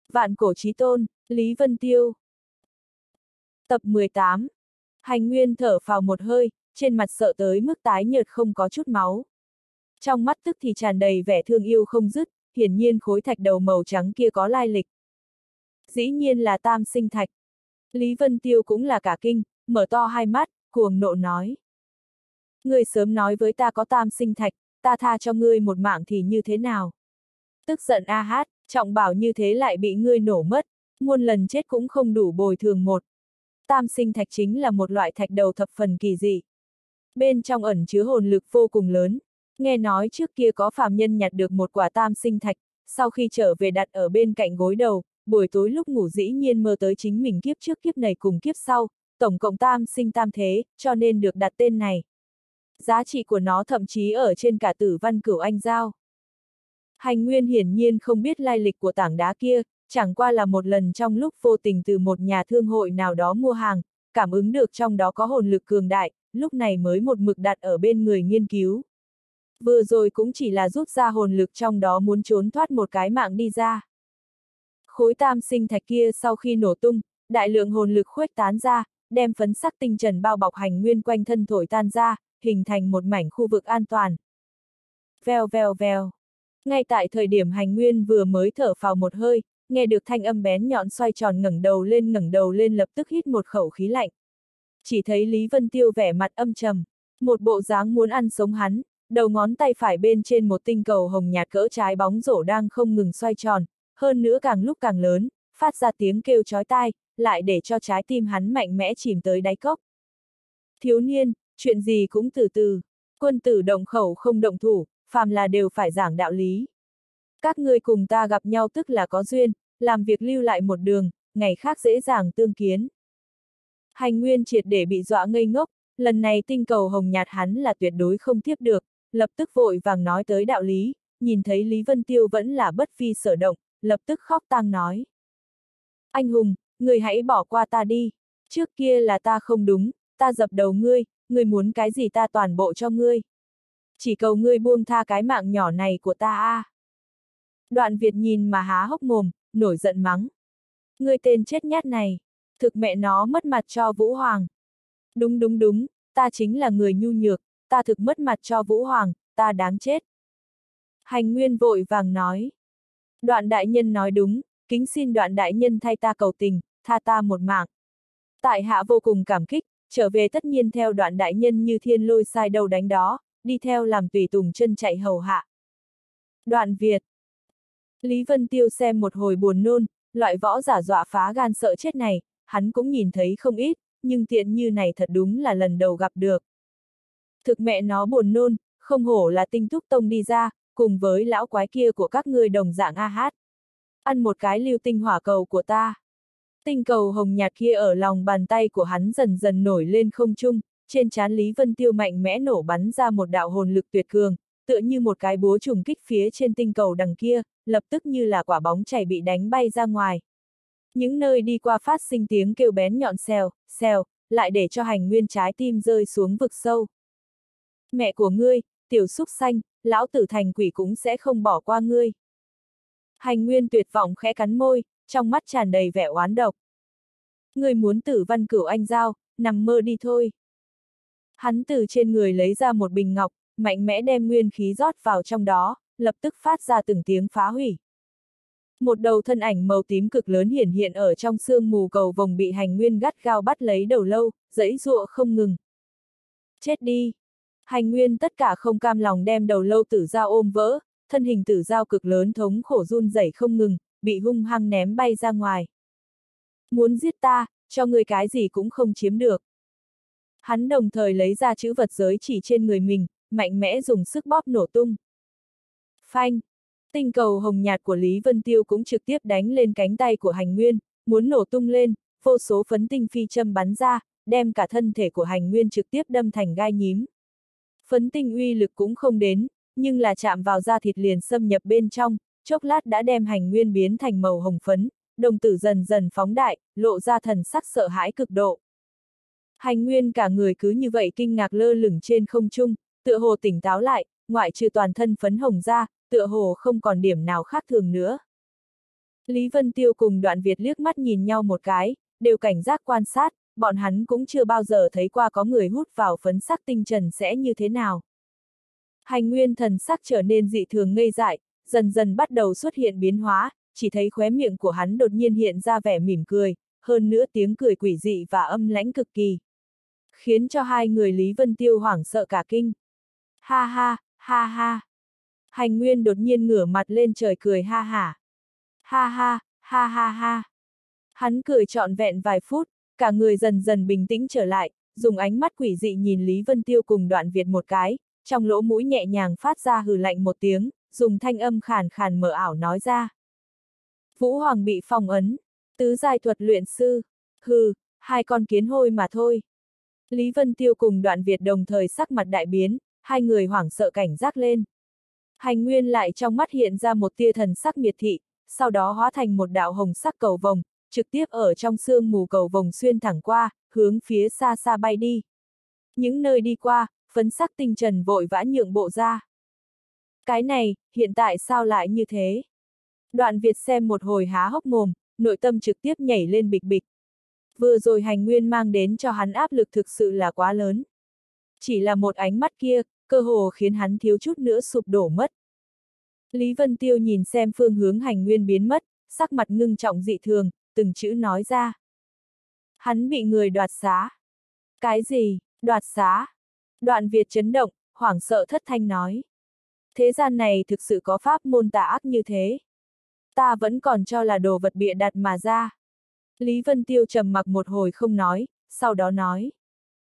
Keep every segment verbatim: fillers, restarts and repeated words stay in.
Vạn cổ chí tôn, Lý Vân Tiêu. Tập mười tám. Hành Nguyên thở phào một hơi, trên mặt sợ tới mức tái nhợt không có chút máu. Trong mắt tức thì tràn đầy vẻ thương yêu không dứt, hiển nhiên khối thạch đầu màu trắng kia có lai lịch. Dĩ nhiên là tam sinh thạch. Lý Vân Tiêu cũng là cả kinh, mở to hai mắt, cuồng nộ nói. Ngươi sớm nói với ta có tam sinh thạch, ta tha cho ngươi một mạng thì như thế nào? Tức giận a hát, trọng bảo như thế lại bị ngươi nổ mất, muôn lần chết cũng không đủ bồi thường một. Tam sinh thạch chính là một loại thạch đầu thập phần kỳ dị. Bên trong ẩn chứa hồn lực vô cùng lớn. Nghe nói trước kia có phàm nhân nhặt được một quả tam sinh thạch, sau khi trở về đặt ở bên cạnh gối đầu, buổi tối lúc ngủ dĩ nhiên mơ tới chính mình kiếp trước kiếp này cùng kiếp sau, tổng cộng tam sinh tam thế, cho nên được đặt tên này. Giá trị của nó thậm chí ở trên cả Tử Văn Cửu Anh Giao. Hành Nguyên hiển nhiên không biết lai lịch của tảng đá kia, chẳng qua là một lần trong lúc vô tình từ một nhà thương hội nào đó mua hàng, cảm ứng được trong đó có hồn lực cường đại, lúc này mới một mực đặt ở bên người nghiên cứu. Vừa rồi cũng chỉ là rút ra hồn lực trong đó muốn trốn thoát một cái mạng đi ra. Khối tam sinh thạch kia sau khi nổ tung, đại lượng hồn lực khuếch tán ra, đem phấn sắc tinh trần bao bọc Hành Nguyên quanh thân thổi tan ra, hình thành một mảnh khu vực an toàn. Vèo vèo vèo. Ngay tại thời điểm Hành Nguyên vừa mới thở phào một hơi, nghe được thanh âm bén nhọn xoay tròn ngẩng đầu lên ngẩng đầu lên lập tức hít một khẩu khí lạnh. Chỉ thấy Lý Vân Tiêu vẻ mặt âm trầm, một bộ dáng muốn ăn sống hắn, đầu ngón tay phải bên trên một tinh cầu hồng nhạt cỡ trái bóng rổ đang không ngừng xoay tròn, hơn nữa càng lúc càng lớn, phát ra tiếng kêu chói tai, lại để cho trái tim hắn mạnh mẽ chìm tới đáy cốc. Thiếu niên, chuyện gì cũng từ từ, quân tử động khẩu không động thủ, phàm là đều phải giảng đạo lý. Các ngươi cùng ta gặp nhau tức là có duyên, làm việc lưu lại một đường, ngày khác dễ dàng tương kiến. Hành Nguyên triệt để bị dọa ngây ngốc, lần này tinh cầu hồng nhạt hắn là tuyệt đối không tiếp được, lập tức vội vàng nói tới đạo lý, nhìn thấy Lý Vân Tiêu vẫn là bất vi sở động, lập tức khóc tang nói. Anh hùng, người hãy bỏ qua ta đi, trước kia là ta không đúng, ta dập đầu ngươi, ngươi muốn cái gì ta toàn bộ cho ngươi. Chỉ cầu ngươi buông tha cái mạng nhỏ này của ta a. À. Đoạn Việt nhìn mà há hốc mồm, nổi giận mắng. Ngươi tên chết nhát này, thực mẹ nó mất mặt cho Vũ Hoàng. Đúng đúng đúng, ta chính là người nhu nhược, ta thực mất mặt cho Vũ Hoàng, ta đáng chết. Hành Nguyên vội vàng nói. Đoạn đại nhân nói đúng, kính xin đoạn đại nhân thay ta cầu tình, tha ta một mạng. Tại hạ vô cùng cảm kích, trở về tất nhiên theo đoạn đại nhân như thiên lôi sai đầu đánh đó, đi theo làm tùy tùng chân chạy hầu hạ. Đoạn Việt. Lý Vân Tiêu xem một hồi buồn nôn, loại võ giả dọa phá gan sợ chết này, hắn cũng nhìn thấy không ít, nhưng tiện như này thật đúng là lần đầu gặp được. Thực mẹ nó buồn nôn, không hổ là Tinh Túc Tông đi ra, cùng với lão quái kia của các ngươi đồng dạng a hát. Ăn một cái lưu tinh hỏa cầu của ta. Tinh cầu hồng nhạt kia ở lòng bàn tay của hắn dần dần nổi lên không trung, trên trán Lý Vân Tiêu mạnh mẽ nổ bắn ra một đạo hồn lực tuyệt cường, tựa như một cái búa trùng kích phía trên tinh cầu đằng kia, lập tức như là quả bóng chảy bị đánh bay ra ngoài. Những nơi đi qua phát sinh tiếng kêu bén nhọn xèo, xèo, lại để cho Hành Nguyên trái tim rơi xuống vực sâu. Mẹ của ngươi, tiểu súc xanh, lão tử thành quỷ cũng sẽ không bỏ qua ngươi. Hành Nguyên tuyệt vọng khẽ cắn môi, trong mắt tràn đầy vẻ oán độc. Ngươi muốn Tử Văn Cửu Anh Giao, nằm mơ đi thôi. Hắn từ trên người lấy ra một bình ngọc, mạnh mẽ đem nguyên khí rót vào trong đó, lập tức phát ra từng tiếng phá hủy. Một đầu thân ảnh màu tím cực lớn hiển hiện ở trong sương mù cầu vồng bị Hành Nguyên gắt gao bắt lấy đầu lâu, giãy giụa không ngừng. Chết đi! Hành Nguyên tất cả không cam lòng đem đầu lâu Tử Giao ôm vỡ, thân hình Tử Giao cực lớn thống khổ run rẩy không ngừng, bị hung hăng ném bay ra ngoài. Muốn giết ta, cho ngươi cái gì cũng không chiếm được. Hắn đồng thời lấy ra chữ vật giới chỉ trên người mình, mạnh mẽ dùng sức bóp nổ tung. Phanh! Tinh cầu hồng nhạt của Lý Vân Tiêu cũng trực tiếp đánh lên cánh tay của Hành Nguyên, muốn nổ tung lên, vô số phấn tinh phi châm bắn ra, đem cả thân thể của Hành Nguyên trực tiếp đâm thành gai nhím. Phấn tinh uy lực cũng không đến, nhưng là chạm vào da thịt liền xâm nhập bên trong, chốc lát đã đem Hành Nguyên biến thành màu hồng phấn, đồng tử dần dần phóng đại, lộ ra thần sắc sợ hãi cực độ. Hành Nguyên cả người cứ như vậy kinh ngạc lơ lửng trên không trung, tựa hồ tỉnh táo lại, ngoại trừ toàn thân phấn hồng ra, tựa hồ không còn điểm nào khác thường nữa. Lý Vân Tiêu cùng Đoạn Việt liếc mắt nhìn nhau một cái, đều cảnh giác quan sát, bọn hắn cũng chưa bao giờ thấy qua có người hút vào phấn sắc tinh trần sẽ như thế nào. Hành Nguyên thần sắc trở nên dị thường ngây dại, dần dần bắt đầu xuất hiện biến hóa, chỉ thấy khóe miệng của hắn đột nhiên hiện ra vẻ mỉm cười, hơn nữa tiếng cười quỷ dị và âm lãnh cực kỳ. Khiến cho hai người Lý Vân Tiêu hoảng sợ cả kinh. Ha ha, ha ha. Hành Nguyên đột nhiên ngửa mặt lên trời cười ha hả. Ha ha, ha ha ha. Hắn cười trọn vẹn vài phút, cả người dần dần bình tĩnh trở lại, dùng ánh mắt quỷ dị nhìn Lý Vân Tiêu cùng Đoạn Việt một cái, trong lỗ mũi nhẹ nhàng phát ra hừ lạnh một tiếng, dùng thanh âm khàn khàn mờ ảo nói ra. Vũ Hoàng bị phong ấn, tứ giai thuật luyện sư, hừ, hai con kiến hôi mà thôi. Lý Vân Tiêu cùng Đoạn Việt đồng thời sắc mặt đại biến, hai người hoảng sợ cảnh giác lên. Hành Nguyên lại trong mắt hiện ra một tia thần sắc miệt thị, sau đó hóa thành một đạo hồng sắc cầu vồng, trực tiếp ở trong sương mù cầu vồng xuyên thẳng qua, hướng phía xa xa bay đi. Những nơi đi qua, phấn sắc tinh trần vội vã nhượng bộ ra. Cái này, hiện tại sao lại như thế? Đoạn Việt xem một hồi há hốc mồm, nội tâm trực tiếp nhảy lên bịch bịch. Vừa rồi Hành Nguyên mang đến cho hắn áp lực thực sự là quá lớn. Chỉ là một ánh mắt kia, cơ hồ khiến hắn thiếu chút nữa sụp đổ mất. Lý Vân Tiêu nhìn xem phương hướng Hành Nguyên biến mất, sắc mặt ngưng trọng dị thường, từng chữ nói ra. Hắn bị người đoạt xá. Cái gì, đoạt xá? Đoạn Việt chấn động, hoảng sợ thất thanh nói. Thế gian này thực sự có pháp môn tà ác như thế. Ta vẫn còn cho là đồ vật bịa đặt mà ra. Lý Vân Tiêu trầm mặc một hồi không nói, sau đó nói.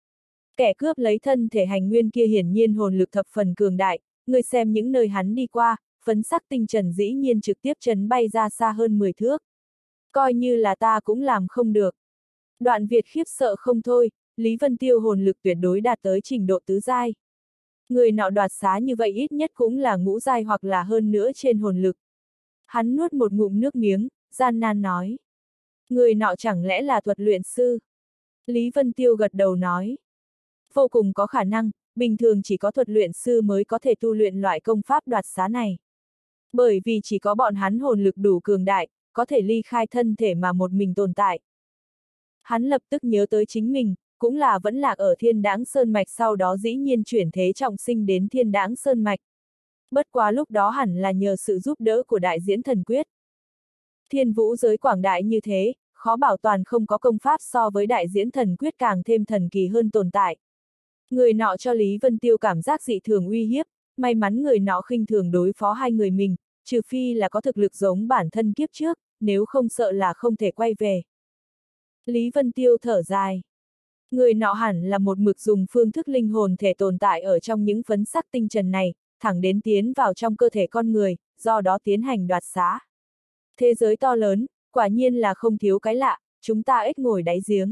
Kẻ cướp lấy thân thể Hành Nguyên kia hiển nhiên hồn lực thập phần cường đại, người xem những nơi hắn đi qua, phấn sắc tinh trần dĩ nhiên trực tiếp chấn bay ra xa hơn mười thước. Coi như là ta cũng làm không được. Đoạn Việt khiếp sợ không thôi, Lý Vân Tiêu hồn lực tuyệt đối đạt tới trình độ tứ giai. Người nọ đoạt xá như vậy ít nhất cũng là ngũ giai hoặc là hơn nữa trên hồn lực. Hắn nuốt một ngụm nước miếng, gian nan nói. Người nọ chẳng lẽ là thuật luyện sư? Lý Vân Tiêu gật đầu nói. Vô cùng có khả năng, bình thường chỉ có thuật luyện sư mới có thể tu luyện loại công pháp đoạt xá này. Bởi vì chỉ có bọn hắn hồn lực đủ cường đại, có thể ly khai thân thể mà một mình tồn tại. Hắn lập tức nhớ tới chính mình, cũng là vẫn lạc ở Thiên Đãng Sơn Mạch sau đó dĩ nhiên chuyển thế trọng sinh đến Thiên Đãng Sơn Mạch. Bất quá lúc đó hẳn là nhờ sự giúp đỡ của Đại Diễn Thần Quyết. Thiên vũ giới quảng đại như thế, khó bảo toàn không có công pháp so với Đại Diễn Thần Quyết càng thêm thần kỳ hơn tồn tại. Người nọ cho Lý Vân Tiêu cảm giác dị thường uy hiếp, may mắn người nọ khinh thường đối phó hai người mình, trừ phi là có thực lực giống bản thân kiếp trước, nếu không sợ là không thể quay về. Lý Vân Tiêu thở dài. Người nọ hẳn là một mực dùng phương thức linh hồn thể tồn tại ở trong những phấn sắc tinh trần này, thẳng đến tiến vào trong cơ thể con người, do đó tiến hành đoạt xá. Thế giới to lớn, quả nhiên là không thiếu cái lạ, chúng ta ếch ngồi đáy giếng.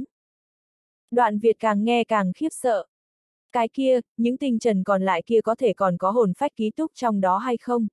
Đoạn Việt càng nghe càng khiếp sợ. Cái kia, những tinh trần còn lại kia có thể còn có hồn phách ký túc trong đó hay không?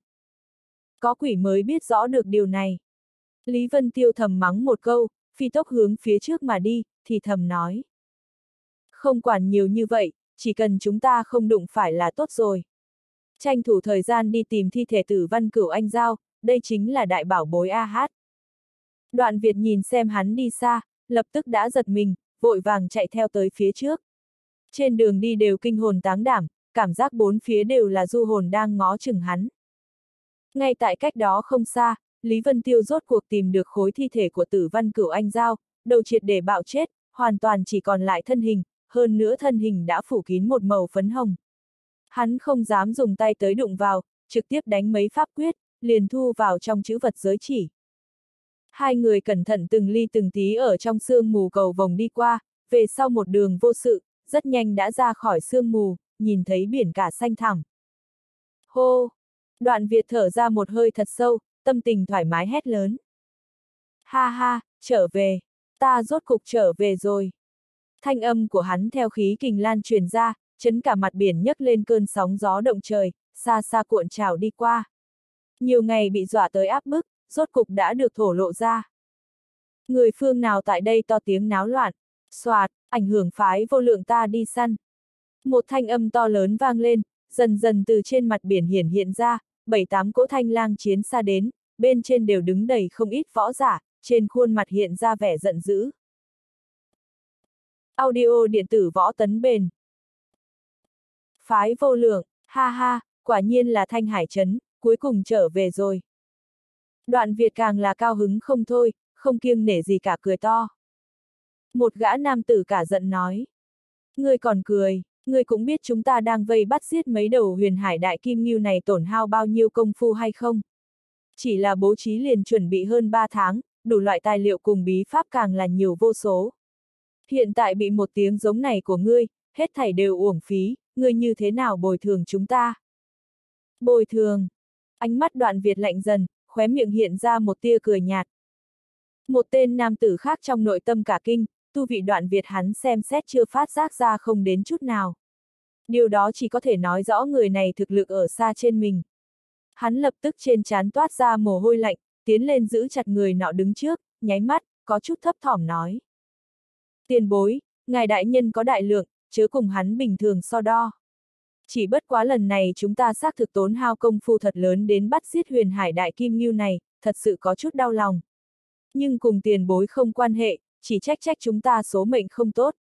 Có quỷ mới biết rõ được điều này. Lý Vân Tiêu thầm mắng một câu, phi tốc hướng phía trước mà đi, thì thầm nói. Không quản nhiều như vậy, chỉ cần chúng ta không đụng phải là tốt rồi. Tranh thủ thời gian đi tìm thi thể Tử Văn Cửu Anh Giao, đây chính là đại bảo bối a hát. Đoạn Việt nhìn xem hắn đi xa, lập tức đã giật mình, vội vàng chạy theo tới phía trước. Trên đường đi đều kinh hồn táng đảm, cảm giác bốn phía đều là du hồn đang ngó chừng hắn. Ngay tại cách đó không xa, Lý Vân Tiêu rốt cuộc tìm được khối thi thể của Tử Văn Cửu Anh Giao, đầu triệt để bạo chết, hoàn toàn chỉ còn lại thân hình, hơn nữa thân hình đã phủ kín một màu phấn hồng. Hắn không dám dùng tay tới đụng vào, trực tiếp đánh mấy pháp quyết, liền thu vào trong chữ vật giới chỉ. Hai người cẩn thận từng ly từng tí ở trong sương mù cầu vồng đi qua, về sau một đường vô sự, rất nhanh đã ra khỏi sương mù, nhìn thấy biển cả xanh thẳm. Hô! Đoạn Việt thở ra một hơi thật sâu, tâm tình thoải mái hét lớn. Ha ha, trở về, ta rốt cục trở về rồi. Thanh âm của hắn theo khí kình lan truyền ra, chấn cả mặt biển nhấc lên cơn sóng gió động trời, xa xa cuộn trào đi qua. Nhiều ngày bị dọa tới áp bức, rốt cục đã được thổ lộ ra. Người phương nào tại đây to tiếng náo loạn, xoạt, ảnh hưởng phái vô lượng ta đi săn. Một thanh âm to lớn vang lên, dần dần từ trên mặt biển hiển hiện ra, bảy tám cỗ thanh lang chiến xa đến, bên trên đều đứng đầy không ít võ giả, trên khuôn mặt hiện ra vẻ giận dữ. Audio điện tử võ tấn bền. Phái vô lượng, ha ha, quả nhiên là Thanh Hải Trấn, cuối cùng trở về rồi. Đoạn Việt càng là cao hứng không thôi, không kiêng nể gì cả cười to. Một gã nam tử cả giận nói. Ngươi còn cười, ngươi cũng biết chúng ta đang vây bắt giết mấy đầu huyền hải đại kim ngưu này tổn hao bao nhiêu công phu hay không? Chỉ là bố trí liền chuẩn bị hơn ba tháng, đủ loại tài liệu cùng bí pháp càng là nhiều vô số. Hiện tại bị một tiếng giống này của ngươi, hết thảy đều uổng phí, ngươi như thế nào bồi thường chúng ta? Bồi thường. Ánh mắt Đoạn Việt lạnh dần, khóe miệng hiện ra một tia cười nhạt. Một tên nam tử khác trong nội tâm cả kinh, tu vị Đoạn Việt hắn xem xét chưa phát giác ra không đến chút nào. Điều đó chỉ có thể nói rõ người này thực lực ở xa trên mình. Hắn lập tức trên trán toát ra mồ hôi lạnh, tiến lên giữ chặt người nọ đứng trước, nháy mắt, có chút thấp thỏm nói. Tiền bối, ngài đại nhân có đại lượng, chớ cùng hắn bình thường so đo. Chỉ bất quá lần này chúng ta xác thực tốn hao công phu thật lớn đến bắt giết huyền hải đại kim ngưu này, thật sự có chút đau lòng. Nhưng cùng tiền bối không quan hệ, chỉ trách trách chúng ta số mệnh không tốt.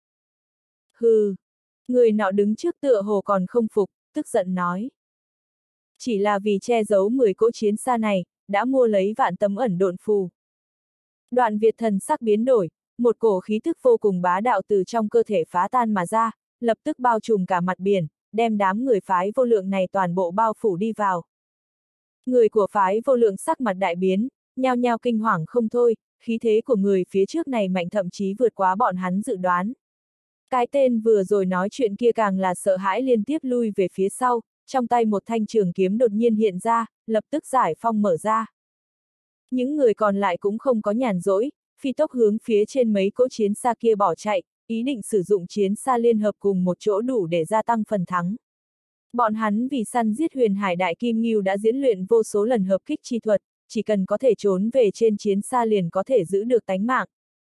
Hừ, người nọ đứng trước tựa hồ còn không phục, tức giận nói. Chỉ là vì che giấu mười cỗ chiến xa này, đã mua lấy vạn tấm ẩn độn phù. Đoạn Việt thần sắc biến đổi, một cổ khí tức vô cùng bá đạo từ trong cơ thể phá tan mà ra, lập tức bao trùm cả mặt biển, đem đám người phái vô lượng này toàn bộ bao phủ đi vào. Người của phái vô lượng sắc mặt đại biến, nhao nhao kinh hoàng không thôi, khí thế của người phía trước này mạnh thậm chí vượt quá bọn hắn dự đoán. Cái tên vừa rồi nói chuyện kia càng là sợ hãi liên tiếp lui về phía sau, trong tay một thanh trường kiếm đột nhiên hiện ra, lập tức giải phong mở ra. Những người còn lại cũng không có nhàn rỗi, phi tốc hướng phía trên mấy cỗ chiến xa kia bỏ chạy, ý định sử dụng chiến xa liên hợp cùng một chỗ đủ để gia tăng phần thắng. Bọn hắn vì săn giết huyền hải đại kim ngưu đã diễn luyện vô số lần hợp kích chi thuật, chỉ cần có thể trốn về trên chiến xa liền có thể giữ được tánh mạng.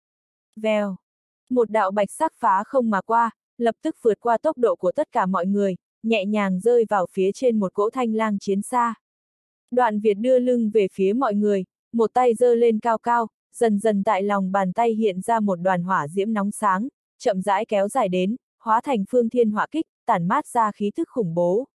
Vèo. Một đạo bạch sắc phá không mà qua, lập tức vượt qua tốc độ của tất cả mọi người, nhẹ nhàng rơi vào phía trên một cỗ thanh lang chiến xa. Đoạn Việt đưa lưng về phía mọi người, một tay giơ lên cao cao, dần dần tại lòng bàn tay hiện ra một đoàn hỏa diễm nóng sáng, chậm rãi kéo dài đến, hóa thành phương thiên hỏa kích, tản mát ra khí thức khủng bố.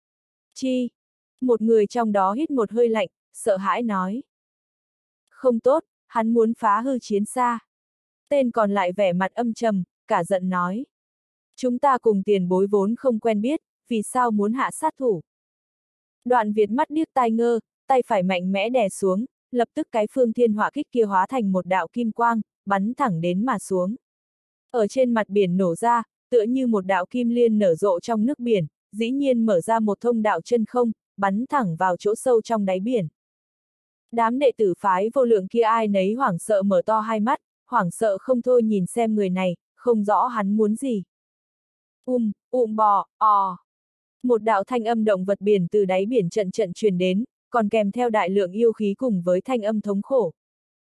Chi? Một người trong đó hít một hơi lạnh, sợ hãi nói. Không tốt, hắn muốn phá hư chiến xa. Tên còn lại vẻ mặt âm trầm, cả giận nói. Chúng ta cùng tiền bối vốn không quen biết, vì sao muốn hạ sát thủ? Đoạn Việt mắt điếc tai ngơ, tay phải mạnh mẽ đè xuống, lập tức cái phương thiên hỏa kích kia hóa thành một đạo kim quang, bắn thẳng đến mà xuống. Ở trên mặt biển nổ ra, tựa như một đạo kim liên nở rộ trong nước biển, dĩ nhiên mở ra một thông đạo chân không, bắn thẳng vào chỗ sâu trong đáy biển. Đám đệ tử phái vô lượng kia ai nấy hoảng sợ mở to hai mắt, hoảng sợ không thôi nhìn xem người này, không rõ hắn muốn gì. Um, um bò, ò. Một đạo thanh âm động vật biển từ đáy biển trận trận truyền đến, còn kèm theo đại lượng yêu khí cùng với thanh âm thống khổ.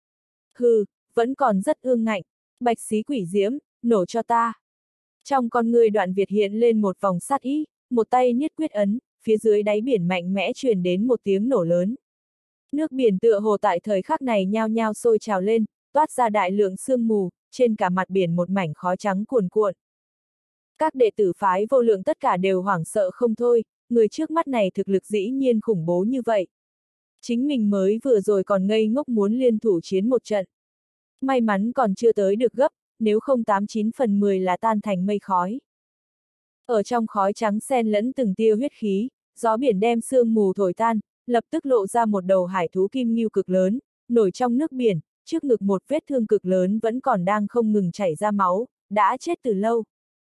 Hừ, vẫn còn rất ương ngạnh, bạch xí quỷ diễm, nổ cho ta. Trong con người Đoạn Việt hiện lên một vòng sát ý, một tay niết quyết ấn, phía dưới đáy biển mạnh mẽ truyền đến một tiếng nổ lớn. Nước biển tựa hồ tại thời khắc này nhao nhao sôi trào lên, toát ra đại lượng sương mù, trên cả mặt biển một mảnh khói trắng cuồn cuộn. Các đệ tử phái vô lượng tất cả đều hoảng sợ không thôi, người trước mắt này thực lực dĩ nhiên khủng bố như vậy. Chính mình mới vừa rồi còn ngây ngốc muốn liên thủ chiến một trận. May mắn còn chưa tới được gấp, nếu không tám chín phần mười là tan thành mây khói. Ở trong khói trắng xen lẫn từng tia huyết khí, gió biển đem sương mù thổi tan, lập tức lộ ra một đầu hải thú kim ngưu cực lớn, nổi trong nước biển, trước ngực một vết thương cực lớn vẫn còn đang không ngừng chảy ra máu, đã chết từ lâu.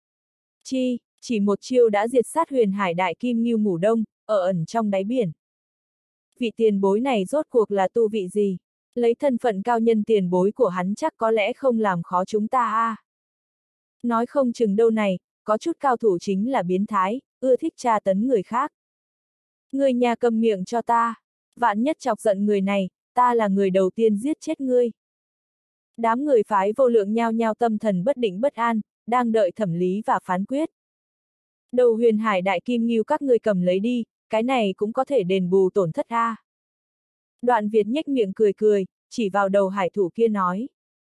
Chi, chỉ một chiêu đã diệt sát huyền hải đại kim ngưu ngủ đông, ở ẩn trong đáy biển. Vị tiền bối này rốt cuộc là tu vị gì? Lấy thân phận cao nhân tiền bối của hắn chắc có lẽ không làm khó chúng ta a. À. Nói không chừng đâu này, có chút cao thủ chính là biến thái, ưa thích tra tấn người khác. Người nhà cầm miệng cho ta, vạn nhất chọc giận người này, ta là người đầu tiên giết chết ngươi. Đám người phái vô lượng nhao nhao tâm thần bất định bất an, đang đợi thẩm lý và phán quyết. Đầu huyền hải đại kim ngưu các ngươi cầm lấy đi, cái này cũng có thể đền bù tổn thất a. Đoạn Việt nhếch miệng cười cười, chỉ vào đầu hải thủ kia nói.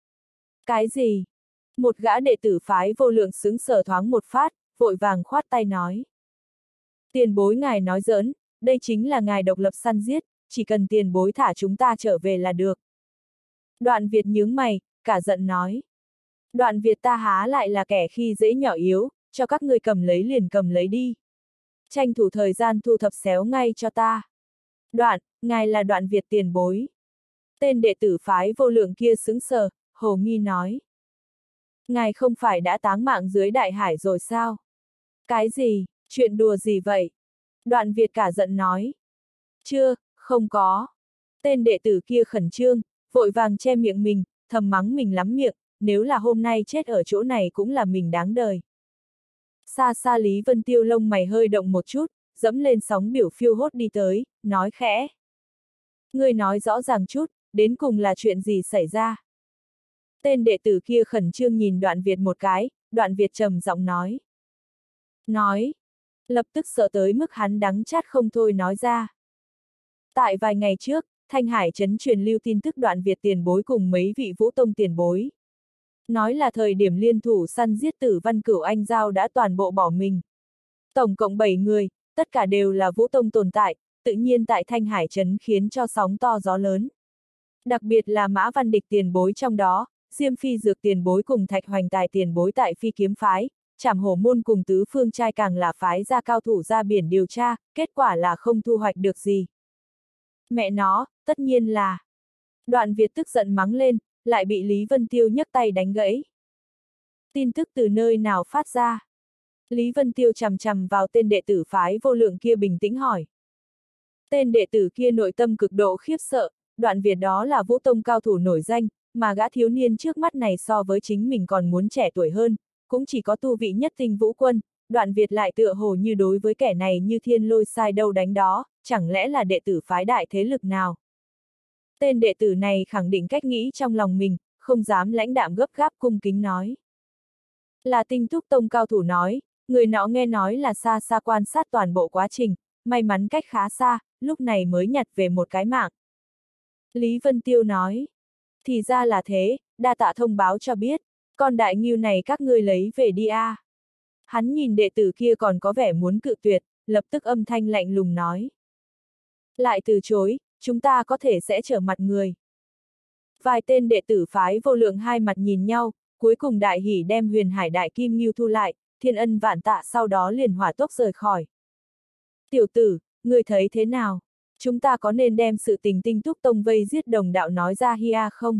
Cái gì? Một gã đệ tử phái Vô Lượng sững sờ thoáng một phát, vội vàng khoát tay nói. Tiền bối ngài nói giỡn, đây chính là ngài độc lập săn giết, chỉ cần tiền bối thả chúng ta trở về là được. Đoạn Việt nhướng mày, cả giận nói. Đoạn Việt ta há lại là kẻ khi dễ nhỏ yếu, cho các ngươi cầm lấy liền cầm lấy đi. Tranh thủ thời gian thu thập xéo ngay cho ta. Đoạn, ngài là Đoạn Việt tiền bối. Tên đệ tử phái Vô Lượng kia sững sờ, hồ nghi nói. Ngài không phải đã táng mạng dưới đại hải rồi sao? Cái gì, chuyện đùa gì vậy? Đoạn Việt cả giận nói. Chưa, không có. Tên đệ tử kia khẩn trương, vội vàng che miệng mình, thầm mắng mình lắm miệng, nếu là hôm nay chết ở chỗ này cũng là mình đáng đời. Xa xa Lý Vân Tiêu lông mày hơi động một chút, dẫm lên sóng biểu phiêu hốt đi tới, nói khẽ. Ngươi nói rõ ràng chút, đến cùng là chuyện gì xảy ra? Tên đệ tử kia khẩn trương nhìn Đoạn Việt một cái, Đoạn Việt trầm giọng nói. Nói. Lập tức sợ tới mức hắn đắng chát không thôi nói ra. Tại vài ngày trước, Thanh Hải trấn truyền lưu tin tức Đoạn Việt tiền bối cùng mấy vị Vũ Tông tiền bối. Nói là thời điểm liên thủ săn giết Tử Văn Cửu Anh Giao đã toàn bộ bỏ mình. Tổng cộng bảy người, tất cả đều là Vũ Tông tồn tại, tự nhiên tại Thanh Hải trấn khiến cho sóng to gió lớn. Đặc biệt là Mã Văn Địch tiền bối trong đó, Diêm Phi Dược tiền bối cùng Thạch Hoành Tài tiền bối tại Phi Kiếm phái, Trảm Hổ môn cùng Tứ Phương trai càng là phái ra cao thủ ra biển điều tra, kết quả là không thu hoạch được gì. Mẹ nó, tất nhiên là. Đoạn Việt tức giận mắng lên, lại bị Lý Vân Tiêu nhấc tay đánh gãy. Tin tức từ nơi nào phát ra? Lý Vân Tiêu chằm chằm vào tên đệ tử phái Vô Lượng kia bình tĩnh hỏi. Tên đệ tử kia nội tâm cực độ khiếp sợ, Đoạn Việt đó là Vũ Tông cao thủ nổi danh, mà gã thiếu niên trước mắt này so với chính mình còn muốn trẻ tuổi hơn, cũng chỉ có tu vị nhất tinh vũ quân, Đoạn Việt lại tựa hồ như đối với kẻ này như thiên lôi sai đâu đánh đó, chẳng lẽ là đệ tử phái đại thế lực nào? Tên đệ tử này khẳng định cách nghĩ trong lòng mình, không dám lãnh đạm gấp gáp cung kính nói. Là Tinh Túc Tông cao thủ nói, người nọ nghe nói là xa xa quan sát toàn bộ quá trình, may mắn cách khá xa, lúc này mới nhặt về một cái mạng. Lý Vân Tiêu nói, thì ra là thế, đa tạ thông báo cho biết, con đại ngưu này các ngươi lấy về đi a. À. Hắn nhìn đệ tử kia còn có vẻ muốn cự tuyệt, lập tức âm thanh lạnh lùng nói. Lại từ chối, chúng ta có thể sẽ trở mặt người. Vài tên đệ tử phái Vô Lượng hai mặt nhìn nhau, cuối cùng đại hỉ đem Huyền Hải Đại Kim Ngưu thu lại, thiên ân vạn tạ sau đó liền hỏa tốc rời khỏi. Tiểu tử, ngươi thấy thế nào? Chúng ta có nên đem sự tình Tinh Túc Tông vây giết đồng đạo nói ra hia không?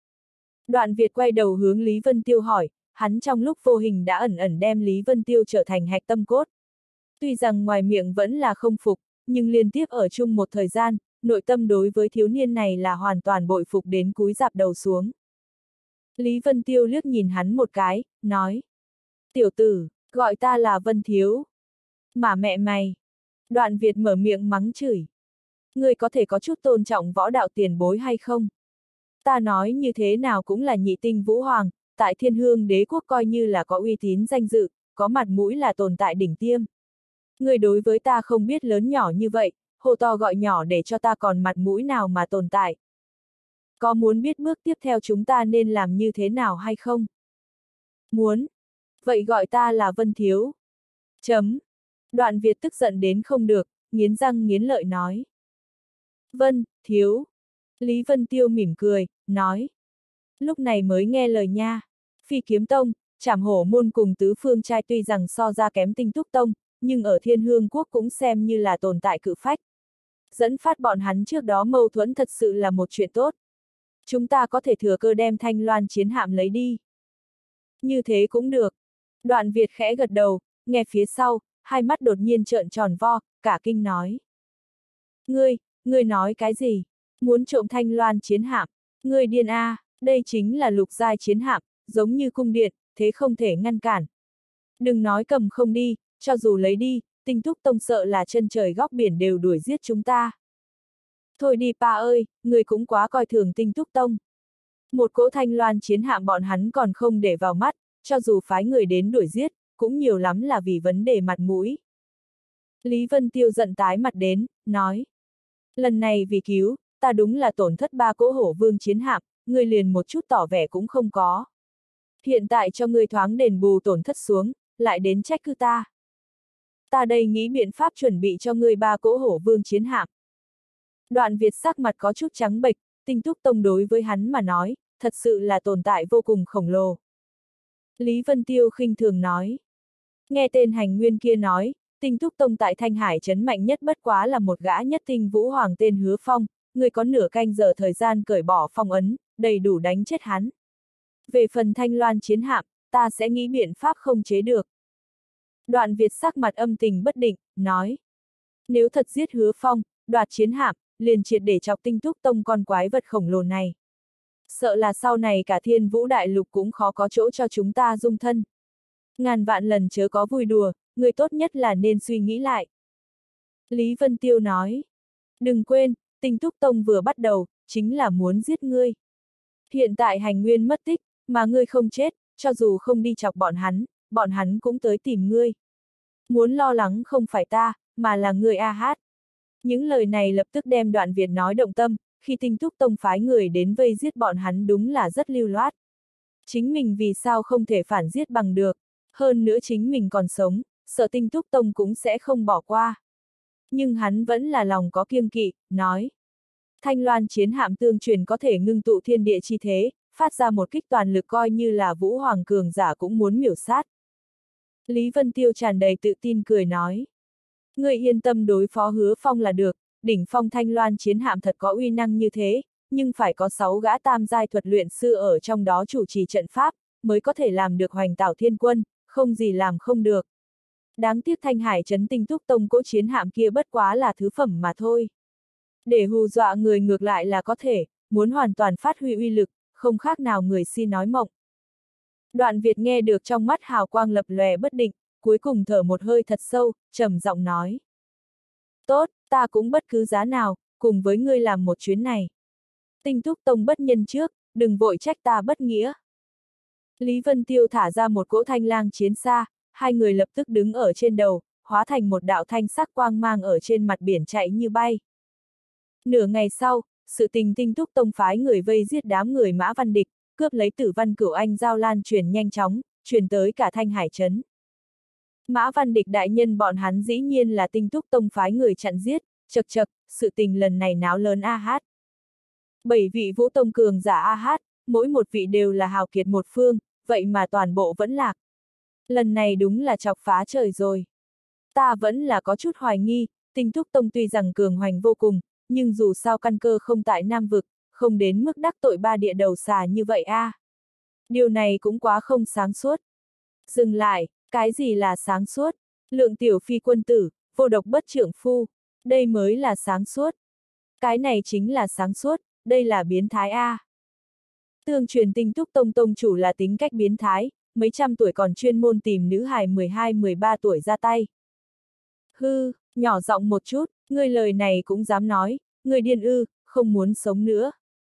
Đoạn Việt quay đầu hướng Lý Vân Tiêu hỏi, hắn trong lúc vô hình đã ẩn ẩn đem Lý Vân Tiêu trở thành hạch tâm cốt. Tuy rằng ngoài miệng vẫn là không phục, nhưng liên tiếp ở chung một thời gian, nội tâm đối với thiếu niên này là hoàn toàn bội phục đến cúi rạp đầu xuống. Lý Vân Tiêu liếc nhìn hắn một cái, nói. Tiểu tử, gọi ta là Vân Thiếu. Mà mẹ mày. Đoạn Việt mở miệng mắng chửi. Ngươi có thể có chút tôn trọng võ đạo tiền bối hay không? Ta nói như thế nào cũng là nhị tinh vũ hoàng, tại Thiên Hương Đế quốc coi như là có uy tín danh dự, có mặt mũi là tồn tại đỉnh tiêm. Ngươi đối với ta không biết lớn nhỏ như vậy, hô to gọi nhỏ để cho ta còn mặt mũi nào mà tồn tại. Có muốn biết bước tiếp theo chúng ta nên làm như thế nào hay không? Muốn. Vậy gọi ta là Vân Thiếu. Chấm. Đoạn Việt tức giận đến không được, nghiến răng nghiến lợi nói. Vân, Thiếu. Lý Vân Tiêu mỉm cười, nói. Lúc này mới nghe lời nha. Phi Kiếm Tông, Trảm Hổ môn cùng Tứ Phương trai tuy rằng so ra kém Tinh Túc Tông, nhưng ở Thiên Hương Quốc cũng xem như là tồn tại cự phách. Dẫn phát bọn hắn trước đó mâu thuẫn thật sự là một chuyện tốt. Chúng ta có thể thừa cơ đem Thanh Loan chiến hạm lấy đi. Như thế cũng được. Đoạn Việt khẽ gật đầu, nghe phía sau, hai mắt đột nhiên trợn tròn vo, cả kinh nói. Ngươi, ngươi nói cái gì? Muốn trộm Thanh Loan chiến hạm? Ngươi điên a, à, đây chính là lục giai chiến hạm, giống như cung điện, thế không thể ngăn cản. Đừng nói cầm không đi, cho dù lấy đi, Tinh Túc Tông sợ là chân trời góc biển đều đuổi giết chúng ta. Thôi đi pa ơi, người cũng quá coi thường Tinh Túc Tông. Một cỗ Thanh Loan chiến hạm bọn hắn còn không để vào mắt, cho dù phái người đến đuổi giết, cũng nhiều lắm là vì vấn đề mặt mũi. Lý Vân Tiêu giận tái mặt đến, nói. Lần này vì cứu, ta đúng là tổn thất ba cỗ hổ vương chiến hạm, ngươi liền một chút tỏ vẻ cũng không có. Hiện tại cho ngươi thoáng đền bù tổn thất xuống, lại đến trách cứ ta. Ta đây nghĩ biện pháp chuẩn bị cho ngươi ba cỗ hổ vương chiến hạm. Đoạn Việt sắc mặt có chút trắng bệch, Tinh Túc Tông đối với hắn mà nói, thật sự là tồn tại vô cùng khổng lồ. Lý Vân Tiêu khinh thường nói. Nghe tên hành nguyên kia nói, Tinh Túc Tông tại Thanh Hải trấn mạnh nhất bất quá là một gã nhất tinh vũ hoàng tên Hứa Phong, người có nửa canh giờ thời gian cởi bỏ phong ấn, đầy đủ đánh chết hắn. Về phần Thanh Loan chiến hạm, ta sẽ nghĩ biện pháp không chế được. Đoạn Việt sắc mặt âm tình bất định, nói. Nếu thật giết Hứa Phong, đoạt chiến hạm, liền triệt để chọc Tinh Túc Tông con quái vật khổng lồ này. Sợ là sau này cả Thiên Vũ Đại Lục cũng khó có chỗ cho chúng ta dung thân. Ngàn vạn lần chớ có vui đùa, người tốt nhất là nên suy nghĩ lại. Lý Vân Tiêu nói. Đừng quên, Tinh Túc Tông vừa bắt đầu, chính là muốn giết ngươi. Hiện tại hành nguyên mất tích, mà ngươi không chết, cho dù không đi chọc bọn hắn, bọn hắn cũng tới tìm ngươi. Muốn lo lắng không phải ta, mà là ngươi a hát. Những lời này lập tức đem Đoạn Việt nói động tâm, khi Tinh Túc Tông phái người đến vây giết bọn hắn đúng là rất lưu loát. Chính mình vì sao không thể phản giết bằng được, hơn nữa chính mình còn sống, sợ Tinh Túc Tông cũng sẽ không bỏ qua. Nhưng hắn vẫn là lòng có kiêng kỵ, nói. Thanh Loan chiến hạm tương truyền có thể ngưng tụ thiên địa chi thế, phát ra một kích toàn lực coi như là Vũ Hoàng cường giả cũng muốn miểu sát. Lý Vân Tiêu tràn đầy tự tin cười nói. Người yên tâm đối phó Hứa Phong là được, đỉnh phong Thanh Loan chiến hạm thật có uy năng như thế, nhưng phải có sáu gã tam giai thuật luyện sư ở trong đó chủ trì trận pháp, mới có thể làm được hoành tảo thiên quân, không gì làm không được. Đáng tiếc Thanh Hải trấn Tinh Túc Tông cỗ chiến hạm kia bất quá là thứ phẩm mà thôi. Để hù dọa người ngược lại là có thể, muốn hoàn toàn phát huy uy lực, không khác nào người si nói mộng. Đoạn Việt nghe được trong mắt hào quang lập lòe bất định, cuối cùng thở một hơi thật sâu, trầm giọng nói. Tốt, ta cũng bất cứ giá nào, cùng với ngươi làm một chuyến này. Tinh Túc Tông bất nhân trước, đừng vội trách ta bất nghĩa. Lý Vân Tiêu thả ra một cỗ thanh lang chiến xa, hai người lập tức đứng ở trên đầu, hóa thành một đạo thanh sắc quang mang ở trên mặt biển chạy như bay. Nửa ngày sau, sự tình Tinh Túc Tông phái người vây giết đám người Mã Văn Địch, cướp lấy Tử Văn Cửu Anh giao lan truyền nhanh chóng, truyền tới cả Thanh Hải trấn. Mã Văn Địch đại nhân bọn hắn dĩ nhiên là Tinh Túc Tông phái người chặn giết, chật chật, sự tình lần này náo lớn a hát. Bảy vị Vũ Tông cường giả a hát, mỗi một vị đều là hào kiệt một phương, vậy mà toàn bộ vẫn lạc. Lần này đúng là chọc phá trời rồi. Ta vẫn là có chút hoài nghi, Tinh Túc Tông tuy rằng cường hoành vô cùng, nhưng dù sao căn cơ không tại Nam Vực, không đến mức đắc tội ba địa đầu xà như vậy a. À. Điều này cũng quá không sáng suốt. Dừng lại, cái gì là sáng suốt? Lượng tiểu phi quân tử, vô độc bất trưởng phu, đây mới là sáng suốt. Cái này chính là sáng suốt, đây là biến thái a. À. Tương truyền Tinh Túc Tông tông chủ là tính cách biến thái, mấy trăm tuổi còn chuyên môn tìm nữ hài mười hai mười ba tuổi ra tay. Hư, nhỏ giọng một chút, ngươi lời này cũng dám nói, ngươi điên ư, không muốn sống nữa.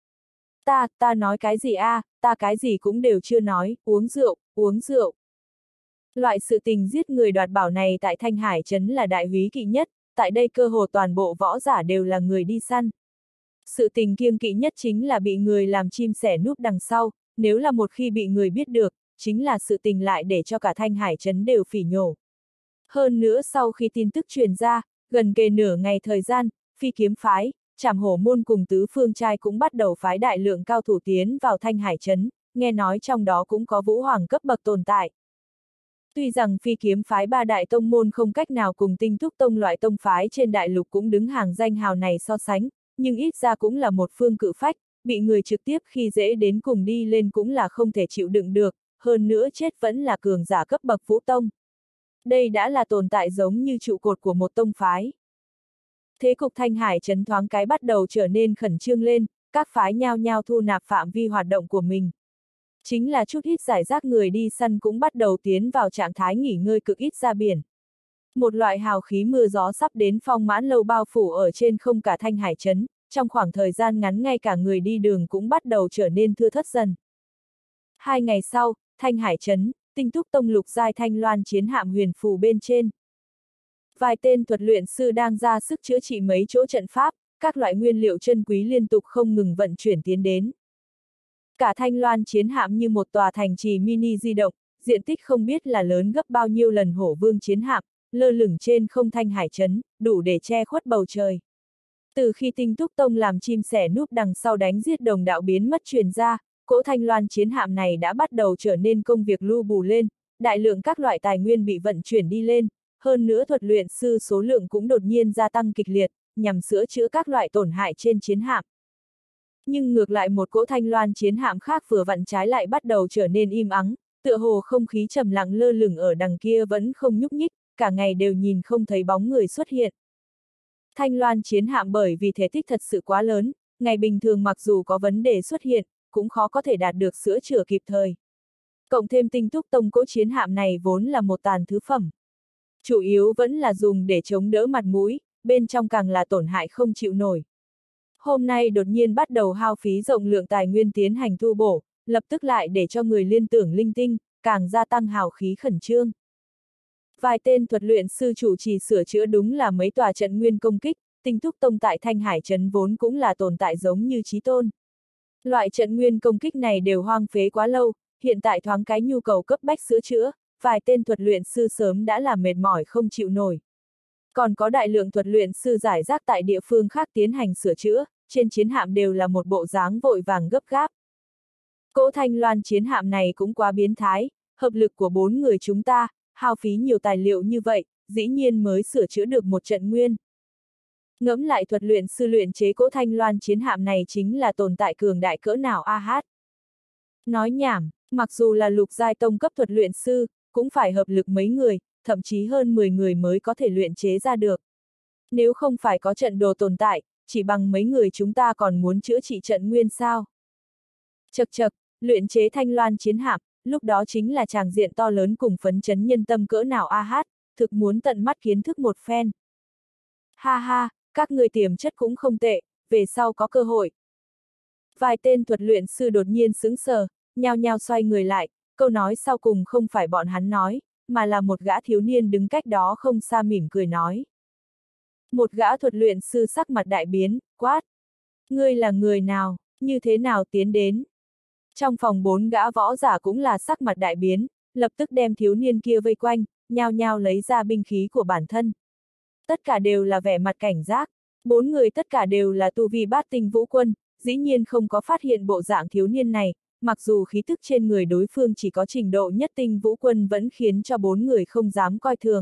Ta, ta nói cái gì a? À, ta cái gì cũng đều chưa nói, uống rượu, uống rượu. Loại sự tình giết người đoạt bảo này tại Thanh Hải trấn là đại húy kỵ nhất, tại đây cơ hồ toàn bộ võ giả đều là người đi săn. Sự tình kiêng kỵ nhất chính là bị người làm chim sẻ núp đằng sau, nếu là một khi bị người biết được, chính là sự tình lại để cho cả Thanh Hải trấn đều phỉ nhổ. Hơn nữa sau khi tin tức truyền ra, gần kề nửa ngày thời gian, Phi Kiếm phái, Trảm Hổ môn cùng tứ phương trai cũng bắt đầu phái đại lượng cao thủ tiến vào Thanh Hải trấn, nghe nói trong đó cũng có vũ hoàng cấp bậc tồn tại. Tuy rằng Phi Kiếm phái ba đại tông môn không cách nào cùng Tinh Túc Tông loại tông phái trên đại lục cũng đứng hàng danh hào này so sánh, nhưng ít ra cũng là một phương cự phách, bị người trực tiếp khi dễ đến cùng đi lên cũng là không thể chịu đựng được, hơn nữa chết vẫn là cường giả cấp bậc vũ tông. Đây đã là tồn tại giống như trụ cột của một tông phái. Thế cục Thanh Hải trấn thoáng cái bắt đầu trở nên khẩn trương lên, các phái nhao nhao thu nạp phạm vi hoạt động của mình. Chính là chút ít giải rác người đi săn cũng bắt đầu tiến vào trạng thái nghỉ ngơi cực ít ra biển. Một loại hào khí mưa gió sắp đến phong mãn lâu bao phủ ở trên không cả Thanh Hải trấn, trong khoảng thời gian ngắn ngay cả người đi đường cũng bắt đầu trở nên thưa thớt dần. Hai ngày sau, Thanh Hải trấn, Tinh Túc Tông lục giai Thanh Loan chiến hạm huyền phù bên trên. Vài tên thuật luyện sư đang ra sức chữa trị mấy chỗ trận pháp, các loại nguyên liệu chân quý liên tục không ngừng vận chuyển tiến đến. Cả Thanh Loan chiến hạm như một tòa thành trì mini di động, diện tích không biết là lớn gấp bao nhiêu lần Hổ Vương chiến hạm, lơ lửng trên không Thanh Hải trấn, đủ để che khuất bầu trời. Từ khi Tinh Túc Tông làm chim sẻ núp đằng sau đánh giết đồng đạo biến mất truyền ra, cỗ Thanh Loan chiến hạm này đã bắt đầu trở nên công việc lu bù lên, đại lượng các loại tài nguyên bị vận chuyển đi lên, hơn nữa thuật luyện sư số lượng cũng đột nhiên gia tăng kịch liệt, nhằm sửa chữa các loại tổn hại trên chiến hạm. Nhưng ngược lại một cỗ Thanh Loan chiến hạm khác vừa vặn trái lại bắt đầu trở nên im ắng, tựa hồ không khí trầm lặng lơ lửng ở đằng kia vẫn không nhúc nhích, cả ngày đều nhìn không thấy bóng người xuất hiện. Thanh Loan chiến hạm bởi vì thể tích thật sự quá lớn, ngày bình thường mặc dù có vấn đề xuất hiện, cũng khó có thể đạt được sửa chữa kịp thời. Cộng thêm Tinh Túc Tông cỗ chiến hạm này vốn là một tàn thứ phẩm. Chủ yếu vẫn là dùng để chống đỡ mặt mũi, bên trong càng là tổn hại không chịu nổi. Hôm nay đột nhiên bắt đầu hao phí rộng lượng tài nguyên tiến hành tu bổ, lập tức lại để cho người liên tưởng linh tinh, càng gia tăng hào khí khẩn trương. Vài tên thuật luyện sư chủ trì sửa chữa đúng là mấy tòa trận nguyên công kích, Tinh Túc Tông tại Thanh Hải trấn vốn cũng là tồn tại giống như chí tôn. Loại trận nguyên công kích này đều hoang phế quá lâu, hiện tại thoáng cái nhu cầu cấp bách sửa chữa, vài tên thuật luyện sư sớm đã làm mệt mỏi không chịu nổi. Còn có đại lượng thuật luyện sư giải rác tại địa phương khác tiến hành sửa chữa, trên chiến hạm đều là một bộ dáng vội vàng gấp gáp. Cỗ Thanh Loan chiến hạm này cũng quá biến thái, hợp lực của bốn người chúng ta, hao phí nhiều tài liệu như vậy, dĩ nhiên mới sửa chữa được một trận nguyên. Ngẫm lại thuật luyện sư luyện chế cỗ Thanh Loan chiến hạm này chính là tồn tại cường đại cỡ nào a hát. Nói nhảm, mặc dù là lục giai tông cấp thuật luyện sư, cũng phải hợp lực mấy người, thậm chí hơn mười người mới có thể luyện chế ra được. Nếu không phải có trận đồ tồn tại, chỉ bằng mấy người chúng ta còn muốn chữa trị trận nguyên sao. Chật chật, luyện chế Thanh Loan chiến hạm, lúc đó chính là tràng diện to lớn cùng phấn chấn nhân tâm cỡ nào a hát, thực muốn tận mắt kiến thức một phen. Ha ha, các người tiềm chất cũng không tệ, về sau có cơ hội. Vài tên thuật luyện sư đột nhiên sững sờ, nhao nhao xoay người lại, câu nói sau cùng không phải bọn hắn nói, mà là một gã thiếu niên đứng cách đó không xa mỉm cười nói. Một gã thuật luyện sư sắc mặt đại biến, quát. Ngươi là người nào, như thế nào tiến đến? Trong phòng bốn gã võ giả cũng là sắc mặt đại biến, lập tức đem thiếu niên kia vây quanh, nhao nhao lấy ra binh khí của bản thân. Tất cả đều là vẻ mặt cảnh giác, bốn người tất cả đều là tu vi bát tinh vũ quân, dĩ nhiên không có phát hiện bộ dạng thiếu niên này, mặc dù khí tức trên người đối phương chỉ có trình độ nhất tinh vũ quân vẫn khiến cho bốn người không dám coi thường.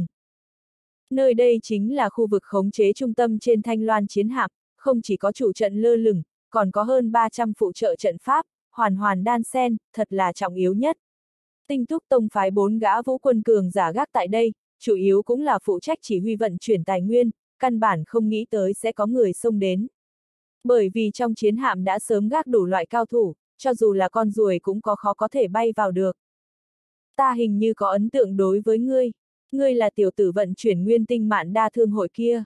Nơi đây chính là khu vực khống chế trung tâm trên Thanh Loan chiến hạm, không chỉ có chủ trận lơ lửng, còn có hơn ba trăm phụ trợ trận pháp, hoàn hoàn đan xen, thật là trọng yếu nhất. Tinh Túc Tông phái bốn gã vũ quân cường giả gác tại đây, chủ yếu cũng là phụ trách chỉ huy vận chuyển tài nguyên, căn bản không nghĩ tới sẽ có người xông đến. Bởi vì trong chiến hạm đã sớm gác đủ loại cao thủ, cho dù là con ruồi cũng có khó có thể bay vào được. Ta hình như có ấn tượng đối với ngươi, ngươi là tiểu tử vận chuyển nguyên tinh mạn đa thương hội kia.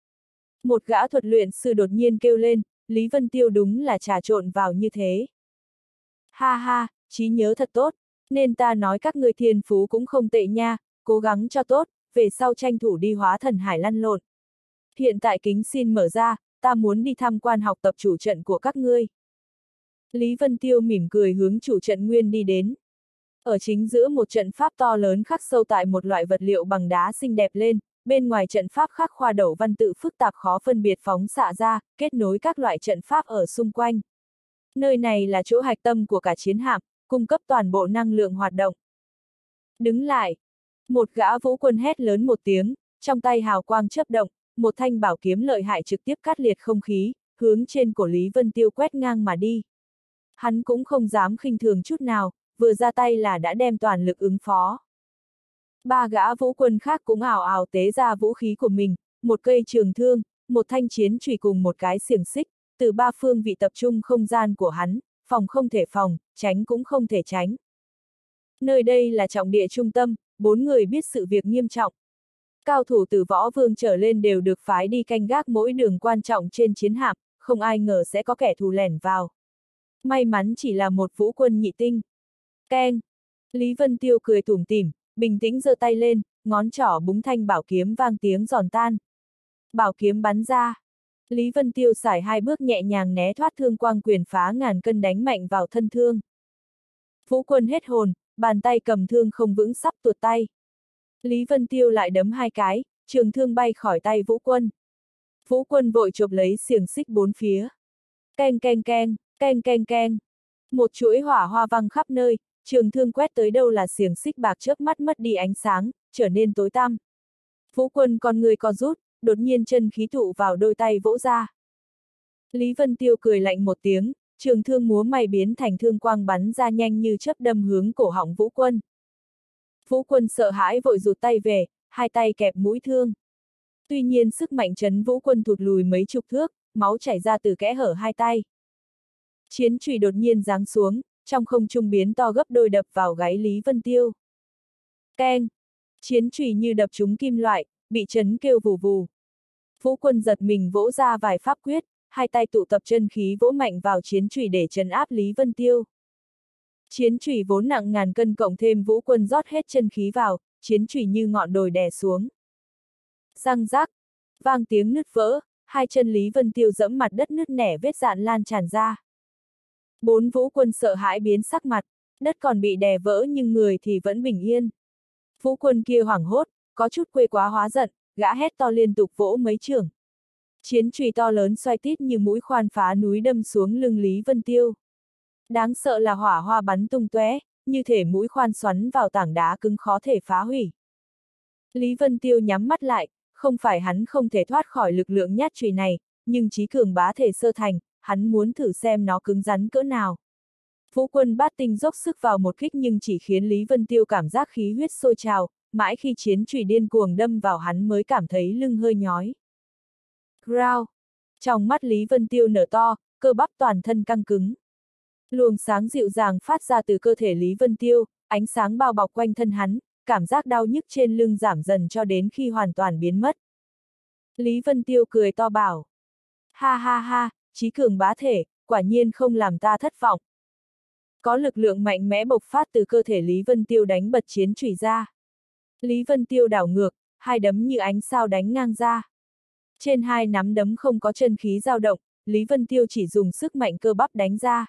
Một gã thuật luyện sư đột nhiên kêu lên, Lý Vân Tiêu đúng là trà trộn vào như thế. Ha ha, trí nhớ thật tốt, nên ta nói các ngươi thiên phú cũng không tệ nha, cố gắng cho tốt, về sau tranh thủ đi hóa thần hải lăn lộn. Hiện tại kính xin mở ra, ta muốn đi tham quan học tập chủ trận của các ngươi. Lý Vân Tiêu mỉm cười hướng chủ trận nguyên đi đến. Ở chính giữa một trận pháp to lớn khắc sâu tại một loại vật liệu bằng đá xinh đẹp lên, bên ngoài trận pháp khắc khoa đầu văn tự phức tạp khó phân biệt phóng xạ ra, kết nối các loại trận pháp ở xung quanh. Nơi này là chỗ hạch tâm của cả chiến hạm, cung cấp toàn bộ năng lượng hoạt động. Đứng lại! Một gã vũ quân hét lớn một tiếng, trong tay hào quang chớp động, một thanh bảo kiếm lợi hại trực tiếp cắt liệt không khí, hướng trên cổ Lý Vân Tiêu quét ngang mà đi. Hắn cũng không dám khinh thường chút nào, vừa ra tay là đã đem toàn lực ứng phó. Ba gã vũ quân khác cũng ảo ảo tế ra vũ khí của mình, một cây trường thương, một thanh chiến chùy cùng một cái xiềng xích, từ ba phương vị tập trung không gian của hắn, phòng không thể phòng, tránh cũng không thể tránh. Nơi đây là trọng địa trung tâm, bốn người biết sự việc nghiêm trọng. Cao thủ từ võ vương trở lên đều được phái đi canh gác mỗi đường quan trọng trên chiến hạm, không ai ngờ sẽ có kẻ thù lẻn vào. May mắn chỉ là một vũ quân nhị tinh. Keng! Lý Vân Tiêu cười tủm tỉm, bình tĩnh giơ tay lên, ngón trỏ búng thanh bảo kiếm vang tiếng giòn tan. Bảo kiếm bắn ra. Lý Vân Tiêu sải hai bước nhẹ nhàng né thoát thương quang quyền phá ngàn cân đánh mạnh vào thân thương. Vũ Quân hết hồn, bàn tay cầm thương không vững sắp tuột tay. Lý Vân Tiêu lại đấm hai cái, trường thương bay khỏi tay Vũ Quân. Vũ Quân vội chộp lấy xiềng xích bốn phía. Keng keng keng, keng keng keng. Một chuỗi hỏa hoa văng khắp nơi, trường thương quét tới đâu là xiềng xích bạc chớp mắt mất đi ánh sáng, trở nên tối tăm. Vũ Quân con người co rút, đột nhiên chân khí tụ vào đôi tay vỗ ra. Lý Vân Tiêu cười lạnh một tiếng, trường thương múa may biến thành thương quang bắn ra nhanh như chớp đâm hướng cổ họng Vũ Quân. Vũ Quân sợ hãi vội rụt tay về, hai tay kẹp mũi thương. Tuy nhiên sức mạnh chấn Vũ Quân thụt lùi mấy chục thước, máu chảy ra từ kẽ hở hai tay. Chiến chùy đột nhiên giáng xuống, trong không trung biến to gấp đôi đập vào gáy Lý Vân Tiêu. Keng! Chiến chùy như đập trúng kim loại, bị chấn kêu vù vù. Vũ Quân giật mình vỗ ra vài pháp quyết, hai tay tụ tập chân khí vỗ mạnh vào chiến chùy để trấn áp Lý Vân Tiêu. Chiến chùy vốn nặng ngàn cân cộng thêm Vũ Quân rót hết chân khí vào, chiến chùy như ngọn đồi đè xuống. Răng rác, vang tiếng nứt vỡ, hai chân Lý Vân Tiêu dẫm mặt đất nứt nẻ vết dạn lan tràn ra. Bốn Vũ Quân sợ hãi biến sắc mặt, đất còn bị đè vỡ nhưng người thì vẫn bình yên. Vũ Quân kia hoảng hốt, có chút quê quá hóa giận, gã hét to liên tục vỗ mấy chưởng. Chiến chùy to lớn xoay tít như mũi khoan phá núi đâm xuống lưng Lý Vân Tiêu. Đáng sợ là hỏa hoa bắn tung tóe, như thể mũi khoan xoắn vào tảng đá cứng khó thể phá hủy. Lý Vân Tiêu nhắm mắt lại, không phải hắn không thể thoát khỏi lực lượng nhát chùy này, nhưng trí cường bá thể sơ thành, hắn muốn thử xem nó cứng rắn cỡ nào. Vũ Quân bát tinh dốc sức vào một kích nhưng chỉ khiến Lý Vân Tiêu cảm giác khí huyết sôi trào, mãi khi chiến chùy điên cuồng đâm vào hắn mới cảm thấy lưng hơi nhói. Growl! Trong mắt Lý Vân Tiêu nở to, cơ bắp toàn thân căng cứng. Luồng sáng dịu dàng phát ra từ cơ thể Lý Vân Tiêu, ánh sáng bao bọc quanh thân hắn, cảm giác đau nhức trên lưng giảm dần cho đến khi hoàn toàn biến mất. Lý Vân Tiêu cười to bảo. Ha ha ha, trí cường bá thể, quả nhiên không làm ta thất vọng. Có lực lượng mạnh mẽ bộc phát từ cơ thể Lý Vân Tiêu đánh bật chiến chùy ra. Lý Vân Tiêu đảo ngược, hai đấm như ánh sao đánh ngang ra. Trên hai nắm đấm không có chân khí dao động, Lý Vân Tiêu chỉ dùng sức mạnh cơ bắp đánh ra.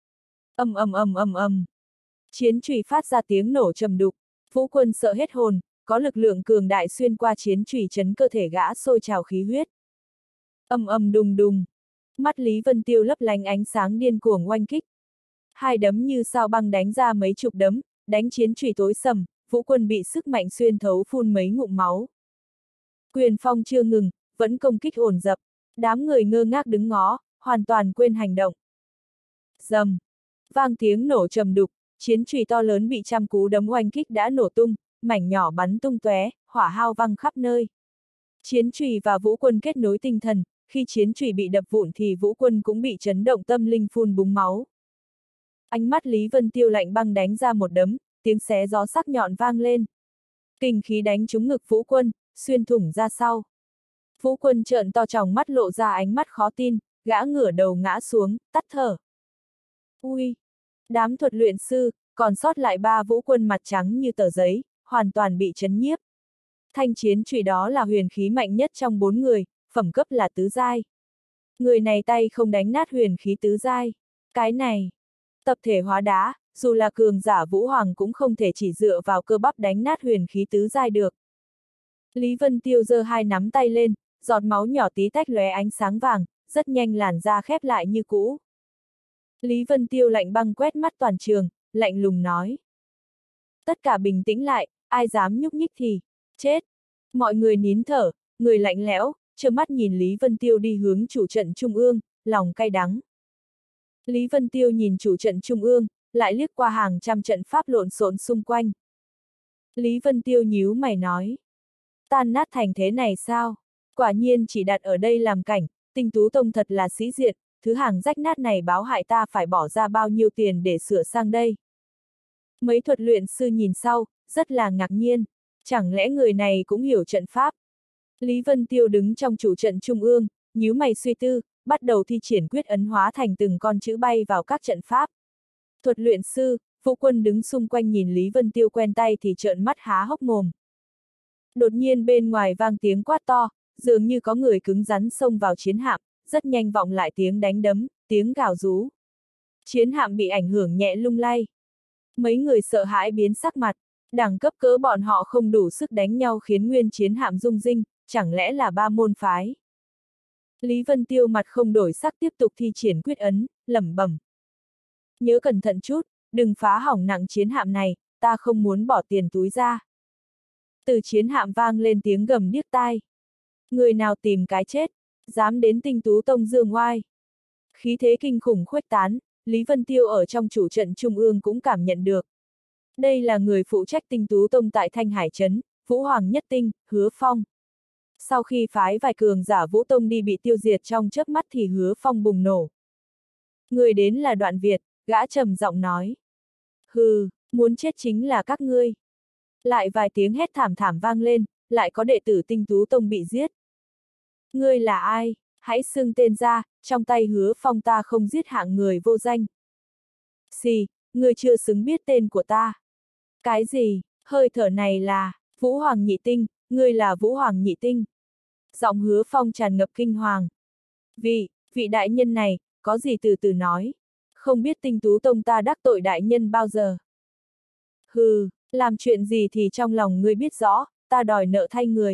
Ầm ầm ầm ầm ầm. Chiến chùy phát ra tiếng nổ trầm đục, Vũ Quân sợ hết hồn, có lực lượng cường đại xuyên qua chiến chùy chấn cơ thể gã sôi trào khí huyết. Ầm ầm đùng đùng. Mắt Lý Vân Tiêu lấp lánh ánh sáng điên cuồng oanh kích. Hai đấm như sao băng đánh ra mấy chục đấm, đánh chiến chùy tối sầm, Vũ Quân bị sức mạnh xuyên thấu phun mấy ngụm máu. Quyền phong chưa ngừng, vẫn công kích ổn dập, đám người ngơ ngác đứng ngó, hoàn toàn quên hành động. Rầm, vang tiếng nổ trầm đục, chiến chùy to lớn bị trăm cú đấm oanh kích đã nổ tung, mảnh nhỏ bắn tung tóe, hỏa hao văng khắp nơi. Chiến chùy và Vũ Quân kết nối tinh thần, khi chiến chùy bị đập vụn thì Vũ Quân cũng bị chấn động tâm linh phun búng máu. Ánh mắt Lý Vân Tiêu lạnh băng đánh ra một đấm, tiếng xé gió sắc nhọn vang lên. Kình khí đánh trúng ngực Vũ Quân, xuyên thủng ra sau. Vũ Quân trợn to tròng mắt lộ ra ánh mắt khó tin, gã ngửa đầu ngã xuống, tắt thở. Ui! Đám thuật luyện sư, còn sót lại ba Vũ Quân mặt trắng như tờ giấy, hoàn toàn bị chấn nhiếp. Thanh chiến chùy đó là huyền khí mạnh nhất trong bốn người, phẩm cấp là tứ giai. Người này tay không đánh nát huyền khí tứ giai. Cái này, tập thể hóa đá, dù là cường giả Vũ Hoàng cũng không thể chỉ dựa vào cơ bắp đánh nát huyền khí tứ giai được. Lý Vân Tiêu giơ hai nắm tay lên, giọt máu nhỏ tí tách lóe ánh sáng vàng, rất nhanh làn da khép lại như cũ. Lý Vân Tiêu lạnh băng quét mắt toàn trường, lạnh lùng nói. Tất cả bình tĩnh lại, ai dám nhúc nhích thì, chết. Mọi người nín thở, người lạnh lẽo, trơ mắt nhìn Lý Vân Tiêu đi hướng chủ trận trung ương, lòng cay đắng. Lý Vân Tiêu nhìn chủ trận trung ương, lại liếc qua hàng trăm trận pháp lộn xộn xung quanh. Lý Vân Tiêu nhíu mày nói. Tan nát thành thế này sao? Quả nhiên chỉ đặt ở đây làm cảnh, Tinh Tú Tông thật là sĩ diện, thứ hàng rách nát này báo hại ta phải bỏ ra bao nhiêu tiền để sửa sang đây. Mấy thuật luyện sư nhìn sau, rất là ngạc nhiên, chẳng lẽ người này cũng hiểu trận pháp? Lý Vân Tiêu đứng trong chủ trận trung ương, nhíu mày suy tư, bắt đầu thi triển quyết ấn hóa thành từng con chữ bay vào các trận pháp. Thuật luyện sư, Vũ Quân đứng xung quanh nhìn Lý Vân Tiêu quen tay thì trợn mắt há hốc mồm. Đột nhiên bên ngoài vang tiếng quát to, dường như có người cứng rắn xông vào chiến hạm, rất nhanh vọng lại tiếng đánh đấm, tiếng gào rú. Chiến hạm bị ảnh hưởng nhẹ lung lay. Mấy người sợ hãi biến sắc mặt, đẳng cấp cỡ bọn họ không đủ sức đánh nhau khiến nguyên chiến hạm rung rinh, chẳng lẽ là ba môn phái. Lý Vân Tiêu mặt không đổi sắc tiếp tục thi triển quyết ấn, lẩm bẩm. Nhớ cẩn thận chút, đừng phá hỏng nặng chiến hạm này, ta không muốn bỏ tiền túi ra. Từ chiến hạm vang lên tiếng gầm điếc tai. Người nào tìm cái chết, dám đến Tinh Tú Tông dương oai. Khí thế kinh khủng khuếch tán, Lý Vân Tiêu ở trong chủ trận trung ương cũng cảm nhận được. Đây là người phụ trách Tinh Tú Tông tại Thanh Hải Trấn, Vũ Hoàng Nhất Tinh, Hứa Phong. Sau khi phái vài cường giả Vũ Tông đi bị tiêu diệt trong chớp mắt thì Hứa Phong bùng nổ. Người đến là Đoạn Việt, gã trầm giọng nói. Hừ, muốn chết chính là các ngươi. Lại vài tiếng hét thảm thảm vang lên, lại có đệ tử Tinh Tú Tông bị giết. Ngươi là ai? Hãy xưng tên ra, trong tay Hứa Phong ta không giết hạng người vô danh. Xì, ngươi chưa xứng biết tên của ta. Cái gì? Hơi thở này là Vũ Hoàng Nhị Tinh, ngươi là Vũ Hoàng Nhị Tinh. Giọng Hứa Phong tràn ngập kinh hoàng. Vị, vị đại nhân này, có gì từ từ nói. Không biết Tinh Tú Tông ta đắc tội đại nhân bao giờ. Hừ, làm chuyện gì thì trong lòng ngươi biết rõ, ta đòi nợ thay người.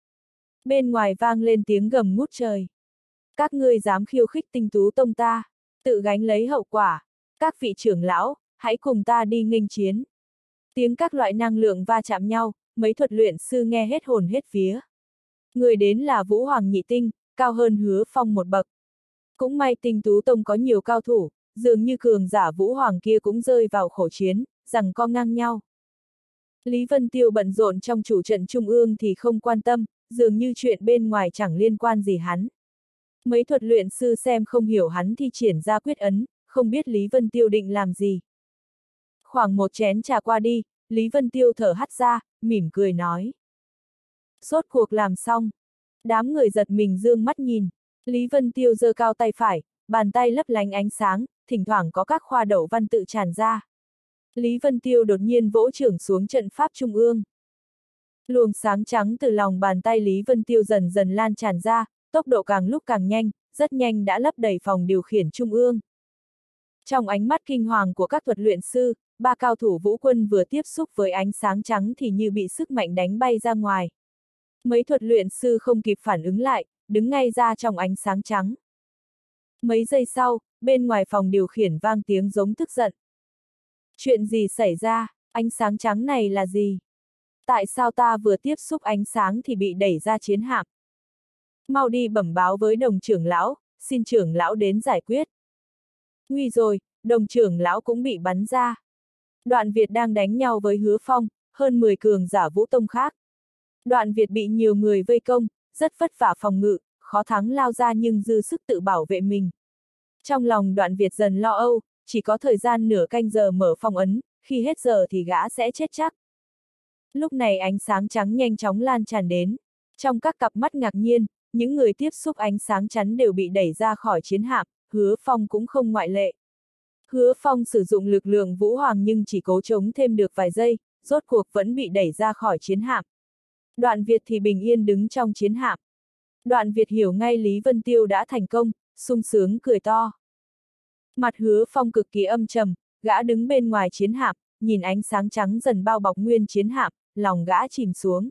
Bên ngoài vang lên tiếng gầm ngút trời. Các ngươi dám khiêu khích Tinh Tú Tông ta, tự gánh lấy hậu quả. Các vị trưởng lão, hãy cùng ta đi nghênh chiến. Tiếng các loại năng lượng va chạm nhau, mấy thuật luyện sư nghe hết hồn hết vía. Người đến là Vũ Hoàng Nhị Tinh, cao hơn Hứa Phong một bậc. Cũng may Tinh Tú Tông có nhiều cao thủ, dường như cường giả Vũ Hoàng kia cũng rơi vào khổ chiến, rằng co ngang nhau. Lý Vân Tiêu bận rộn trong chủ trận trung ương thì không quan tâm, dường như chuyện bên ngoài chẳng liên quan gì hắn. Mấy thuật luyện sư xem không hiểu hắn thi triển ra quyết ấn, không biết Lý Vân Tiêu định làm gì. Khoảng một chén trà qua đi, Lý Vân Tiêu thở hắt ra, mỉm cười nói. Rốt cuộc làm xong. Đám người giật mình dương mắt nhìn. Lý Vân Tiêu giơ cao tay phải, bàn tay lấp lánh ánh sáng, thỉnh thoảng có các khoa đậu văn tự tràn ra. Lý Vân Tiêu đột nhiên vỗ chưởng xuống trận pháp trung ương. Luồng sáng trắng từ lòng bàn tay Lý Vân Tiêu dần dần lan tràn ra, tốc độ càng lúc càng nhanh, rất nhanh đã lấp đầy phòng điều khiển trung ương. Trong ánh mắt kinh hoàng của các thuật luyện sư, ba cao thủ vũ quân vừa tiếp xúc với ánh sáng trắng thì như bị sức mạnh đánh bay ra ngoài. Mấy thuật luyện sư không kịp phản ứng lại, đứng ngay ra trong ánh sáng trắng. Mấy giây sau, bên ngoài phòng điều khiển vang tiếng giống tức giận. Chuyện gì xảy ra, ánh sáng trắng này là gì? Tại sao ta vừa tiếp xúc ánh sáng thì bị đẩy ra chiến hạm? Mau đi bẩm báo với đồng trưởng lão, xin trưởng lão đến giải quyết. Nguy rồi, đồng trưởng lão cũng bị bắn ra. Đoạn Việt đang đánh nhau với Hứa Phong, hơn mười cường giả Vũ Tông khác. Đoạn Việt bị nhiều người vây công, rất vất vả phòng ngự, khó thắng lao ra nhưng dư sức tự bảo vệ mình. Trong lòng Đoạn Việt dần lo âu, chỉ có thời gian nửa canh giờ mở phong ấn, khi hết giờ thì gã sẽ chết chắc. Lúc này ánh sáng trắng nhanh chóng lan tràn đến. Trong các cặp mắt ngạc nhiên, những người tiếp xúc ánh sáng chắn đều bị đẩy ra khỏi chiến hạm, Hứa Phong cũng không ngoại lệ. Hứa Phong sử dụng lực lượng Vũ Hoàng nhưng chỉ cố chống thêm được vài giây, rốt cuộc vẫn bị đẩy ra khỏi chiến hạm. Đoạn Việt thì bình yên đứng trong chiến hạm. Đoạn Việt hiểu ngay Lý Vân Tiêu đã thành công, sung sướng cười to. Mặt Hứa Phong cực kỳ âm trầm, gã đứng bên ngoài chiến hạm, nhìn ánh sáng trắng dần bao bọc nguyên chiến hạm, lòng gã chìm xuống.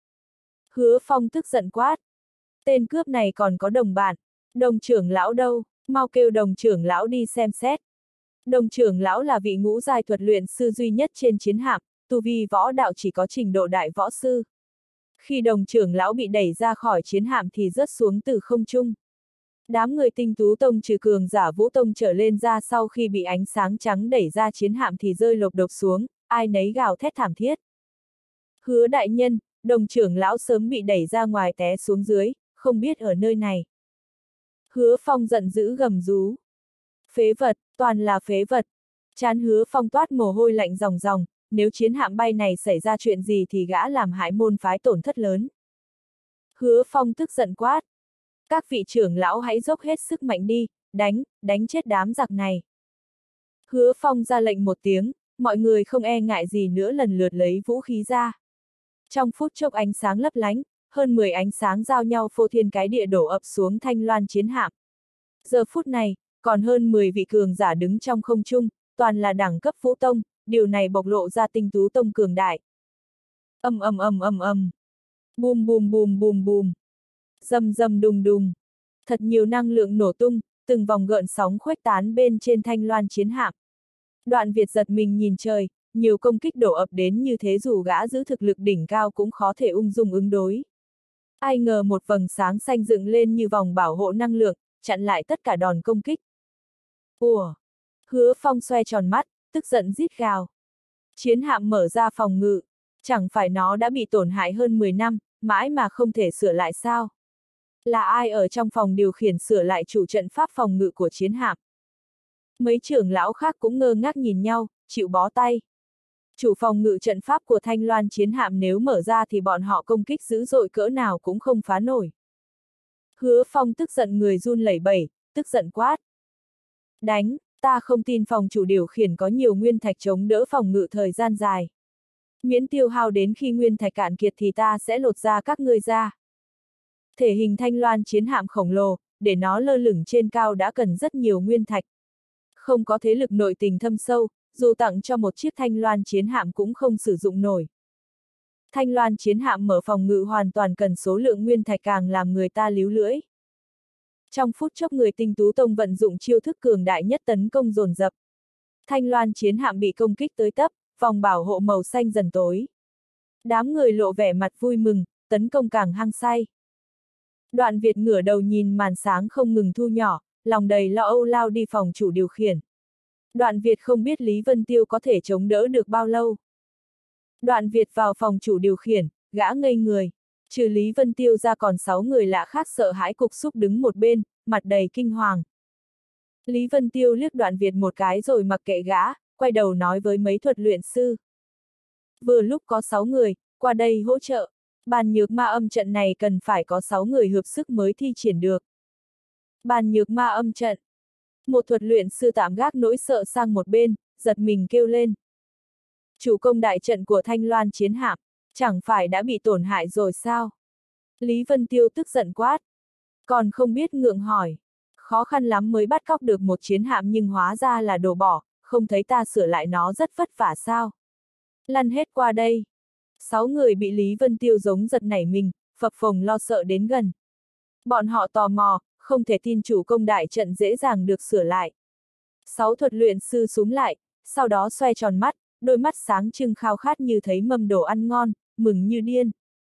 Hứa Phong tức giận quát. Tên cướp này còn có đồng bạn, đồng trưởng lão đâu, mau kêu đồng trưởng lão đi xem xét. Đồng trưởng lão là vị ngũ giai thuật luyện sư duy nhất trên chiến hạm, tu vi võ đạo chỉ có trình độ đại võ sư. Khi đồng trưởng lão bị đẩy ra khỏi chiến hạm thì rớt xuống từ không trung. Đám người Tinh Tú Tông trừ cường giả Vũ Tông trở lên ra sau khi bị ánh sáng trắng đẩy ra chiến hạm thì rơi lộp đột xuống, ai nấy gào thét thảm thiết. Hứa đại nhân, đồng trưởng lão sớm bị đẩy ra ngoài té xuống dưới, không biết ở nơi này. Hứa Phong giận dữ gầm rú. Phế vật, toàn là phế vật. Trán Hứa Phong toát mồ hôi lạnh ròng ròng, nếu chiến hạm bay này xảy ra chuyện gì thì gã làm hại môn phái tổn thất lớn. Hứa Phong tức giận quát. Các vị trưởng lão hãy dốc hết sức mạnh đi, đánh, đánh chết đám giặc này. Hứa Phong ra lệnh một tiếng, mọi người không e ngại gì nữa lần lượt lấy vũ khí ra. Trong phút chốc ánh sáng lấp lánh, hơn mười ánh sáng giao nhau phô thiên cái địa đổ ập xuống Thanh Loan chiến hạm. Giờ phút này, còn hơn mười vị cường giả đứng trong không trung, toàn là đẳng cấp vũ tông, điều này bộc lộ ra tinh tú tông cường đại. Ầm ầm ầm ầm ầm. Bùm bùm bùm bùm bùm. Rầm rầm đùng đùng. Thật nhiều năng lượng nổ tung, từng vòng gợn sóng khuếch tán bên trên Thanh Loan chiến hạm. Đoạn Việt giật mình nhìn trời, nhiều công kích đổ ập đến như thế dù gã giữ thực lực đỉnh cao cũng khó thể ung dung ứng đối. Ai ngờ một vầng sáng xanh dựng lên như vòng bảo hộ năng lượng, chặn lại tất cả đòn công kích. Ủa! Hứa Phong xoe tròn mắt, tức giận rít gào. Chiến hạm mở ra phòng ngự, chẳng phải nó đã bị tổn hại hơn mười năm, mãi mà không thể sửa lại sao? Là ai ở trong phòng điều khiển sửa lại chủ trận pháp phòng ngự của chiến hạm? Mấy trưởng lão khác cũng ngơ ngác nhìn nhau, chịu bó tay. Chủ phòng ngự trận pháp của Thanh Loan chiến hạm nếu mở ra thì bọn họ công kích dữ dội cỡ nào cũng không phá nổi. Hứa Phong tức giận người run lẩy bẩy, tức giận quát. Đánh, ta không tin phòng chủ điều khiển có nhiều nguyên thạch chống đỡ phòng ngự thời gian dài. Miễn tiêu hao đến khi nguyên thạch cạn kiệt thì ta sẽ lột ra các ngươi ra. Thể hình Thanh Loan chiến hạm khổng lồ, để nó lơ lửng trên cao đã cần rất nhiều nguyên thạch. Không có thế lực nội tình thâm sâu, dù tặng cho một chiếc Thanh Loan chiến hạm cũng không sử dụng nổi. Thanh Loan chiến hạm mở phòng ngự hoàn toàn cần số lượng nguyên thạch càng làm người ta líu lưỡi. Trong phút chốc người tinh tú tông vận dụng chiêu thức cường đại nhất tấn công dồn dập. Thanh Loan chiến hạm bị công kích tới tấp, vòng bảo hộ màu xanh dần tối. Đám người lộ vẻ mặt vui mừng, tấn công càng hăng say. Đoạn Việt ngửa đầu nhìn màn sáng không ngừng thu nhỏ, lòng đầy lo âu lao đi phòng chủ điều khiển. Đoạn Việt không biết Lý Vân Tiêu có thể chống đỡ được bao lâu. Đoạn Việt vào phòng chủ điều khiển, gã ngây người. Trừ Lý Vân Tiêu ra còn sáu người lạ khác sợ hãi cục xúc đứng một bên, mặt đầy kinh hoàng. Lý Vân Tiêu liếc Đoạn Việt một cái rồi mặc kệ gã, quay đầu nói với mấy thuật luyện sư. Vừa lúc có sáu người, qua đây hỗ trợ. Bàn nhược ma âm trận này cần phải có sáu người hợp sức mới thi triển được. Bàn nhược ma âm trận. Một thuật luyện sư tạm gác nỗi sợ sang một bên, giật mình kêu lên. Chủ công đại trận của Thanh Loan chiến hạm, chẳng phải đã bị tổn hại rồi sao? Lý Vân Tiêu tức giận quát. Còn không biết ngượng hỏi. Khó khăn lắm mới bắt cóc được một chiến hạm nhưng hóa ra là đồ bỏ, không thấy ta sửa lại nó rất vất vả sao? Lăn hết qua đây. Sáu người bị Lý Vân Tiêu giống giật nảy mình, phập phồng lo sợ đến gần. Bọn họ tò mò, không thể tin chủ công đại trận dễ dàng được sửa lại. Sáu thuật luyện sư súm lại, sau đó xoay tròn mắt, đôi mắt sáng trưng khao khát như thấy mâm đồ ăn ngon, mừng như điên.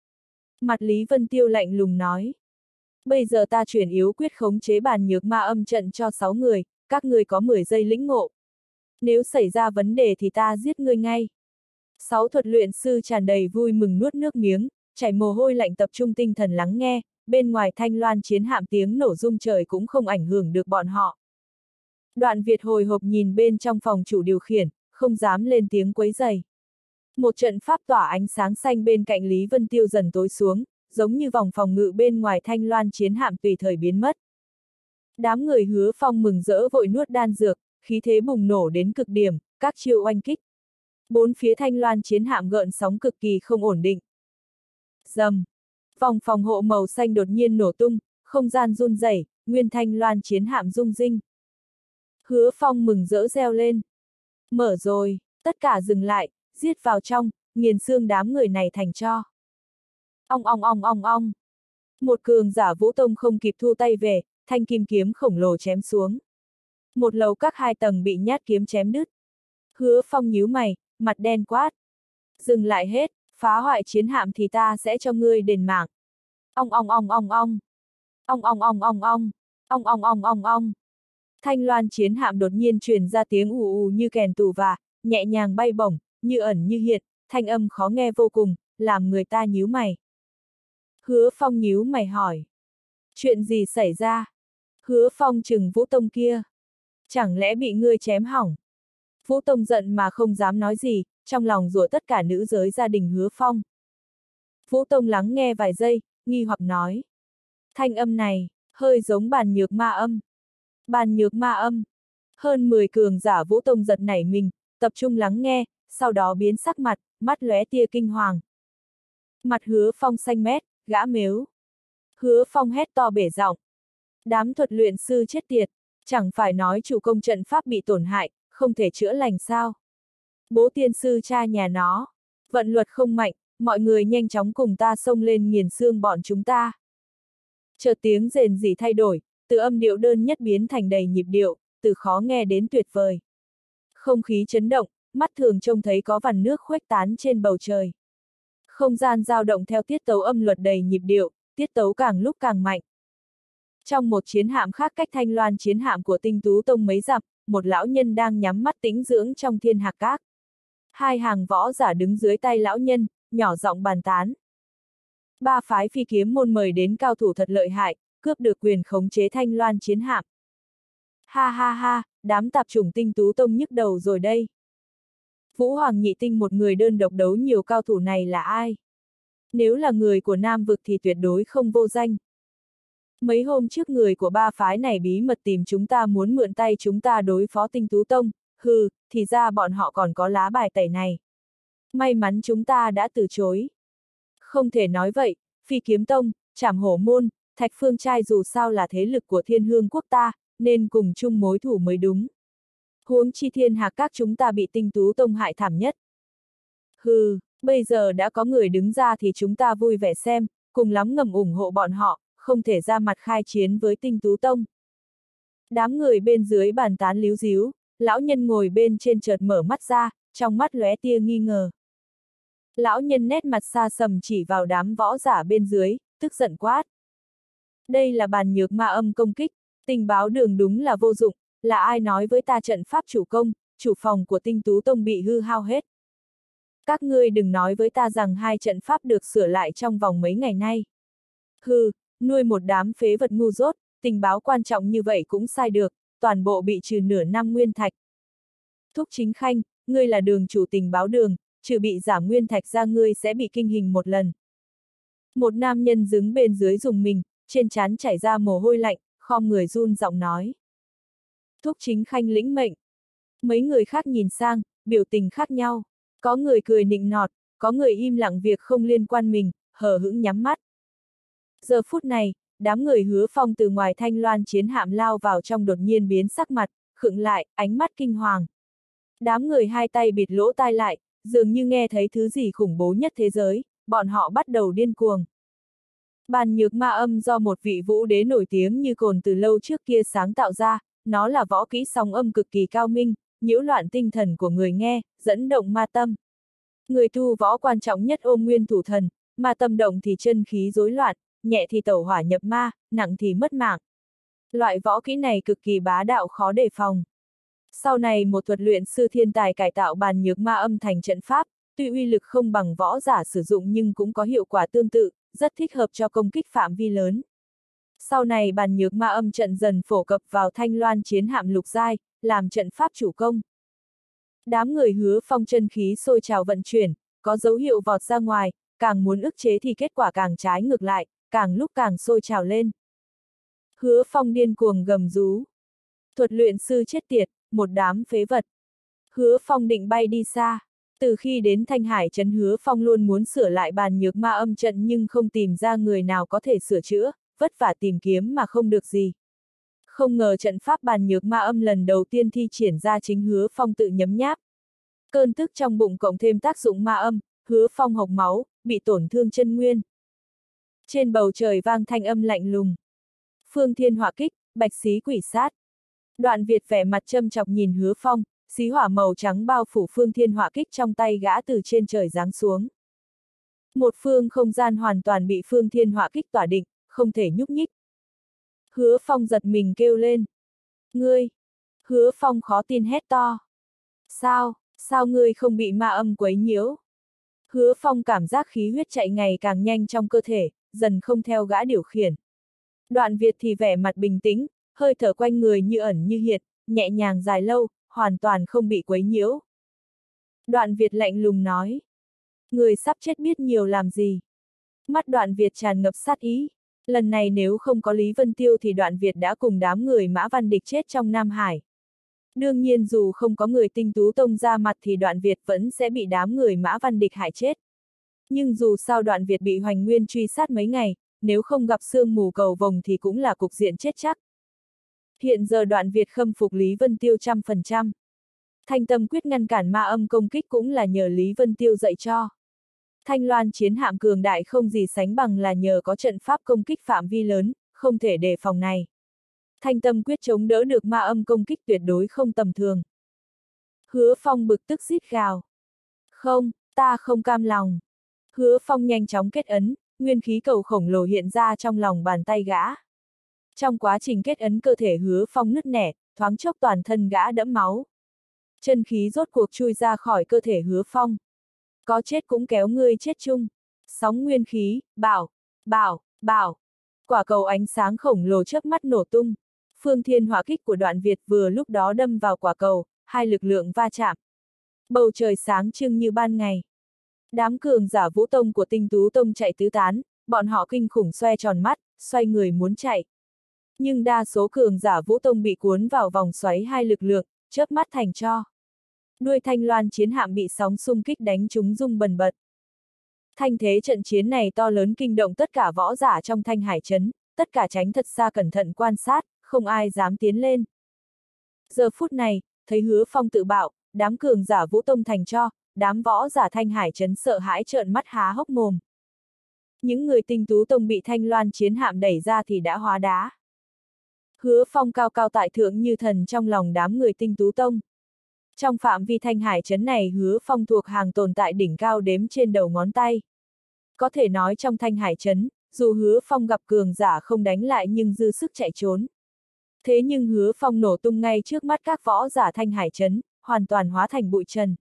Mặt Lý Vân Tiêu lạnh lùng nói. Bây giờ ta chuyển yếu quyết khống chế bàn nhược ma âm trận cho sáu người, các ngươi có mười giây lĩnh ngộ. Nếu xảy ra vấn đề thì ta giết ngươi ngay. Sáu thuật luyện sư tràn đầy vui mừng nuốt nước miếng, chảy mồ hôi lạnh tập trung tinh thần lắng nghe, bên ngoài Thanh Loan chiến hạm tiếng nổ rung trời cũng không ảnh hưởng được bọn họ. Đoạn Việt hồi hộp nhìn bên trong phòng chủ điều khiển, không dám lên tiếng quấy rầy. Một trận pháp tỏa ánh sáng xanh bên cạnh Lý Vân Tiêu dần tối xuống, giống như vòng phòng ngự bên ngoài Thanh Loan chiến hạm tùy thời biến mất. Đám người Hứa Phong mừng rỡ vội nuốt đan dược, khí thế bùng nổ đến cực điểm, các chiêu oanh kích. Bốn phía Thanh Loan chiến hạm gợn sóng cực kỳ không ổn định. Rầm, vòng phòng hộ màu xanh đột nhiên nổ tung, không gian run rẩy, nguyên Thanh Loan chiến hạm rung rinh. Hứa Phong mừng rỡ reo lên. Mở rồi, tất cả dừng lại, giết vào trong, nghiền xương đám người này thành tro. Ong ong ong ong ong. Một cường giả vũ tông không kịp thu tay về, thanh kim kiếm khổng lồ chém xuống. Một lầu các hai tầng bị nhát kiếm chém đứt. Hứa Phong nhíu mày, mặt đen quát. Dừng lại hết, phá hoại chiến hạm thì ta sẽ cho ngươi đền mạng. Ong ong ong ong ong. Ong ong ong ong ong. Ong ong ong ong ong. Thanh Loan chiến hạm đột nhiên truyền ra tiếng ù ù như kèn tù và, nhẹ nhàng bay bổng, như ẩn như hiện, thanh âm khó nghe vô cùng, làm người ta nhíu mày. Hứa Phong nhíu mày hỏi. Chuyện gì xảy ra? Hứa Phong chừng Vũ Tông kia. Chẳng lẽ bị ngươi chém hỏng? Vũ Tông giận mà không dám nói gì, trong lòng rủa tất cả nữ giới gia đình Hứa Phong. Vũ Tông lắng nghe vài giây, nghi hoặc nói. Thanh âm này, hơi giống bàn nhược ma âm. Bàn nhược ma âm. Hơn mười cường giả Vũ Tông giật nảy mình, tập trung lắng nghe, sau đó biến sắc mặt, mắt lóe tia kinh hoàng. Mặt Hứa Phong xanh mét, gã mếu. Hứa Phong hét to bể giọng. Đám thuật luyện sư chết tiệt, chẳng phải nói chủ công trận pháp bị tổn hại, không thể chữa lành sao. Bố tiên sư cha nhà nó, vận luật không mạnh, mọi người nhanh chóng cùng ta xông lên nghiền xương bọn chúng ta. Chợt tiếng rền rỉ thay đổi, từ âm điệu đơn nhất biến thành đầy nhịp điệu, từ khó nghe đến tuyệt vời. Không khí chấn động, mắt thường trông thấy có vằn nước khuếch tán trên bầu trời. Không gian dao động theo tiết tấu âm luật đầy nhịp điệu, tiết tấu càng lúc càng mạnh. Trong một chiến hạm khác cách Thanh Loan chiến hạm của Tinh Tú Tông mấy dặm, một lão nhân đang nhắm mắt tĩnh dưỡng trong thiên hạc các. Hai hàng võ giả đứng dưới tay lão nhân, nhỏ giọng bàn tán. Ba phái phi kiếm môn mời đến cao thủ thật lợi hại, cướp được quyền khống chế Thanh Loan chiến hạm. Ha ha ha, đám tạp chủng Tinh Tú Tông nhức đầu rồi đây. Vũ Hoàng Nhị Tinh một người đơn độc đấu nhiều cao thủ này là ai? Nếu là người của Nam Vực thì tuyệt đối không vô danh. Mấy hôm trước người của ba phái này bí mật tìm chúng ta muốn mượn tay chúng ta đối phó Tinh Tú Tông, hừ, thì ra bọn họ còn có lá bài tẩy này. May mắn chúng ta đã từ chối. Không thể nói vậy, Phi Kiếm Tông, Trảm Hổ Môn, Thạch Phương Trai dù sao là thế lực của Thiên Hương quốc ta, nên cùng chung mối thù mới đúng. Huống chi thiên hạc các chúng ta bị Tinh Tú Tông hại thảm nhất. Hừ, bây giờ đã có người đứng ra thì chúng ta vui vẻ xem, cùng lắm ngầm ủng hộ bọn họ, không thể ra mặt khai chiến với Tinh Tú Tông. Đám người bên dưới bàn tán líu díu, lão nhân ngồi bên trên chợt mở mắt ra, trong mắt lóe tia nghi ngờ. Lão nhân nét mặt xa sầm chỉ vào đám võ giả bên dưới, tức giận quát. Đây là bàn nhược ma âm công kích, tình báo đường đúng là vô dụng, là ai nói với ta trận pháp chủ công, chủ phòng của Tinh Tú Tông bị hư hao hết. Các ngươi đừng nói với ta rằng hai trận pháp được sửa lại trong vòng mấy ngày nay. Hừ, nuôi một đám phế vật ngu dốt, tình báo quan trọng như vậy cũng sai được, toàn bộ bị trừ nửa năm nguyên thạch. Thúc Chính Khanh, ngươi là đường chủ tình báo đường, trừ bị giảm nguyên thạch ra ngươi sẽ bị kinh hình một lần. Một nam nhân đứng bên dưới dùng mình, trên trán chảy ra mồ hôi lạnh, khom người run giọng nói. Thúc Chính Khanh lĩnh mệnh. Mấy người khác nhìn sang, biểu tình khác nhau. Có người cười nịnh nọt, có người im lặng việc không liên quan mình, hờ hững nhắm mắt. Giờ phút này, đám người Hứa Phong từ ngoài Thanh Loan chiến hạm lao vào trong đột nhiên biến sắc mặt, khựng lại, ánh mắt kinh hoàng. Đám người hai tay bịt lỗ tai lại, dường như nghe thấy thứ gì khủng bố nhất thế giới, bọn họ bắt đầu điên cuồng. Bàn nhược ma âm do một vị vũ đế nổi tiếng như cồn từ lâu trước kia sáng tạo ra, nó là võ kỹ sóng âm cực kỳ cao minh, nhiễu loạn tinh thần của người nghe, dẫn động ma tâm. Người tu võ quan trọng nhất ôm nguyên thủ thần, ma tâm động thì chân khí rối loạn, nhẹ thì tẩu hỏa nhập ma, nặng thì mất mạng. Loại võ kỹ này cực kỳ bá đạo khó đề phòng. Sau này một thuật luyện sư thiên tài cải tạo bàn nhược ma âm thành trận pháp, tuy uy lực không bằng võ giả sử dụng nhưng cũng có hiệu quả tương tự, rất thích hợp cho công kích phạm vi lớn. Sau này bàn nhược ma âm trận dần phổ cập vào Thanh Loan chiến hạm lục giai, làm trận pháp chủ công. Đám người Hứa Phong chân khí sôi trào vận chuyển, có dấu hiệu vọt ra ngoài, càng muốn ức chế thì kết quả càng trái ngược lại, càng lúc càng sôi trào lên. Hứa Phong điên cuồng gầm rú. Thuật luyện sư chết tiệt, một đám phế vật. Hứa Phong định bay đi xa. Từ khi đến Thanh Hải trấn Hứa Phong luôn muốn sửa lại bàn nhược ma âm trận nhưng không tìm ra người nào có thể sửa chữa, vất vả tìm kiếm mà không được gì. Không ngờ trận pháp bàn nhược ma âm lần đầu tiên thi triển ra chính Hứa Phong tự nhấm nháp. Cơn tức trong bụng cộng thêm tác dụng ma âm, Hứa Phong hộc máu, bị tổn thương chân nguyên. Trên bầu trời vang thanh âm lạnh lùng. Phương Thiên hỏa kích, bạch xí quỷ sát. Đoạn Việt vẻ mặt châm chọc nhìn Hứa Phong, xí hỏa màu trắng bao phủ Phương Thiên hỏa kích trong tay gã từ trên trời giáng xuống. Một phương không gian hoàn toàn bị Phương Thiên hỏa kích tỏa định, không thể nhúc nhích. Hứa Phong giật mình kêu lên. Ngươi! Hứa Phong khó tin hét to. Sao, sao ngươi không bị ma âm quấy nhiễu? Hứa Phong cảm giác khí huyết chạy ngày càng nhanh trong cơ thể, dần không theo gã điều khiển. Đoạn Việt thì vẻ mặt bình tĩnh, hơi thở quanh người như ẩn như hiện, nhẹ nhàng dài lâu, hoàn toàn không bị quấy nhiễu. Đoạn Việt lạnh lùng nói. Người sắp chết biết nhiều làm gì? Mắt Đoạn Việt tràn ngập sát ý. Lần này nếu không có Lý Vân Tiêu thì Đoạn Việt đã cùng đám người Mã Văn Địch chết trong Nam Hải. Đương nhiên dù không có người Tinh Tú Tông ra mặt thì Đoạn Việt vẫn sẽ bị đám người Mã Văn Địch hại chết. Nhưng dù sao Đoạn Việt bị Hoành Nguyên truy sát mấy ngày, nếu không gặp sương mù cầu vồng thì cũng là cục diện chết chắc. Hiện giờ Đoạn Việt khâm phục Lý Vân Tiêu trăm phần trăm. Thanh tâm quyết ngăn cản ma âm công kích cũng là nhờ Lý Vân Tiêu dạy cho. Thanh Loan chiến hạm cường đại không gì sánh bằng là nhờ có trận pháp công kích phạm vi lớn, không thể đề phòng này. Thanh tâm quyết chống đỡ được ma âm công kích tuyệt đối không tầm thường. Hứa Phong bực tức rít gào. Không, ta không cam lòng. Hứa Phong nhanh chóng kết ấn, nguyên khí cầu khổng lồ hiện ra trong lòng bàn tay gã. Trong quá trình kết ấn cơ thể Hứa Phong nứt nẻ, thoáng chốc toàn thân gã đẫm máu. Chân khí rốt cuộc chui ra khỏi cơ thể Hứa Phong. Có chết cũng kéo ngươi chết chung. Sóng nguyên khí, bảo, bảo, bảo. Quả cầu ánh sáng khổng lồ chớp mắt nổ tung. Phương thiên hỏa kích của Đoạn Việt vừa lúc đó đâm vào quả cầu, hai lực lượng va chạm. Bầu trời sáng trưng như ban ngày. Đám cường giả Vũ Tông của Tinh Tú Tông chạy tứ tán, bọn họ kinh khủng xoe tròn mắt, xoay người muốn chạy. Nhưng đa số cường giả Vũ Tông bị cuốn vào vòng xoáy hai lực lượng, chớp mắt thành tro. Đuôi Thanh Loan chiến hạm bị sóng xung kích đánh trúng rung bần bật. Thanh thế trận chiến này to lớn kinh động tất cả võ giả trong Thanh Hải Trấn, tất cả tránh thật xa cẩn thận quan sát, không ai dám tiến lên. Giờ phút này, thấy Hứa Phong tự bạo, đám cường giả Vũ Tông thành tro, đám võ giả Thanh Hải Trấn sợ hãi trợn mắt há hốc mồm. Những người Tinh Tú Tông bị Thanh Loan chiến hạm đẩy ra thì đã hóa đá. Hứa Phong cao cao tại thượng như thần trong lòng đám người Tinh Tú Tông. Trong phạm vi Thanh Hải Trấn này Hứa Phong thuộc hàng tồn tại đỉnh cao đếm trên đầu ngón tay. Có thể nói trong Thanh Hải Trấn, dù Hứa Phong gặp cường giả không đánh lại nhưng dư sức chạy trốn. Thế nhưng Hứa Phong nổ tung ngay trước mắt các võ giả Thanh Hải Trấn, hoàn toàn hóa thành bụi trần.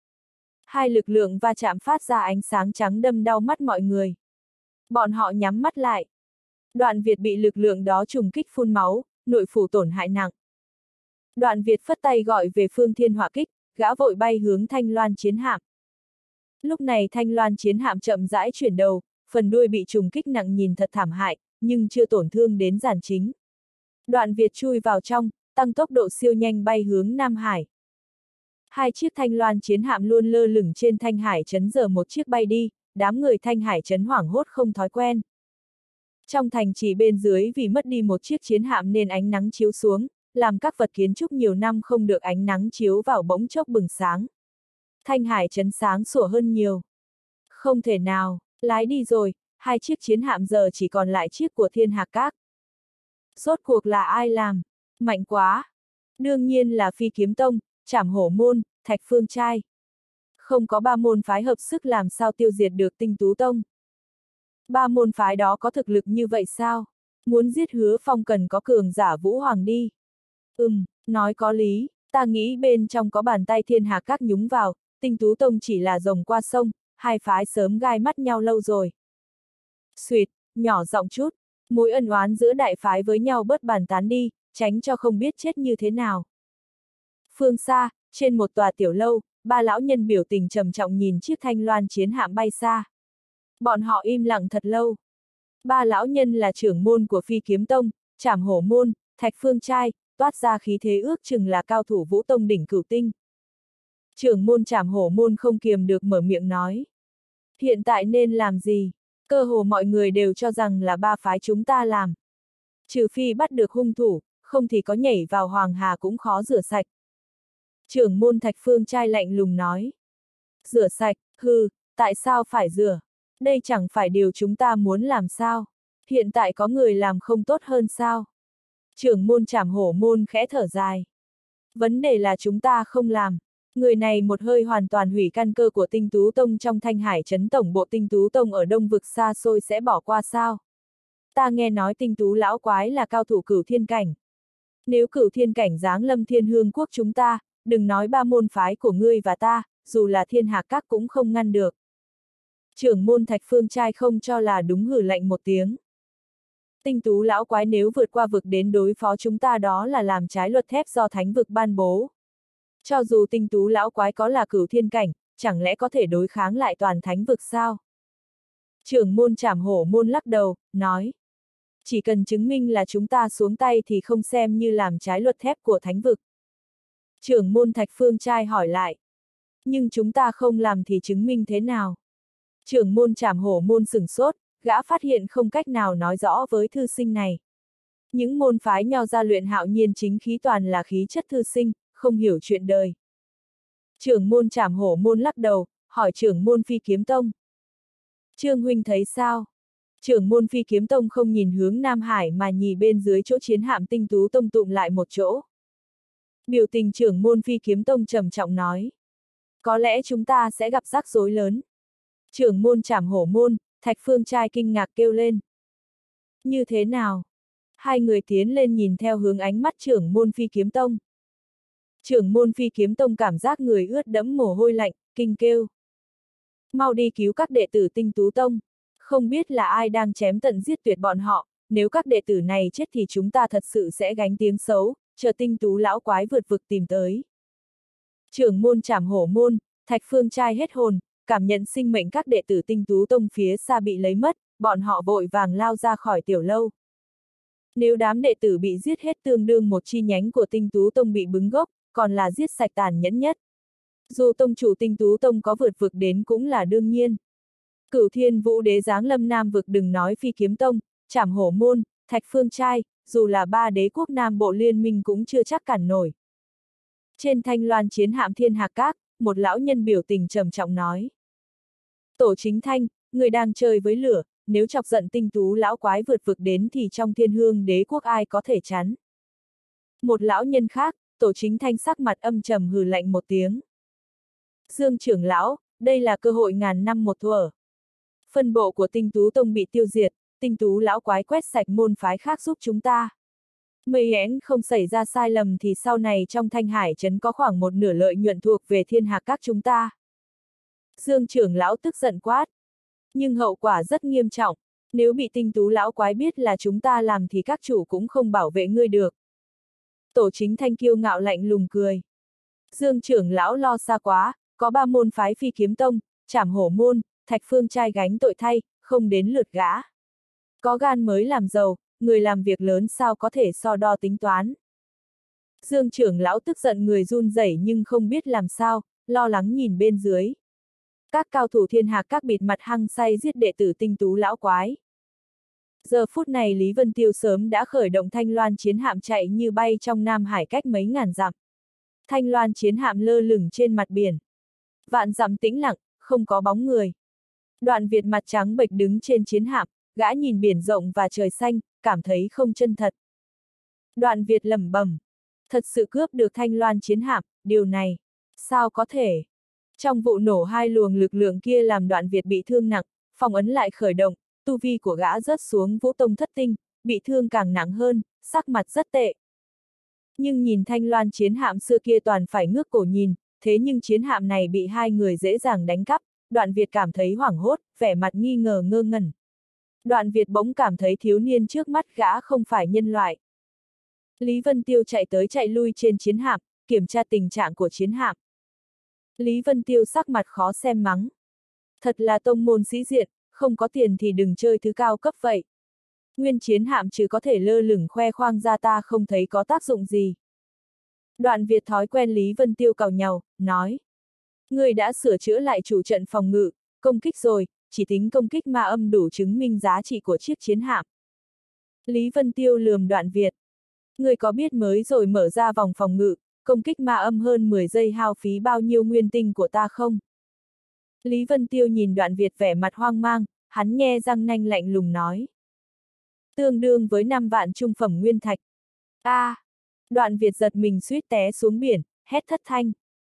Hai lực lượng va chạm phát ra ánh sáng trắng đâm đau mắt mọi người. Bọn họ nhắm mắt lại. Đoạn Việt bị lực lượng đó trùng kích phun máu, nội phủ tổn hại nặng. Đoạn Việt phất tay gọi về Phương Thiên Hỏa Kích, gã vội bay hướng Thanh Loan chiến hạm. Lúc này Thanh Loan chiến hạm chậm rãi chuyển đầu, phần đuôi bị trùng kích nặng nhìn thật thảm hại, nhưng chưa tổn thương đến giàn chính. Đoạn Việt chui vào trong, tăng tốc độ siêu nhanh bay hướng Nam Hải. Hai chiếc Thanh Loan chiến hạm luôn lơ lửng trên Thanh Hải Trấn giờ một chiếc bay đi, đám người Thanh Hải Trấn hoảng hốt không thói quen. Trong thành trì bên dưới vì mất đi một chiếc chiến hạm nên ánh nắng chiếu xuống, làm các vật kiến trúc nhiều năm không được ánh nắng chiếu vào bỗng chốc bừng sáng. Thanh Hải Trấn sáng sủa hơn nhiều. Không thể nào, lái đi rồi, hai chiếc chiến hạm giờ chỉ còn lại chiếc của Thiên Hạc Các. Rốt cuộc là ai làm? Mạnh quá! Đương nhiên là Phi Kiếm Tông, Trảm Hổ Môn, Thạch Phương Trai. Không có ba môn phái hợp sức làm sao tiêu diệt được Tinh Tú Tông. Ba môn phái đó có thực lực như vậy sao? Muốn giết Hứa Phong cần có cường giả Vũ Hoàng đi. Ừm, nói có lý, ta nghĩ bên trong có bàn tay Thiên Hạc Các nhúng vào, Tinh Tú Tông chỉ là rồng qua sông, hai phái sớm gai mắt nhau lâu rồi. Xuyệt, nhỏ giọng chút, mối ân oán giữa đại phái với nhau bớt bàn tán đi, tránh cho không biết chết như thế nào. Phương xa, trên một tòa tiểu lâu, ba lão nhân biểu tình trầm trọng nhìn chiếc Thanh Loan chiến hạm bay xa. Bọn họ im lặng thật lâu. Ba lão nhân là trưởng môn của Phi Kiếm Tông, Trảm Hổ Môn, Thạch Phương Trai, toát ra khí thế ước chừng là cao thủ Vũ Tông đỉnh cửu tinh. Trưởng môn Trảm Hổ Môn không kiềm được mở miệng nói. Hiện tại nên làm gì? Cơ hồ mọi người đều cho rằng là ba phái chúng ta làm. Trừ phi bắt được hung thủ, không thì có nhảy vào Hoàng Hà cũng khó rửa sạch. Trưởng môn Thạch Phương Trai lạnh lùng nói. Rửa sạch, hừ, tại sao phải rửa? Đây chẳng phải điều chúng ta muốn làm sao? Hiện tại có người làm không tốt hơn sao? Trưởng môn Trảm Hổ Môn khẽ thở dài. Vấn đề là chúng ta không làm. Người này một hơi hoàn toàn hủy căn cơ của Tinh Tú Tông trong Thanh Hải Trấn tổng bộ Tinh Tú Tông ở đông vực xa xôi sẽ bỏ qua sao? Ta nghe nói Tinh Tú lão quái là cao thủ cửu thiên cảnh. Nếu cửu thiên cảnh giáng lâm Thiên Hương quốc chúng ta, đừng nói ba môn phái của ngươi và ta, dù là Thiên Hạc Các cũng không ngăn được. Trưởng môn Thạch Phương Trai không cho là đúng hử lạnh một tiếng. Tinh Tú lão quái nếu vượt qua vực đến đối phó chúng ta đó là làm trái luật thép do thánh vực ban bố. Cho dù Tinh Tú lão quái có là cửu thiên cảnh, chẳng lẽ có thể đối kháng lại toàn thánh vực sao? Trưởng môn Trảm Hổ Môn lắc đầu, nói. Chỉ cần chứng minh là chúng ta xuống tay thì không xem như làm trái luật thép của thánh vực. Trưởng môn Thạch Phương Trai hỏi lại. Nhưng chúng ta không làm thì chứng minh thế nào? Trưởng môn Trảm Hổ môn sửng sốt, gã phát hiện không cách nào nói rõ với thư sinh này. Những môn phái nho ra luyện hạo nhiên chính khí toàn là khí chất thư sinh, không hiểu chuyện đời. Trưởng môn Trảm Hổ môn lắc đầu, hỏi trưởng môn Phi Kiếm Tông. Trương huynh thấy sao? Trưởng môn Phi Kiếm Tông không nhìn hướng Nam Hải mà nhìn bên dưới chỗ chiến hạm Tinh Tú Tông tụm lại một chỗ. Biểu tình trưởng môn Phi Kiếm Tông trầm trọng nói. Có lẽ chúng ta sẽ gặp rắc rối lớn. Trưởng môn Trảm Hổ môn, Thạch Phương trai kinh ngạc kêu lên. Như thế nào? Hai người tiến lên nhìn theo hướng ánh mắt trưởng môn Phi Kiếm Tông. Trưởng môn Phi Kiếm Tông cảm giác người ướt đẫm mồ hôi lạnh, kinh kêu. Mau đi cứu các đệ tử Tinh Tú Tông. Không biết là ai đang chém tận giết tuyệt bọn họ, nếu các đệ tử này chết thì chúng ta thật sự sẽ gánh tiếng xấu, chờ Tinh Tú lão quái vượt vực tìm tới. Trưởng môn Trảm Hổ môn, Thạch Phương trai hết hồn, cảm nhận sinh mệnh các đệ tử Tinh Tú Tông phía xa bị lấy mất, bọn họ vội vàng lao ra khỏi tiểu lâu. Nếu đám đệ tử bị giết hết tương đương một chi nhánh của Tinh Tú Tông bị bứng gốc, còn là giết sạch tàn nhẫn nhất. Dù tông chủ Tinh Tú Tông có vượt vực đến cũng là đương nhiên. Cửu Thiên Vũ Đế giáng lâm Nam vực, đừng nói Phi Kiếm Tông, Trảm Hổ môn, Thạch Phương trai, dù là ba đế quốc Nam Bộ liên minh cũng chưa chắc cản nổi. Trên thanh loan chiến hạm Thiên Hạc Các, một lão nhân biểu tình trầm trọng nói. Tổ Chính Thanh, người đang chơi với lửa, nếu chọc giận Tinh Tú lão quái vượt vực đến thì trong Thiên Hương đế quốc ai có thể chắn. Một lão nhân khác, Tổ Chính Thanh sắc mặt âm trầm hừ lạnh một tiếng. Dương trưởng lão, đây là cơ hội ngàn năm một thuở. Phân bộ của Tinh Tú Tông bị tiêu diệt, Tinh Tú lão quái quét sạch môn phái khác giúp chúng ta. Mây én không xảy ra sai lầm thì sau này trong Thanh Hải trấn có khoảng một nửa lợi nhuận thuộc về Thiên Hạc Các chúng ta. Dương trưởng lão tức giận quát. Nhưng hậu quả rất nghiêm trọng, nếu bị Tinh Tú lão quái biết là chúng ta làm thì các chủ cũng không bảo vệ ngươi được. Tổ Chính Thanh kiêu ngạo lạnh lùng cười. Dương trưởng lão lo xa quá, có ba môn phái Phi Kiếm Tông, Trảm Hổ môn, Thạch Phương trai gánh tội thay, không đến lượt gã. Có gan mới làm giàu, người làm việc lớn sao có thể so đo tính toán. Dương trưởng lão tức giận người run rẩy nhưng không biết làm sao, lo lắng nhìn bên dưới. Các cao thủ Thiên Hạc Các bịt mặt hăng say giết đệ tử Tinh Tú lão quái. Giờ phút này Lý Vân Tiêu sớm đã khởi động thanh loan chiến hạm chạy như bay trong Nam Hải cách mấy ngàn dặm. Thanh loan chiến hạm lơ lửng trên mặt biển. Vạn dặm tĩnh lặng, không có bóng người. Đoạn Việt mặt trắng bệch đứng trên chiến hạm, gã nhìn biển rộng và trời xanh, cảm thấy không chân thật. Đoạn Việt lẩm bẩm, thật sự cướp được thanh loan chiến hạm, điều này, sao có thể? Trong vụ nổ hai luồng lực lượng kia làm Đoạn Việt bị thương nặng, phong ấn lại khởi động, tu vi của gã rớt xuống Vũ Tông thất tinh, bị thương càng nặng hơn, sắc mặt rất tệ. Nhưng nhìn thanh loan chiến hạm xưa kia toàn phải ngước cổ nhìn, thế nhưng chiến hạm này bị hai người dễ dàng đánh cắp, Đoạn Việt cảm thấy hoảng hốt, vẻ mặt nghi ngờ ngơ ngẩn. Đoạn Việt bỗng cảm thấy thiếu niên trước mắt gã không phải nhân loại. Lý Vân Tiêu chạy tới chạy lui trên chiến hạm, kiểm tra tình trạng của chiến hạm. Lý Vân Tiêu sắc mặt khó xem mắng. Thật là tông môn sĩ diện, không có tiền thì đừng chơi thứ cao cấp vậy. Nguyên chiến hạm chứ có thể lơ lửng khoe khoang ra ta không thấy có tác dụng gì. Đoạn Việt thói quen Lý Vân Tiêu càu nhàu, nói. Người đã sửa chữa lại chủ trận phòng ngự, công kích rồi, chỉ tính công kích ma âm đủ chứng minh giá trị của chiếc chiến hạm. Lý Vân Tiêu lườm Đoạn Việt. Người có biết mới rồi mở ra vòng phòng ngự, công kích ma âm hơn mười giây hao phí bao nhiêu nguyên tinh của ta không? Lý Vân Tiêu nhìn Đoạn Việt vẻ mặt hoang mang, hắn nhe răng nanh lạnh lùng nói. Tương đương với năm vạn trung phẩm nguyên thạch. A! À, Đoạn Việt giật mình suýt té xuống biển, hét thất thanh.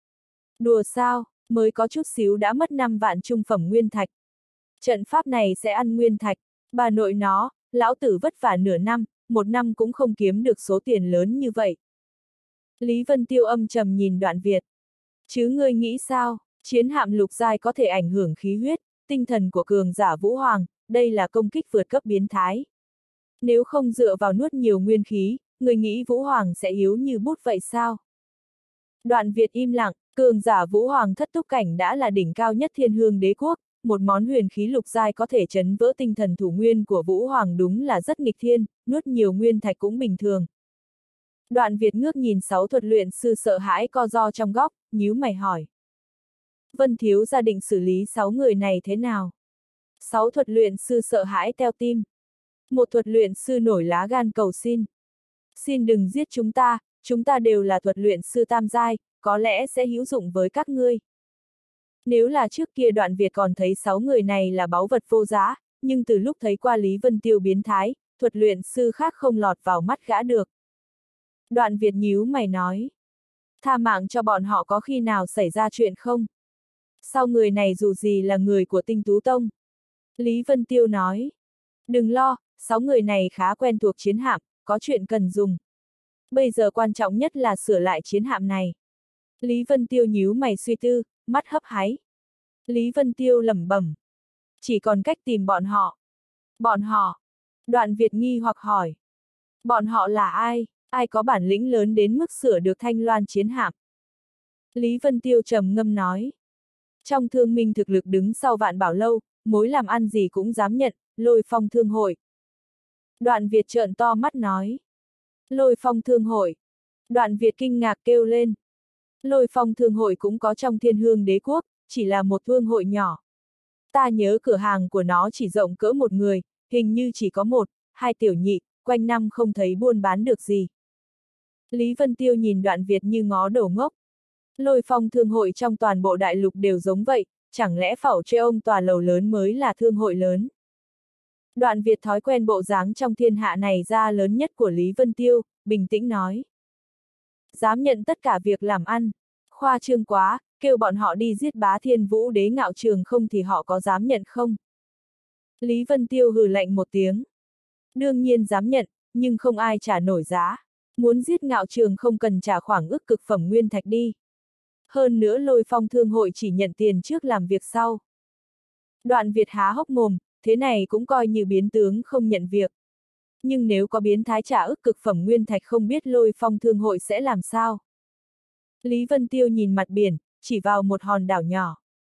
Đùa sao, mới có chút xíu đã mất năm vạn trung phẩm nguyên thạch. Trận pháp này sẽ ăn nguyên thạch, bà nội nó, lão tử vất vả nửa năm, một năm cũng không kiếm được số tiền lớn như vậy. Lý Vân Tiêu âm trầm nhìn Đoạn Việt. Chứ ngươi nghĩ sao, chiến hạm lục giai có thể ảnh hưởng khí huyết, tinh thần của cường giả Vũ Hoàng, đây là công kích vượt cấp biến thái. Nếu không dựa vào nuốt nhiều nguyên khí, người nghĩ Vũ Hoàng sẽ yếu như bút vậy sao? Đoạn Việt im lặng, cường giả Vũ Hoàng thất túc cảnh đã là đỉnh cao nhất Thiên Hương đế quốc, một món huyền khí lục giai có thể chấn vỡ tinh thần thủ nguyên của Vũ Hoàng đúng là rất nghịch thiên, nuốt nhiều nguyên thạch cũng bình thường. Đoạn Việt ngước nhìn sáu thuật luyện sư sợ hãi co ro trong góc, nhíu mày hỏi. Vân thiếu gia định xử lý sáu người này thế nào? Sáu thuật luyện sư sợ hãi theo tim. Một thuật luyện sư nổi lá gan cầu xin. Xin đừng giết chúng ta, chúng ta đều là thuật luyện sư tam giai, có lẽ sẽ hữu dụng với các ngươi. Nếu là trước kia Đoạn Việt còn thấy sáu người này là báu vật vô giá, nhưng từ lúc thấy qua Lý Vân Tiêu biến thái, thuật luyện sư khác không lọt vào mắt gã được. Đoạn Việt nhíu mày nói. Tha mạng cho bọn họ có khi nào xảy ra chuyện không? Sao người này dù gì là người của Tinh Tú Tông? Lý Vân Tiêu nói. Đừng lo, sáu người này khá quen thuộc chiến hạm, có chuyện cần dùng. Bây giờ quan trọng nhất là sửa lại chiến hạm này. Lý Vân Tiêu nhíu mày suy tư, mắt hấp háy. Lý Vân Tiêu lẩm bẩm. Chỉ còn cách tìm bọn họ. Bọn họ. Đoạn Việt nghi hoặc hỏi. Bọn họ là ai? Ai có bản lĩnh lớn đến mức sửa được Thanh Loan chiến hạm? Lý Vân Tiêu trầm ngâm nói. Trong thương minh thực lực đứng sau Vạn Bảo Lâu, mối làm ăn gì cũng dám nhận, Lôi Phong Thương Hội. Đoạn Việt trợn to mắt nói. Lôi Phong Thương Hội. Đoạn Việt kinh ngạc kêu lên. Lôi Phong Thương Hội cũng có trong Thiên Hương Đế Quốc, chỉ là một thương hội nhỏ. Ta nhớ cửa hàng của nó chỉ rộng cỡ một người, hình như chỉ có một, hai tiểu nhị, quanh năm không thấy buôn bán được gì. Lý Vân Tiêu nhìn Đoạn Việt như ngó đầu ngốc. Lôi Phong Thương Hội trong toàn bộ đại lục đều giống vậy, chẳng lẽ Phẩu Trê ông tòa lầu lớn mới là thương hội lớn? Đoạn Việt thói quen bộ dáng trong thiên hạ này ra lớn nhất của Lý Vân Tiêu, bình tĩnh nói. Dám nhận tất cả việc làm ăn, khoa trương quá, kêu bọn họ đi giết Bá Thiên Vũ Đế Ngạo Trường không thì họ có dám nhận không? Lý Vân Tiêu hừ lạnh một tiếng. Đương nhiên dám nhận, nhưng không ai trả nổi giá. Muốn giết Ngạo Trường không cần trả khoảng ức cực phẩm nguyên thạch đi. Hơn nữa Lôi Phong Thương Hội chỉ nhận tiền trước làm việc sau. Đoạn Việt há hốc mồm, thế này cũng coi như biến tướng không nhận việc. Nhưng nếu có biến thái trả ức cực phẩm nguyên thạch không biết Lôi Phong Thương Hội sẽ làm sao? Lý Vân Tiêu nhìn mặt biển, chỉ vào một hòn đảo nhỏ.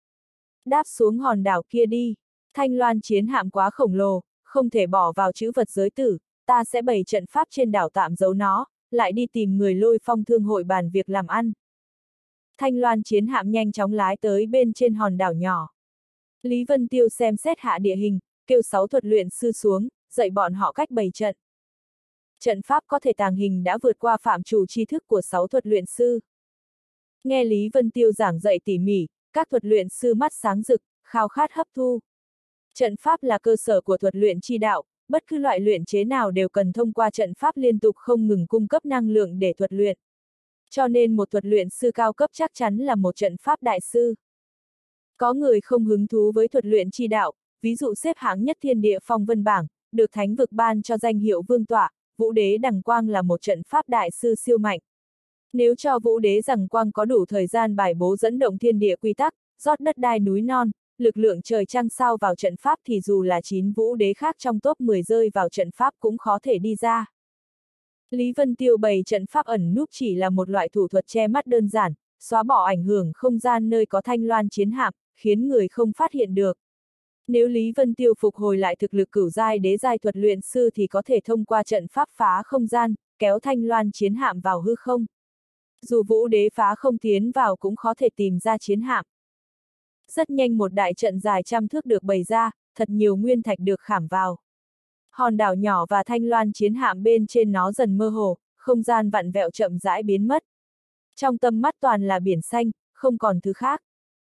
Đáp xuống hòn đảo kia đi, Thanh Loan chiến hạm quá khổng lồ, không thể bỏ vào trữ vật giới tử, ta sẽ bày trận pháp trên đảo tạm giấu nó, lại đi tìm người Lôi Phong Thương Hội bàn việc làm ăn. Thanh Loan chiến hạm nhanh chóng lái tới bên trên hòn đảo nhỏ. Lý Vân Tiêu xem xét hạ địa hình, kêu sáu thuật luyện sư xuống, dạy bọn họ cách bày trận. Trận pháp có thể tàng hình đã vượt qua phạm trù tri thức của sáu thuật luyện sư. Nghe Lý Vân Tiêu giảng dạy tỉ mỉ, các thuật luyện sư mắt sáng rực, khao khát hấp thu. Trận pháp là cơ sở của thuật luyện chi đạo, bất cứ loại luyện chế nào đều cần thông qua trận pháp liên tục không ngừng cung cấp năng lượng để thuật luyện. Cho nên một thuật luyện sư cao cấp chắc chắn là một trận pháp đại sư. Có người không hứng thú với thuật luyện chi đạo, ví dụ xếp hạng nhất thiên địa phong vân bảng, được thánh vực ban cho danh hiệu vương tọa, Vũ Đế Đằng Quang là một trận pháp đại sư siêu mạnh. Nếu cho Vũ Đế Đằng Quang có đủ thời gian bài bố dẫn động thiên địa quy tắc, rót đất đai núi non, lực lượng trời trăng sao vào trận pháp thì dù là chín Vũ Đế khác trong top mười rơi vào trận pháp cũng khó thể đi ra. Lý Vân Tiêu bày trận pháp ẩn núp chỉ là một loại thủ thuật che mắt đơn giản, xóa bỏ ảnh hưởng không gian nơi có Thanh Loan chiến hạm, khiến người không phát hiện được. Nếu Lý Vân Tiêu phục hồi lại thực lực cửu giai đế giai thuật luyện sư thì có thể thông qua trận pháp phá không gian, kéo Thanh Loan chiến hạm vào hư không. Dù Vũ Đế phá không tiến vào cũng khó thể tìm ra chiến hạm. Rất nhanh một đại trận dài trăm thước được bày ra, thật nhiều nguyên thạch được khảm vào. Hòn đảo nhỏ và Thanh Loan chiến hạm bên trên nó dần mơ hồ, không gian vặn vẹo chậm rãi biến mất. Trong tầm mắt toàn là biển xanh, không còn thứ khác.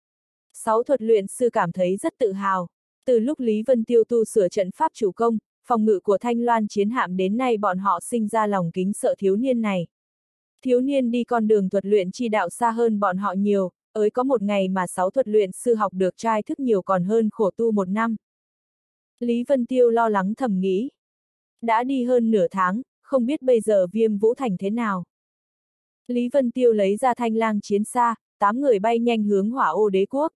Sáu thuật luyện sư cảm thấy rất tự hào. Từ lúc Lý Vân Tiêu tu sửa trận pháp chủ công, phòng ngự của Thanh Loan chiến hạm đến nay bọn họ sinh ra lòng kính sợ thiếu niên này. Thiếu niên đi con đường thuật luyện chi đạo xa hơn bọn họ nhiều, ới có một ngày mà sáu thuật luyện sư học được trai thức nhiều còn hơn khổ tu một năm. Lý Vân Tiêu lo lắng thầm nghĩ. Đã đi hơn nửa tháng, không biết bây giờ Viêm Vũ Thành thế nào. Lý Vân Tiêu lấy ra thanh lang chiến xa, tám người bay nhanh hướng Hỏa Ô Đế Quốc.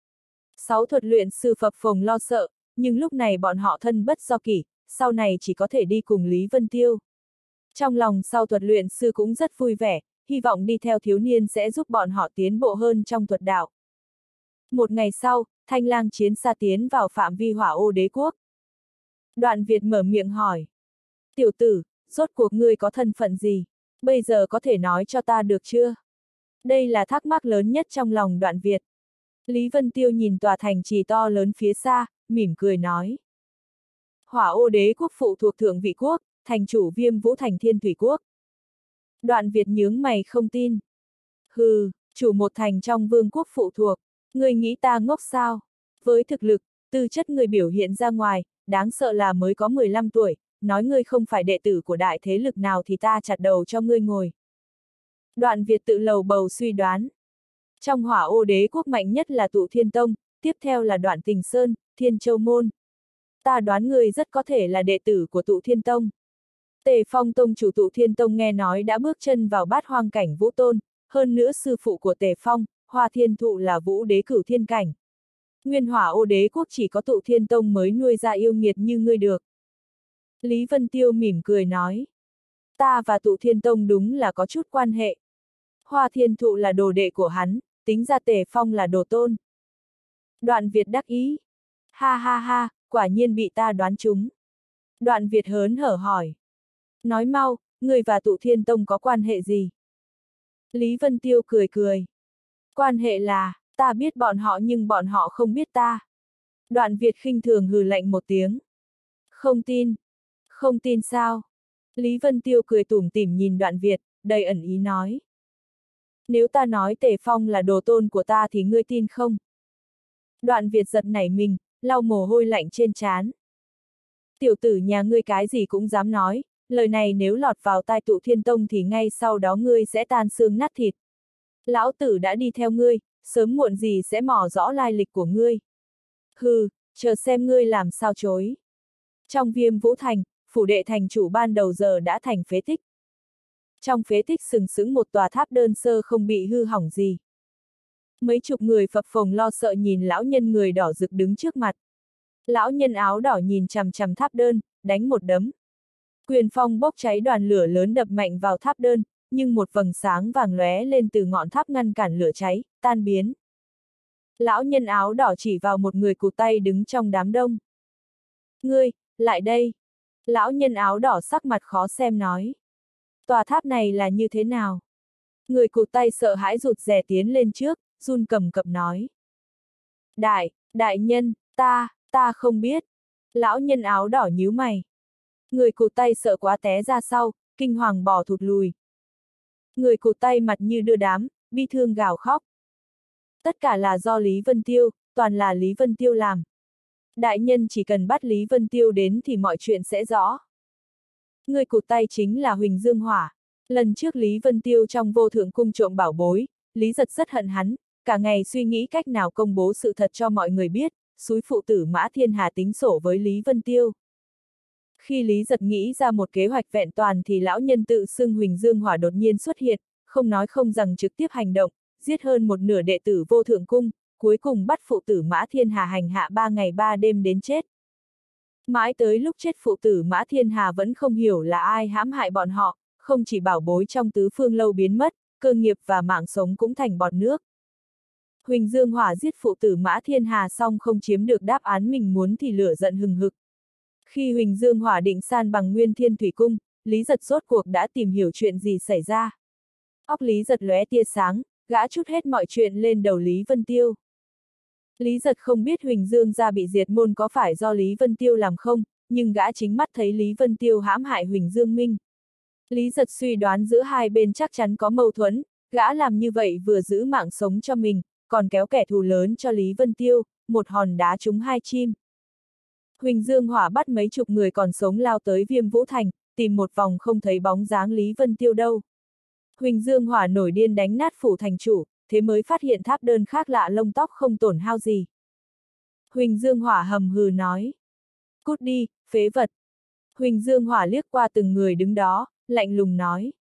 Sáu thuật luyện sư phập phồng lo sợ, nhưng lúc này bọn họ thân bất do kỷ, sau này chỉ có thể đi cùng Lý Vân Tiêu. Trong lòng sau thuật luyện sư cũng rất vui vẻ, hy vọng đi theo thiếu niên sẽ giúp bọn họ tiến bộ hơn trong thuật đạo. Một ngày sau, thanh lang chiến xa tiến vào phạm vi Hỏa Ô Đế Quốc. Đoạn Việt mở miệng hỏi. Tiểu tử, rốt cuộc ngươi có thân phận gì? Bây giờ có thể nói cho ta được chưa? Đây là thắc mắc lớn nhất trong lòng Đoạn Việt. Lý Vân Tiêu nhìn tòa thành trì to lớn phía xa, mỉm cười nói. Hỏa Ô Đế quốc phụ thuộc Thượng Vị quốc, thành chủ Viêm Vũ thành Thiên Thủy quốc. Đoạn Việt nhướng mày không tin. Hừ, chủ một thành trong vương quốc phụ thuộc, ngươi nghĩ ta ngốc sao? Với thực lực, tư chất người biểu hiện ra ngoài, đáng sợ là mới có mười lăm tuổi, nói ngươi không phải đệ tử của đại thế lực nào thì ta chặt đầu cho ngươi ngồi. Đoạn Việt tự lầu bầu suy đoán. Trong Hỏa Ô Đế quốc mạnh nhất là Tụ Thiên Tông, tiếp theo là Đoạn Tình Sơn, Thiên Châu Môn. Ta đoán ngươi rất có thể là đệ tử của Tụ Thiên Tông. Tề Phong tông chủ Tụ Thiên Tông nghe nói đã bước chân vào bát hoang cảnh vũ tôn, hơn nữa sư phụ của Tề Phong, Hoa Thiên Thụ là Vũ Đế cửu thiên cảnh. Nguyên Hỏa Ô Đế quốc chỉ có Tụ Thiên Tông mới nuôi ra yêu nghiệt như ngươi được. Lý Vân Tiêu mỉm cười nói. Ta và Tụ Thiên Tông đúng là có chút quan hệ. Hoa Thiên Thụ là đồ đệ của hắn, tính ra Tề Phong là đồ tôn. Đoạn Việt đắc ý. Ha ha ha, quả nhiên bị ta đoán trúng. Đoạn Việt hớn hở hỏi. Nói mau, người và Tụ Thiên Tông có quan hệ gì? Lý Vân Tiêu cười cười. Quan hệ là, ta biết bọn họ nhưng bọn họ không biết ta. Đoạn Việt khinh thường hừ lạnh một tiếng. Không tin. Không tin sao? Lý Vân Tiêu cười tủm tỉm nhìn Đoạn Việt, đầy ẩn ý nói. Nếu ta nói Tề Phong là đồ tôn của ta thì ngươi tin không? Đoạn Việt giật nảy mình, lau mồ hôi lạnh trên trán. Tiểu tử nhà ngươi cái gì cũng dám nói, lời này nếu lọt vào tai Tụ Thiên Tông thì ngay sau đó ngươi sẽ tan xương nát thịt. Lão tử đã đi theo ngươi, sớm muộn gì sẽ mò rõ lai lịch của ngươi. Hừ, chờ xem ngươi làm sao chối. Trong Viêm Vũ thành, phủ đệ thành chủ ban đầu giờ đã thành phế tích. Trong phế tích sừng sững một tòa tháp đơn sơ không bị hư hỏng gì. Mấy chục người phập phồng lo sợ nhìn lão nhân người đỏ rực đứng trước mặt. Lão nhân áo đỏ nhìn chằm chằm tháp đơn, đánh một đấm. Quyền phong bốc cháy đoàn lửa lớn đập mạnh vào tháp đơn, nhưng một vầng sáng vàng lóe lên từ ngọn tháp ngăn cản lửa cháy, tan biến. Lão nhân áo đỏ chỉ vào một người cụt tay đứng trong đám đông. Ngươi, lại đây. Lão nhân áo đỏ sắc mặt khó xem nói. Tòa tháp này là như thế nào? Người cụt tay sợ hãi rụt rè tiến lên trước, run cầm cập nói. Đại, đại nhân, ta, ta không biết. Lão nhân áo đỏ nhíu mày. Người cụt tay sợ quá té ra sau, kinh hoàng bỏ thụt lùi. Người cụt tay mặt như đưa đám, bi thương gào khóc. Tất cả là do Lý Vân Tiêu, toàn là Lý Vân Tiêu làm. Đại nhân chỉ cần bắt Lý Vân Tiêu đến thì mọi chuyện sẽ rõ. Người cụt tay chính là Huỳnh Dương Hỏa. Lần trước Lý Vân Tiêu trong vô thượng cung trộm bảo bối, Lý Giật rất hận hắn, cả ngày suy nghĩ cách nào công bố sự thật cho mọi người biết, xúi phụ tử Mã Thiên Hà tính sổ với Lý Vân Tiêu. Khi Lý Giật nghĩ ra một kế hoạch vẹn toàn thì lão nhân tự xưng Huỳnh Dương Hỏa đột nhiên xuất hiện, không nói không rằng trực tiếp hành động, giết hơn một nửa đệ tử vô thượng cung, cuối cùng bắt phụ tử Mã Thiên Hà hành hạ ba ngày ba đêm đến chết. Mãi tới lúc chết phụ tử Mã Thiên Hà vẫn không hiểu là ai hãm hại bọn họ, không chỉ bảo bối trong tứ phương lâu biến mất, cơ nghiệp và mạng sống cũng thành bọt nước. Huỳnh Dương Hỏa giết phụ tử Mã Thiên Hà xong không chiếm được đáp án mình muốn thì lửa giận hừng hực. Khi Huỳnh Dương Hỏa định san bằng Nguyên Thiên Thủy Cung, Lý Giật rốt cuộc đã tìm hiểu chuyện gì xảy ra. Óc Lý Giật lóe tia sáng, gã trút hết mọi chuyện lên đầu Lý Vân Tiêu. Lý Giật không biết Huỳnh Dương gia bị diệt môn có phải do Lý Vân Tiêu làm không, nhưng gã chính mắt thấy Lý Vân Tiêu hãm hại Huỳnh Dương Minh. Lý Giật suy đoán giữa hai bên chắc chắn có mâu thuẫn, gã làm như vậy vừa giữ mạng sống cho mình, còn kéo kẻ thù lớn cho Lý Vân Tiêu, một hòn đá trúng hai chim. Huỳnh Dương Hỏa bắt mấy chục người còn sống lao tới Viêm Vũ thành, tìm một vòng không thấy bóng dáng Lý Vân Tiêu đâu. Huỳnh Dương Hỏa nổi điên đánh nát phủ thành chủ, thế mới phát hiện tháp đơn khác lạ lông tóc không tổn hao gì. Huỳnh Dương Hỏa hầm hừ nói. Cút đi, phế vật. Huỳnh Dương Hỏa liếc qua từng người đứng đó, lạnh lùng nói.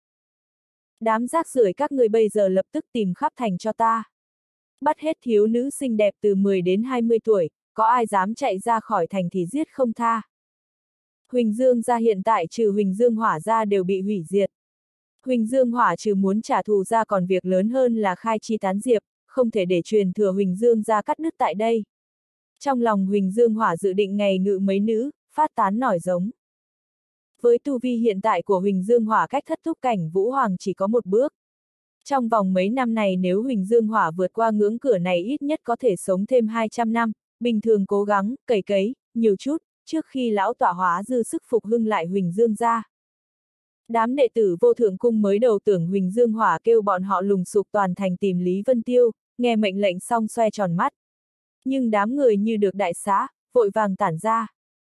Đám rác rưởi các người bây giờ lập tức tìm khắp thành cho ta. Bắt hết thiếu nữ xinh đẹp từ mười đến hai mươi tuổi, có ai dám chạy ra khỏi thành thì giết không tha. Huỳnh Dương gia hiện tại trừ Huỳnh Dương Hỏa ra đều bị hủy diệt. Huỳnh Dương Hỏa trừ muốn trả thù ra còn việc lớn hơn là khai chi tán diệp, không thể để truyền thừa Huỳnh Dương gia cắt đứt tại đây. Trong lòng Huỳnh Dương Hỏa dự định ngày ngự mấy nữ, phát tán nổi giống. Với tu vi hiện tại của Huỳnh Dương Hỏa cách thất thúc cảnh Vũ Hoàng chỉ có một bước. Trong vòng mấy năm này nếu Huỳnh Dương Hỏa vượt qua ngưỡng cửa này ít nhất có thể sống thêm hai trăm năm, bình thường cố gắng, cày cấy, nhiều chút, trước khi lão tọa hóa dư sức phục hưng lại Huỳnh Dương gia. Đám đệ tử Vô Thượng Cung mới đầu tưởng Huỳnh Dương Hỏa kêu bọn họ lùng sục toàn thành tìm Lý Vân Tiêu, nghe mệnh lệnh xong xoe tròn mắt. Nhưng đám người như được đại xá, vội vàng tản ra.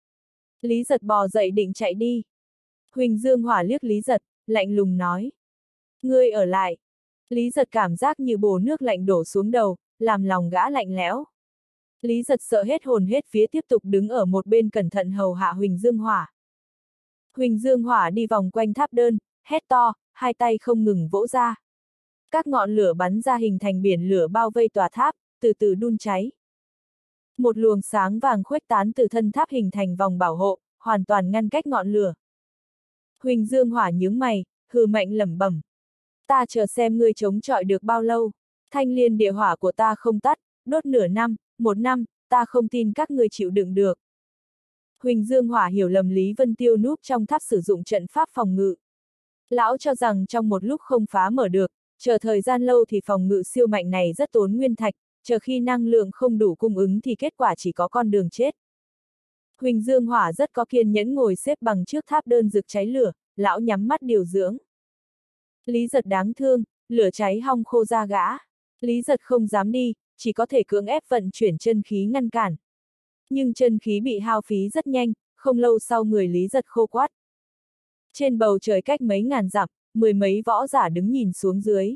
Lý Giật bò dậy định chạy đi. Huỳnh Dương Hỏa liếc Lý Giật, lạnh lùng nói. Ngươi ở lại. Lý Giật cảm giác như bồ nước lạnh đổ xuống đầu, làm lòng gã lạnh lẽo. Lý Giật sợ hết hồn hết vía tiếp tục đứng ở một bên cẩn thận hầu hạ Huỳnh Dương Hỏa. Huỳnh Dương Hỏa đi vòng quanh tháp đơn, hét to, hai tay không ngừng vỗ ra. Các ngọn lửa bắn ra hình thành biển lửa bao vây tòa tháp, từ từ đun cháy. Một luồng sáng vàng khuếch tán từ thân tháp hình thành vòng bảo hộ, hoàn toàn ngăn cách ngọn lửa. Huỳnh Dương Hỏa nhướng mày, hừ mạnh lẩm bẩm. Ta chờ xem ngươi chống chọi được bao lâu. Thanh liên địa hỏa của ta không tắt, đốt nửa năm, một năm, ta không tin các ngươi chịu đựng được. Huỳnh Dương Hỏa hiểu lầm Lý Vân Tiêu núp trong tháp sử dụng trận pháp phòng ngự. Lão cho rằng trong một lúc không phá mở được, chờ thời gian lâu thì phòng ngự siêu mạnh này rất tốn nguyên thạch, chờ khi năng lượng không đủ cung ứng thì kết quả chỉ có con đường chết. Huỳnh Dương Hỏa rất có kiên nhẫn ngồi xếp bằng trước tháp đơn rực cháy lửa, lão nhắm mắt điều dưỡng. Lý Giật đáng thương, lửa cháy hong khô da gã. Lý Giật không dám đi, chỉ có thể cưỡng ép vận chuyển chân khí ngăn cản. Nhưng chân khí bị hao phí rất nhanh, không lâu sau người Lý Giật khô quắt. Trên bầu trời cách mấy ngàn dặm, mười mấy võ giả đứng nhìn xuống dưới.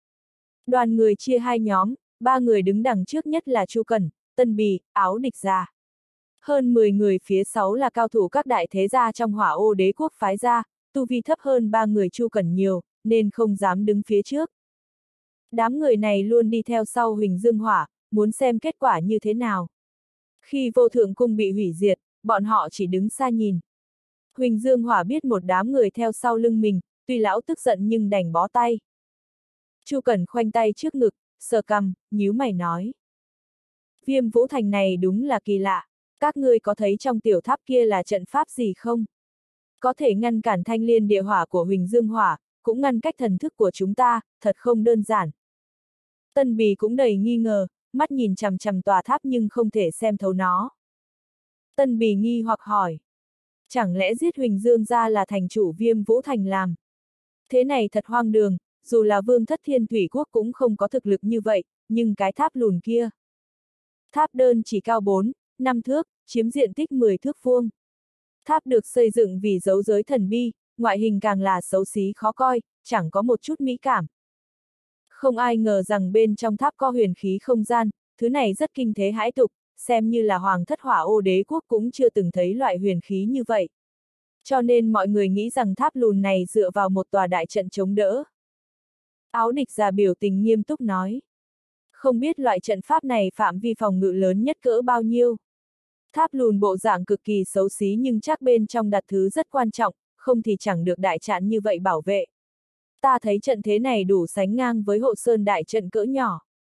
Đoàn người chia hai nhóm, ba người đứng đằng trước nhất là Chu Cẩn, Tân Bì, Áo Địch Gia. Hơn mười người phía sau là cao thủ các đại thế gia trong Hỏa Ô Đế quốc phái gia, tu vi thấp hơn ba người Chu Cẩn nhiều, nên không dám đứng phía trước. Đám người này luôn đi theo sau Huỳnh Dương Hỏa, muốn xem kết quả như thế nào. Khi Vô Thượng Cung bị hủy diệt, bọn họ chỉ đứng xa nhìn. Huỳnh Dương Hỏa biết một đám người theo sau lưng mình, tuy lão tức giận nhưng đành bó tay. Chu Cẩn khoanh tay trước ngực, sờ cằm, nhíu mày nói. Viêm Vũ Thành này đúng là kỳ lạ, các ngươi có thấy trong tiểu tháp kia là trận pháp gì không? Có thể ngăn cản thanh liên địa hỏa của Huỳnh Dương Hỏa, cũng ngăn cách thần thức của chúng ta, thật không đơn giản. Tân Bì cũng đầy nghi ngờ, mắt nhìn chằm chằm tòa tháp nhưng không thể xem thấu nó. Tân Bì nghi hoặc hỏi. Chẳng lẽ giết Huỳnh Dương gia là thành chủ Viêm Vũ Thành làm? Thế này thật hoang đường, dù là vương thất Thiên Thủy Quốc cũng không có thực lực như vậy, nhưng cái tháp lùn kia. Tháp đơn chỉ cao bốn, năm thước, chiếm diện tích mười thước vuông. Tháp được xây dựng vì giấu giới thần bi, ngoại hình càng là xấu xí khó coi, chẳng có một chút mỹ cảm. Không ai ngờ rằng bên trong tháp có huyền khí không gian, thứ này rất kinh thế hãi tục, xem như là Hoàng thất Hỏa Ô Đế quốc cũng chưa từng thấy loại huyền khí như vậy. Cho nên mọi người nghĩ rằng tháp lùn này dựa vào một tòa đại trận chống đỡ. Áo Địch Gia biểu tình nghiêm túc nói. Không biết loại trận pháp này phạm vi phòng ngự lớn nhất cỡ bao nhiêu. Tháp lùn bộ dạng cực kỳ xấu xí nhưng chắc bên trong đặt thứ rất quan trọng, không thì chẳng được đại trận như vậy bảo vệ. Ta thấy trận thế này đủ sánh ngang với Hộ Sơn đại trận cỡ nhỏ.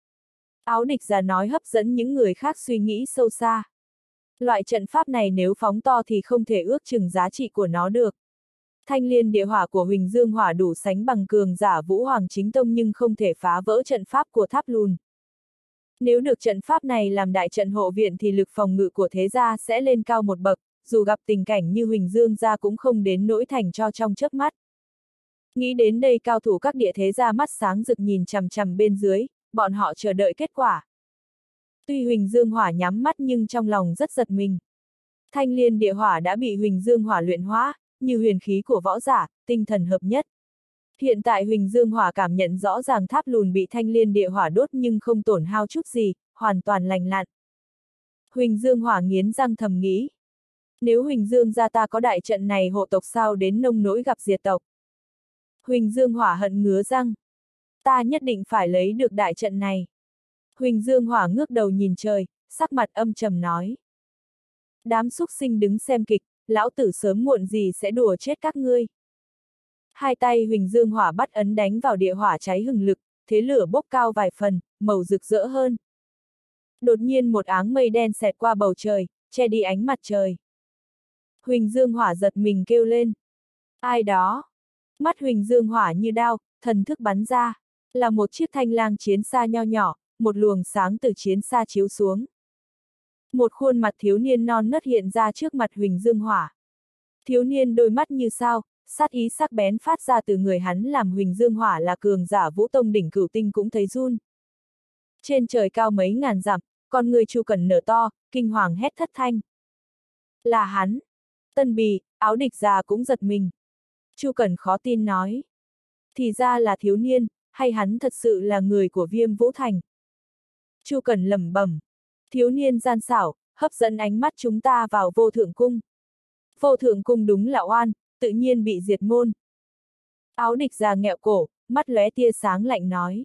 Áo Địch Gia nói hấp dẫn những người khác suy nghĩ sâu xa. Loại trận pháp này nếu phóng to thì không thể ước chừng giá trị của nó được. Thanh liên địa hỏa của Huỳnh Dương Hỏa đủ sánh bằng cường giả Vũ Hoàng Chính Tông nhưng không thể phá vỡ trận pháp của tháp lùn. Nếu được trận pháp này làm đại trận hộ viện thì lực phòng ngự của thế gia sẽ lên cao một bậc, dù gặp tình cảnh như Huỳnh Dương gia cũng không đến nỗi thành cho trong chớp mắt. Nghĩ đến đây cao thủ các địa thế gia mắt sáng rực nhìn chằm chằm bên dưới, bọn họ chờ đợi kết quả. Tuy Huỳnh Dương Hỏa nhắm mắt nhưng trong lòng rất giật mình. Thanh liên địa hỏa đã bị Huỳnh Dương Hỏa luyện hóa, như huyền khí của võ giả, tinh thần hợp nhất. Hiện tại Huỳnh Dương Hỏa cảm nhận rõ ràng tháp lùn bị thanh liên địa hỏa đốt nhưng không tổn hao chút gì, hoàn toàn lành lặn. Huỳnh Dương Hỏa nghiến răng thầm nghĩ. Nếu Huỳnh Dương gia ta có đại trận này hộ tộc sao đến nông nỗi gặp diệt tộc. Huỳnh Dương Hỏa hận ngứa răng. Ta nhất định phải lấy được đại trận này. Huỳnh Dương Hỏa ngước đầu nhìn trời, sắc mặt âm trầm nói. Đám súc sinh đứng xem kịch, lão tử sớm muộn gì sẽ đùa chết các ngươi. Hai tay Huỳnh Dương Hỏa bắt ấn đánh vào địa hỏa cháy hừng lực, thế lửa bốc cao vài phần, màu rực rỡ hơn. Đột nhiên một áng mây đen xẹt qua bầu trời, che đi ánh mặt trời. Huỳnh Dương Hỏa giật mình kêu lên. Ai đó? Mắt Huỳnh Dương Hỏa như đao, thần thức bắn ra, là một chiếc thanh lang chiến xa nho nhỏ, một luồng sáng từ chiến xa chiếu xuống. Một khuôn mặt thiếu niên non nớt hiện ra trước mặt Huỳnh Dương Hỏa. Thiếu niên đôi mắt như sao, sát ý sắc bén phát ra từ người hắn làm Huỳnh Dương Hỏa là cường giả vũ tông đỉnh cửu tinh cũng thấy run. Trên trời cao mấy ngàn dặm, con người Chu Cẩn nở to, kinh hoàng hét thất thanh. Là hắn. Tân Bì, Áo Địch già cũng giật mình. Chu Cẩn khó tin nói. Thì ra là thiếu niên, hay hắn thật sự là người của Viêm Vũ Thành. Chu Cẩn lẩm bẩm. Thiếu niên gian xảo, hấp dẫn ánh mắt chúng ta vào Vô Thượng Cung. Vô Thượng Cung đúng là oan, tự nhiên bị diệt môn. Áo Địch già nghẹo cổ, mắt lóe tia sáng lạnh nói.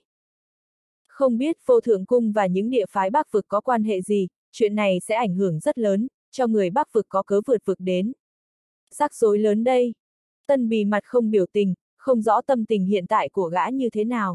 Không biết Vô Thượng Cung và những địa phái Bắc vực có quan hệ gì, chuyện này sẽ ảnh hưởng rất lớn, cho người Bắc vực có cớ vượt vực đến. Rắc rối lớn đây. Tân Bì mặt không biểu tình, không rõ tâm tình hiện tại của gã như thế nào.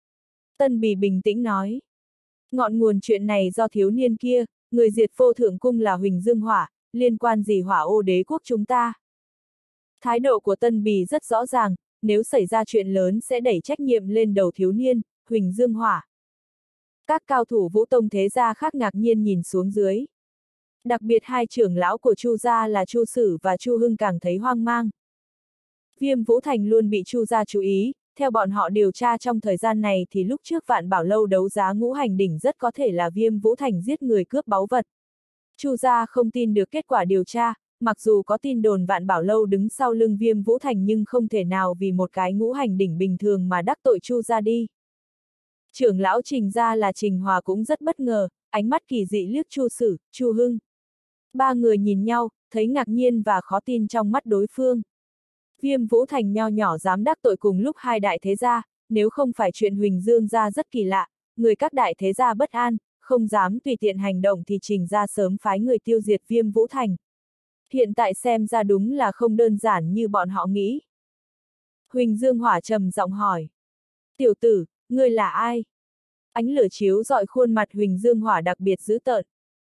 Tân Bì bình tĩnh nói. Ngọn nguồn chuyện này do thiếu niên kia, người diệt Vô Thượng Cung là Huỳnh Dương Hỏa, liên quan gì Hỏa Ô đế quốc chúng ta. Thái độ của Tân Bì rất rõ ràng, nếu xảy ra chuyện lớn sẽ đẩy trách nhiệm lên đầu thiếu niên, Huỳnh Dương Hỏa. Các cao thủ Vũ Tông thế gia khác ngạc nhiên nhìn xuống dưới. Đặc biệt hai trưởng lão của Chu gia là Chu Sử và Chu Hưng càng thấy hoang mang. Viêm Vũ Thành luôn bị Chu gia chú ý, theo bọn họ điều tra trong thời gian này thì lúc trước Vạn Bảo Lâu đấu giá ngũ hành đỉnh rất có thể là Viêm Vũ Thành giết người cướp báu vật. Chu gia không tin được kết quả điều tra, mặc dù có tin đồn Vạn Bảo Lâu đứng sau lưng Viêm Vũ Thành nhưng không thể nào vì một cái ngũ hành đỉnh bình thường mà đắc tội Chu gia đi. Trưởng lão Trình gia là Trình Hòa cũng rất bất ngờ, ánh mắt kỳ dị liếc Chu Sử, Chu Hưng. Ba người nhìn nhau, thấy ngạc nhiên và khó tin trong mắt đối phương. Viêm Vũ Thành nho nhỏ dám đắc tội cùng lúc hai đại thế gia, nếu không phải chuyện Huỳnh Dương gia rất kỳ lạ, người các đại thế gia bất an, không dám tùy tiện hành động thì Trình gia sớm phái người tiêu diệt Viêm Vũ Thành. Hiện tại xem ra đúng là không đơn giản như bọn họ nghĩ. Huỳnh Dương Hỏa trầm giọng hỏi. Tiểu tử, ngươi là ai? Ánh lửa chiếu rọi khuôn mặt Huỳnh Dương Hỏa đặc biệt dữ tợn.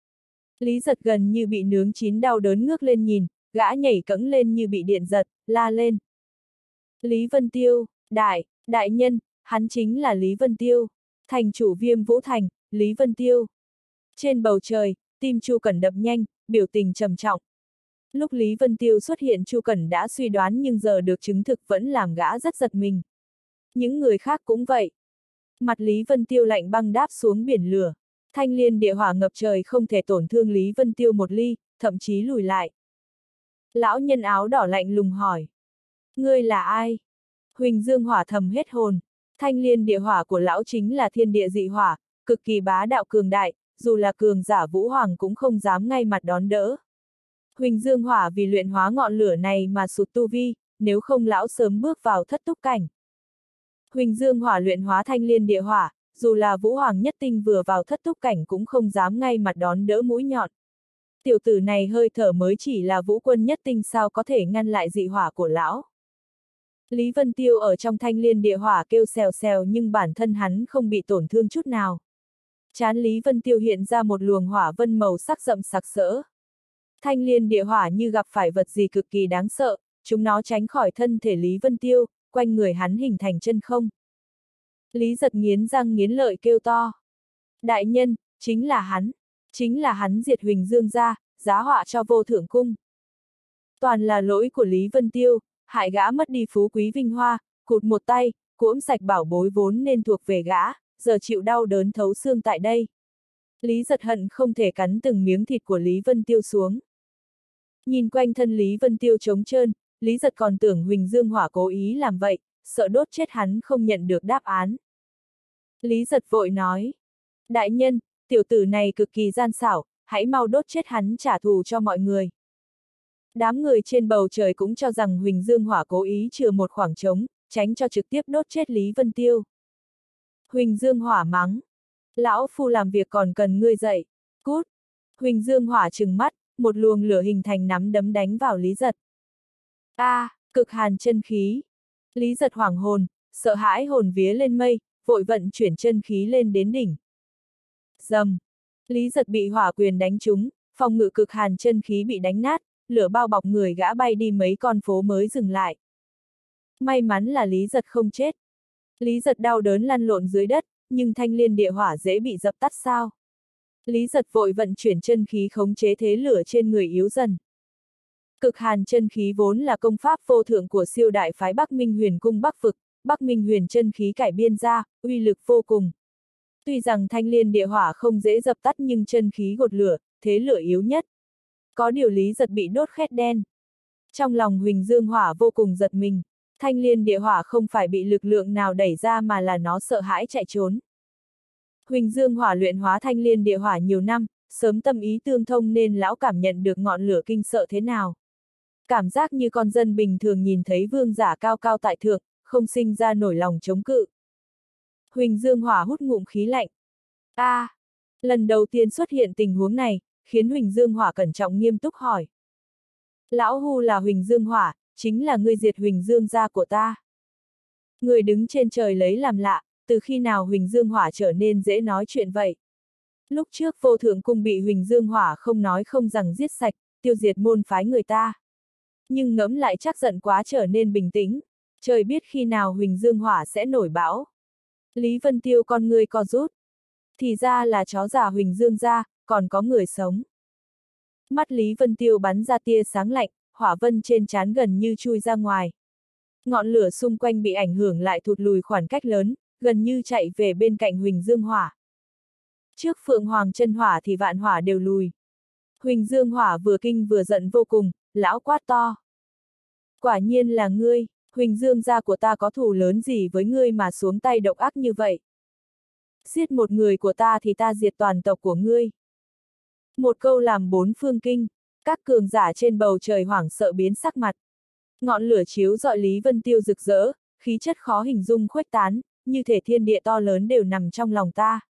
Lý Giật gần như bị nướng chín đau đớn ngước lên nhìn, gã nhảy cẫng lên như bị điện giật, la lên. Lý Vân Tiêu, đại, đại nhân, hắn chính là Lý Vân Tiêu, thành chủ Viêm Vũ Thành, Lý Vân Tiêu. Trên bầu trời, tim Chu Cẩn đập nhanh, biểu tình trầm trọng. Lúc Lý Vân Tiêu xuất hiện Chu Cẩn đã suy đoán nhưng giờ được chứng thực vẫn làm gã rất giật mình. Những người khác cũng vậy. Mặt Lý Vân Tiêu lạnh băng đáp xuống biển lửa. Thanh liên địa hỏa ngập trời không thể tổn thương Lý Vân Tiêu một ly, thậm chí lùi lại. Lão nhân áo đỏ lạnh lùng hỏi. Ngươi là ai? Huỳnh Dương Hỏa thầm hết hồn. Thanh liên địa hỏa của lão chính là thiên địa dị hỏa, cực kỳ bá đạo cường đại, dù là cường giả Vũ Hoàng cũng không dám ngay mặt đón đỡ. Huỳnh Dương Hỏa vì luyện hóa ngọn lửa này mà sụt tu vi, nếu không lão sớm bước vào thất túc cảnh. Huỳnh Dương Hỏa luyện hóa thanh liên địa hỏa, dù là Vũ Hoàng nhất tinh vừa vào thất túc cảnh cũng không dám ngay mặt đón đỡ mũi nhọn. Tiểu tử này hơi thở mới chỉ là Vũ Quân nhất tinh sao có thể ngăn lại dị hỏa của lão. Lý Vân Tiêu ở trong thanh liên địa hỏa kêu xèo xèo nhưng bản thân hắn không bị tổn thương chút nào. Trán Lý Vân Tiêu hiện ra một luồng hỏa vân màu sắc rậm sặc sỡ. Thanh liên địa hỏa như gặp phải vật gì cực kỳ đáng sợ, chúng nó tránh khỏi thân thể Lý Vân Tiêu, quanh người hắn hình thành chân không. Lý Giật nghiến răng nghiến lợi kêu to. Đại nhân, chính là hắn, chính là hắn diệt Huỳnh Dương gia, giá họa cho Vô Thượng Cung. Toàn là lỗi của Lý Vân Tiêu, hại gã mất đi phú quý vinh hoa, cụt một tay, cuỗm sạch bảo bối vốn nên thuộc về gã, giờ chịu đau đớn thấu xương tại đây. Lý Giật hận không thể cắn từng miếng thịt của Lý Vân Tiêu xuống. Nhìn quanh thân Lý Vân Tiêu trống trơn, Lý Giật còn tưởng Huỳnh Dương Hỏa cố ý làm vậy, sợ đốt chết hắn không nhận được đáp án. Lý Giật vội nói. Đại nhân, tiểu tử này cực kỳ gian xảo, hãy mau đốt chết hắn trả thù cho mọi người. Đám người trên bầu trời cũng cho rằng Huỳnh Dương Hỏa cố ý chừa một khoảng trống, tránh cho trực tiếp đốt chết Lý Vân Tiêu. Huỳnh Dương Hỏa mắng. Lão phu làm việc còn cần ngươi dậy. Cút. Huỳnh Dương Hỏa trừng mắt, một luồng lửa hình thành nắm đấm đánh vào Lý Giật. A, à, cực hàn chân khí. Lý Giật hoảng hồn, sợ hãi hồn vía lên mây, vội vận chuyển chân khí lên đến đỉnh. Dầm. Lý Giật bị hỏa quyền đánh trúng, phòng ngự cực hàn chân khí bị đánh nát, lửa bao bọc người gã bay đi mấy con phố mới dừng lại. May mắn là Lý Giật không chết. Lý Giật đau đớn lăn lộn dưới đất, nhưng thanh liên địa hỏa dễ bị dập tắt sao? Lý Giật vội vận chuyển chân khí khống chế thế lửa trên người yếu dần. Cực hàn chân khí vốn là công pháp vô thượng của siêu đại phái Bắc Minh Huyền Cung Bắc Vực, Bắc Minh Huyền chân khí cải biên ra, uy lực vô cùng. Tuy rằng thanh liên địa hỏa không dễ dập tắt nhưng chân khí gột lửa, thế lửa yếu nhất. Có điều Lý Giật bị đốt khét đen. Trong lòng Huỳnh Dương Hỏa vô cùng giật mình, thanh liên địa hỏa không phải bị lực lượng nào đẩy ra mà là nó sợ hãi chạy trốn. Huỳnh Dương Hỏa luyện hóa thanh liên địa hỏa nhiều năm, sớm tâm ý tương thông nên lão cảm nhận được ngọn lửa kinh sợ thế nào. Cảm giác như con dân bình thường nhìn thấy vương giả cao cao tại thượng, không sinh ra nổi lòng chống cự. Huỳnh Dương Hỏa hút ngụm khí lạnh. A, à, lần đầu tiên xuất hiện tình huống này, khiến Huỳnh Dương Hỏa cẩn trọng nghiêm túc hỏi. Lão Hu là Huỳnh Dương Hỏa, chính là ngươi diệt Huỳnh Dương gia của ta. Người đứng trên trời lấy làm lạ, từ khi nào Huỳnh Dương Hỏa trở nên dễ nói chuyện vậy? Lúc trước Vô Thượng Cung bị Huỳnh Dương Hỏa không nói không rằng giết sạch, tiêu diệt môn phái người ta. Nhưng ngẫm lại chắc giận quá trở nên bình tĩnh, trời biết khi nào Huỳnh Dương Hỏa sẽ nổi bão. Lý Vân Tiêu con ngươi co rút. Thì ra là chó già Huỳnh Dương gia, còn có người sống. Mắt Lý Vân Tiêu bắn ra tia sáng lạnh, hỏa vân trên trán gần như chui ra ngoài. Ngọn lửa xung quanh bị ảnh hưởng lại thụt lùi khoảng cách lớn, gần như chạy về bên cạnh Huỳnh Dương Hỏa. Trước Phượng Hoàng chân hỏa thì vạn hỏa đều lùi. Huỳnh Dương Hỏa vừa kinh vừa giận vô cùng, lão quát to. Quả nhiên là ngươi, Huỳnh Dương gia của ta có thù lớn gì với ngươi mà xuống tay độc ác như vậy? Giết một người của ta thì ta diệt toàn tộc của ngươi. Một câu làm bốn phương kinh, các cường giả trên bầu trời hoảng sợ biến sắc mặt. Ngọn lửa chiếu rọi Lý Vân Tiêu rực rỡ, khí chất khó hình dung khuếch tán, như thể thiên địa to lớn đều nằm trong lòng ta.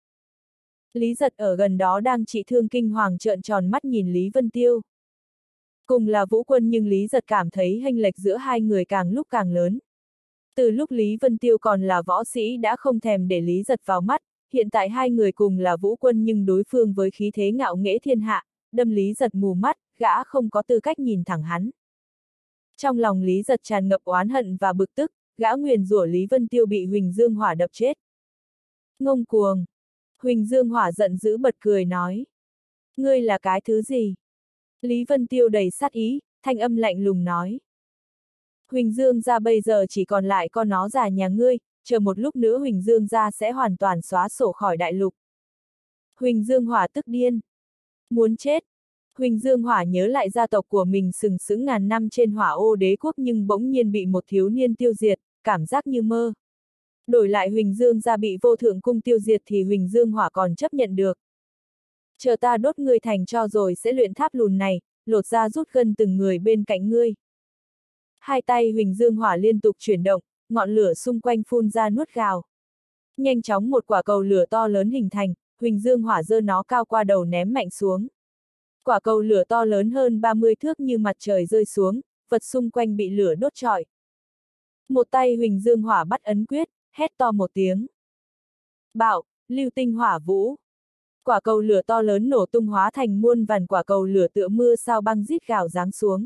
Lý Giật ở gần đó đang trị thương kinh hoàng trợn tròn mắt nhìn Lý Vân Tiêu. Cùng là vũ quân nhưng Lý Giật cảm thấy chênh lệch giữa hai người càng lúc càng lớn. Từ lúc Lý Vân Tiêu còn là võ sĩ đã không thèm để Lý Giật vào mắt, hiện tại hai người cùng là vũ quân nhưng đối phương với khí thế ngạo nghễ thiên hạ, đâm Lý Giật mù mắt, gã không có tư cách nhìn thẳng hắn. Trong lòng Lý Giật tràn ngập oán hận và bực tức, gã nguyền rủa Lý Vân Tiêu bị Huỳnh Dương Hỏa đập chết. Ngông cuồng! Huỳnh Dương Hỏa giận dữ bật cười nói. Ngươi là cái thứ gì? Lý Vân Tiêu đầy sát ý, thanh âm lạnh lùng nói. Huỳnh Dương gia bây giờ chỉ còn lại con nó già nhà ngươi, chờ một lúc nữa Huỳnh Dương gia sẽ hoàn toàn xóa sổ khỏi đại lục. Huỳnh Dương Hỏa tức điên. Muốn chết. Huỳnh Dương Hỏa nhớ lại gia tộc của mình sừng sững ngàn năm trên Hỏa Ô Đế quốc nhưng bỗng nhiên bị một thiếu niên tiêu diệt, cảm giác như mơ. Đổi lại Huỳnh Dương gia bị Vô Thượng Cung tiêu diệt thì Huỳnh Dương Hỏa còn chấp nhận được. Chờ ta đốt ngươi thành tro rồi sẽ luyện tháp lùn này, lột ra rút gân từng người bên cạnh ngươi. Hai tay Huỳnh Dương Hỏa liên tục chuyển động, ngọn lửa xung quanh phun ra nuốt gào. Nhanh chóng một quả cầu lửa to lớn hình thành, Huỳnh Dương Hỏa giơ nó cao qua đầu ném mạnh xuống. Quả cầu lửa to lớn hơn ba mươi thước như mặt trời rơi xuống, vật xung quanh bị lửa đốt trọi. Một tay Huỳnh Dương Hỏa bắt ấn quyết, hét to một tiếng. Bạo, lưu tinh hỏa vũ. Quả cầu lửa to lớn nổ tung hóa thành muôn vàn quả cầu lửa tựa mưa sao băng rít gào giáng xuống.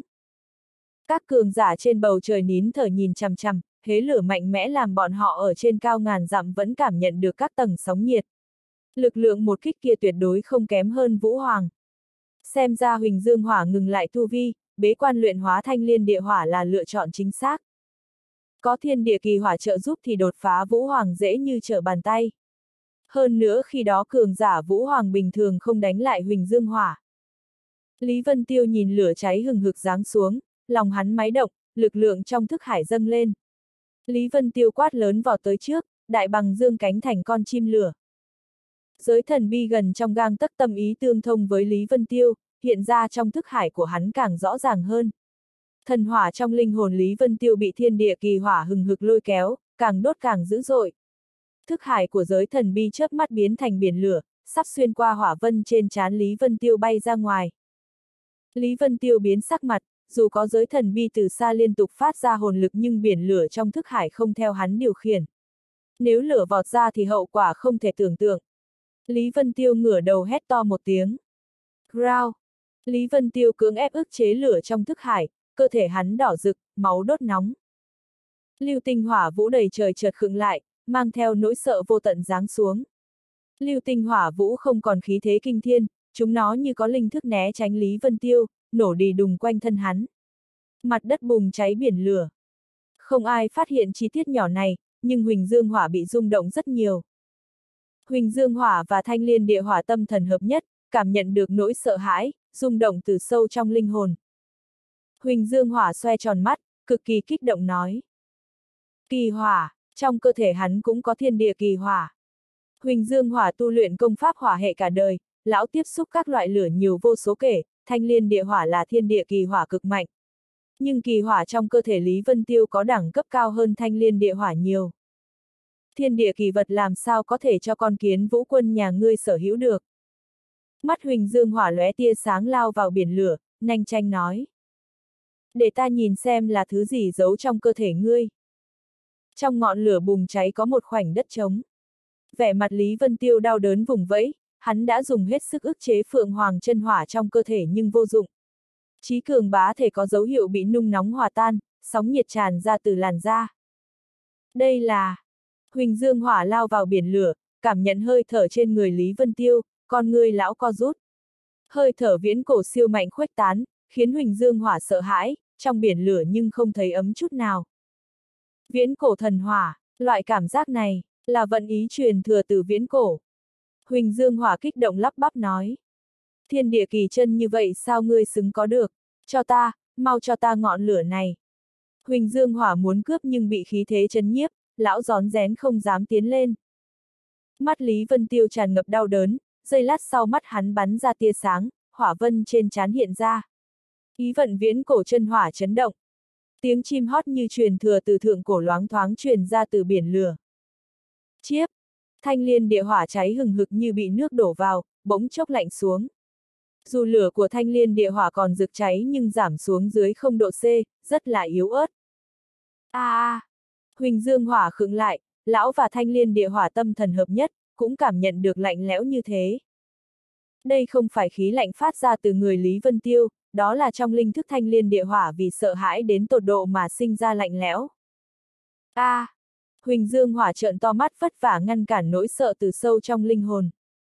Các cường giả trên bầu trời nín thở nhìn chằm chằm, hế lửa mạnh mẽ làm bọn họ ở trên cao ngàn dặm vẫn cảm nhận được các tầng sóng nhiệt. Lực lượng một kích kia tuyệt đối không kém hơn Vũ Hoàng. Xem ra Huỳnh Dương Hỏa ngừng lại tu vi, bế quan luyện hóa thanh liên địa hỏa là lựa chọn chính xác. Có thiên địa kỳ hỏa trợ giúp thì đột phá Vũ Hoàng dễ như trở bàn tay. Hơn nữa khi đó cường giả Vũ Hoàng bình thường không đánh lại Huỳnh Dương Hỏa. Lý Vân Tiêu nhìn lửa cháy hừng hực giáng xuống, lòng hắn máy động, lực lượng trong thức hải dâng lên. Lý Vân Tiêu quát lớn vọt tới trước, đại bằng dương cánh thành con chim lửa. Giới thần bi gần trong gang tấc tâm ý tương thông với Lý Vân Tiêu, hiện ra trong thức hải của hắn càng rõ ràng hơn. Thần hỏa trong linh hồn Lý Vân Tiêu bị thiên địa kỳ hỏa hừng hực lôi kéo, càng đốt càng dữ dội. Thức hải của giới thần bi chớp mắt biến thành biển lửa, sắp xuyên qua hỏa vân trên trán Lý Vân Tiêu bay ra ngoài. Lý Vân Tiêu biến sắc mặt, dù có giới thần bi từ xa liên tục phát ra hồn lực nhưng biển lửa trong thức hải không theo hắn điều khiển. Nếu lửa vọt ra thì hậu quả không thể tưởng tượng. Lý Vân Tiêu ngửa đầu hét to một tiếng. Growl! Lý Vân Tiêu cưỡng ép ức chế lửa trong thức hải, cơ thể hắn đỏ rực, máu đốt nóng. Lưu tinh hỏa vũ đầy trời chợt khựng lại, mang theo nỗi sợ vô tận giáng xuống. Lưu tinh hỏa vũ không còn khí thế kinh thiên, chúng nó như có linh thức né tránh Lý Vân Tiêu, nổ đi đùng quanh thân hắn. Mặt đất bùng cháy biển lửa. Không ai phát hiện chi tiết nhỏ này, nhưng Huỳnh Dương Hỏa bị rung động rất nhiều. Huỳnh Dương Hỏa và Thanh Liên Địa Hỏa tâm thần hợp nhất, cảm nhận được nỗi sợ hãi, rung động từ sâu trong linh hồn. Huỳnh Dương Hỏa xoe tròn mắt, cực kỳ kích động nói. Kỳ hỏa, trong cơ thể hắn cũng có thiên địa kỳ hỏa. Huỳnh Dương Hỏa tu luyện công pháp hỏa hệ cả đời, lão tiếp xúc các loại lửa nhiều vô số kể, Thanh Liên Địa Hỏa là thiên địa kỳ hỏa cực mạnh. Nhưng kỳ hỏa trong cơ thể Lý Vân Tiêu có đẳng cấp cao hơn Thanh Liên Địa Hỏa nhiều. Thiên địa kỳ vật làm sao có thể cho con kiến vũ quân nhà ngươi sở hữu được. Mắt Huỳnh Dương Hỏa lóe tia sáng lao vào biển lửa, nhanh chanh nói. Để ta nhìn xem là thứ gì giấu trong cơ thể ngươi. Trong ngọn lửa bùng cháy có một khoảnh đất trống. Vẻ mặt Lý Vân Tiêu đau đớn vùng vẫy, hắn đã dùng hết sức ức chế Phượng Hoàng chân hỏa trong cơ thể nhưng vô dụng. Chí cường bá thể có dấu hiệu bị nung nóng hòa tan, sóng nhiệt tràn ra từ làn da. Đây là... Huỳnh Dương Hỏa lao vào biển lửa, cảm nhận hơi thở trên người Lý Vân Tiêu, con ngươi lão co rút. Hơi thở viễn cổ siêu mạnh khuếch tán, khiến Huỳnh Dương Hỏa sợ hãi, trong biển lửa nhưng không thấy ấm chút nào. Viễn cổ thần hỏa, loại cảm giác này, là vận ý truyền thừa từ viễn cổ. Huỳnh Dương Hỏa kích động lắp bắp nói. Thiên địa kỳ chân như vậy sao ngươi xứng có được, cho ta, mau cho ta ngọn lửa này. Huỳnh Dương Hỏa muốn cướp nhưng bị khí thế chấn nhiếp, lão rón rén không dám tiến lên. Mắt Lý Vân Tiêu tràn ngập đau đớn, giây lát sau mắt hắn bắn ra tia sáng, hỏa vân trên trán hiện ra. Ý vận viễn cổ chân hỏa chấn động. Tiếng chim hót như truyền thừa từ thượng cổ loáng thoáng truyền ra từ biển lửa. Chiếp! Thanh Liên Địa Hỏa cháy hừng hực như bị nước đổ vào, bỗng chốc lạnh xuống. Dù lửa của Thanh Liên Địa Hỏa còn rực cháy nhưng giảm xuống dưới không độ C, rất là yếu ớt. A a! Huỳnh Dương Hỏa khựng lại, lão và Thanh Liên Địa Hỏa tâm thần hợp nhất, cũng cảm nhận được lạnh lẽo như thế. Đây không phải khí lạnh phát ra từ người Lý Vân Tiêu, đó là trong linh thức Thanh Liên Địa Hỏa vì sợ hãi đến tột độ mà sinh ra lạnh lẽo. A! À, Huỳnh Dương Hỏa trợn to mắt vất vả ngăn cản nỗi sợ từ sâu trong linh hồn.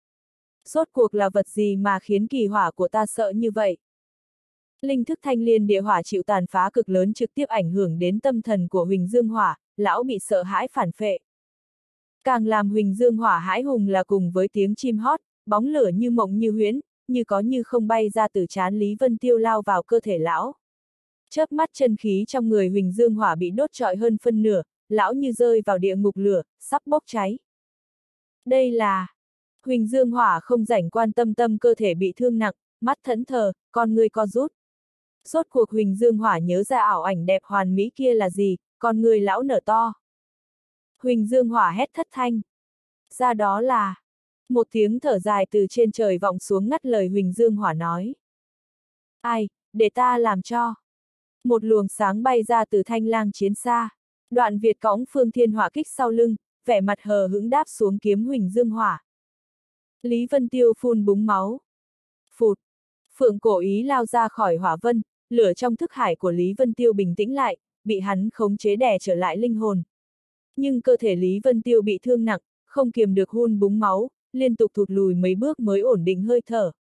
Rốt cuộc là vật gì mà khiến kỳ hỏa của ta sợ như vậy? Linh thức Thanh Liên Địa Hỏa chịu tàn phá cực lớn trực tiếp ảnh hưởng đến tâm thần của Huỳnh Dương Hỏa, lão bị sợ hãi phản phệ. Càng làm Huỳnh Dương Hỏa hãi hùng là cùng với tiếng chim hót, bóng lửa như mộng như huyễn, như có như không bay ra từ trán Lý Vân Tiêu lao vào cơ thể lão. Chớp mắt chân khí trong người Huỳnh Dương Hỏa bị đốt trọi hơn phân nửa, lão như rơi vào địa ngục lửa, sắp bốc cháy. Đây là... Huỳnh Dương Hỏa không rảnh quan tâm tâm cơ thể bị thương nặng, mắt thẫn thờ, con người co rút. Rốt cuộc Huỳnh Dương Hỏa nhớ ra ảo ảnh đẹp hoàn mỹ kia là gì, con người lão nở to. Huỳnh Dương Hỏa hét thất thanh. Ra đó là... Một tiếng thở dài từ trên trời vọng xuống ngắt lời Huỳnh Dương Hỏa nói. Ai, để ta làm cho. Một luồng sáng bay ra từ thanh lang chiến xa. Đoạn Việt cõng Phương Thiên Hỏa kích sau lưng, vẻ mặt hờ hững đáp xuống kiếm Huỳnh Dương Hỏa. Lý Vân Tiêu phun búng máu. Phụt. Phượng cổ ý lao ra khỏi hỏa vân, lửa trong thức hải của Lý Vân Tiêu bình tĩnh lại, bị hắn khống chế đè trở lại linh hồn. Nhưng cơ thể Lý Vân Tiêu bị thương nặng, không kiềm được hun búng máu, liên tục thụt lùi mấy bước mới ổn định hơi thở.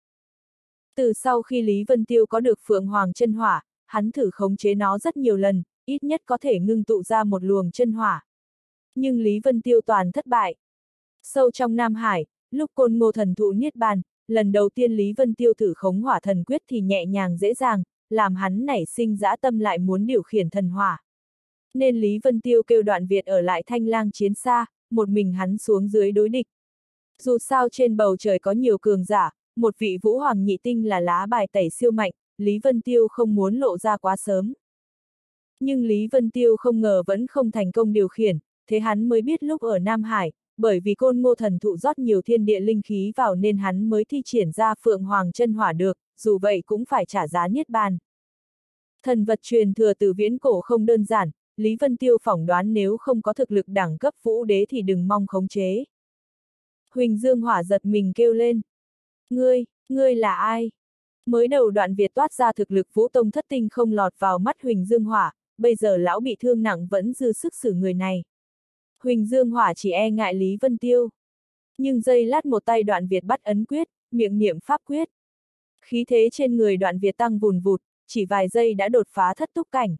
Từ sau khi Lý Vân Tiêu có được Phượng Hoàng chân hỏa, hắn thử khống chế nó rất nhiều lần, ít nhất có thể ngưng tụ ra một luồng chân hỏa. Nhưng Lý Vân Tiêu toàn thất bại. Sâu trong Nam Hải, lúc Côn Ngô thần thụ niết bàn, lần đầu tiên Lý Vân Tiêu thử khống hỏa thần quyết thì nhẹ nhàng dễ dàng, làm hắn nảy sinh dã tâm lại muốn điều khiển thần hỏa. Nên Lý Vân Tiêu kêu Đoạn Việt ở lại thanh lang chiến xa, một mình hắn xuống dưới đối địch. Dù sao trên bầu trời có nhiều cường giả, một vị Vũ Hoàng nhị tinh là lá bài tẩy siêu mạnh, Lý Vân Tiêu không muốn lộ ra quá sớm. Nhưng Lý Vân Tiêu không ngờ vẫn không thành công điều khiển, thế hắn mới biết lúc ở Nam Hải, bởi vì Côn Ngô thần thụ rót nhiều thiên địa linh khí vào nên hắn mới thi triển ra Phượng Hoàng chân hỏa được, dù vậy cũng phải trả giá niết bàn. Thần vật truyền thừa từ viễn cổ không đơn giản, Lý Vân Tiêu phỏng đoán nếu không có thực lực đẳng cấp vũ đế thì đừng mong khống chế. Huỳnh Dương Hỏa giật mình kêu lên. Ngươi, ngươi là ai? Mới đầu Đoạn Việt toát ra thực lực Vũ Tông thất tinh không lọt vào mắt Huỳnh Dương Hỏa, bây giờ lão bị thương nặng vẫn dư sức xử người này. Huỳnh Dương Hỏa chỉ e ngại Lý Vân Tiêu. Nhưng giây lát một tay Đoạn Việt bắt ấn quyết, miệng niệm pháp quyết. Khí thế trên người Đoạn Việt tăng vùn vụt, chỉ vài giây đã đột phá thất túc cảnh.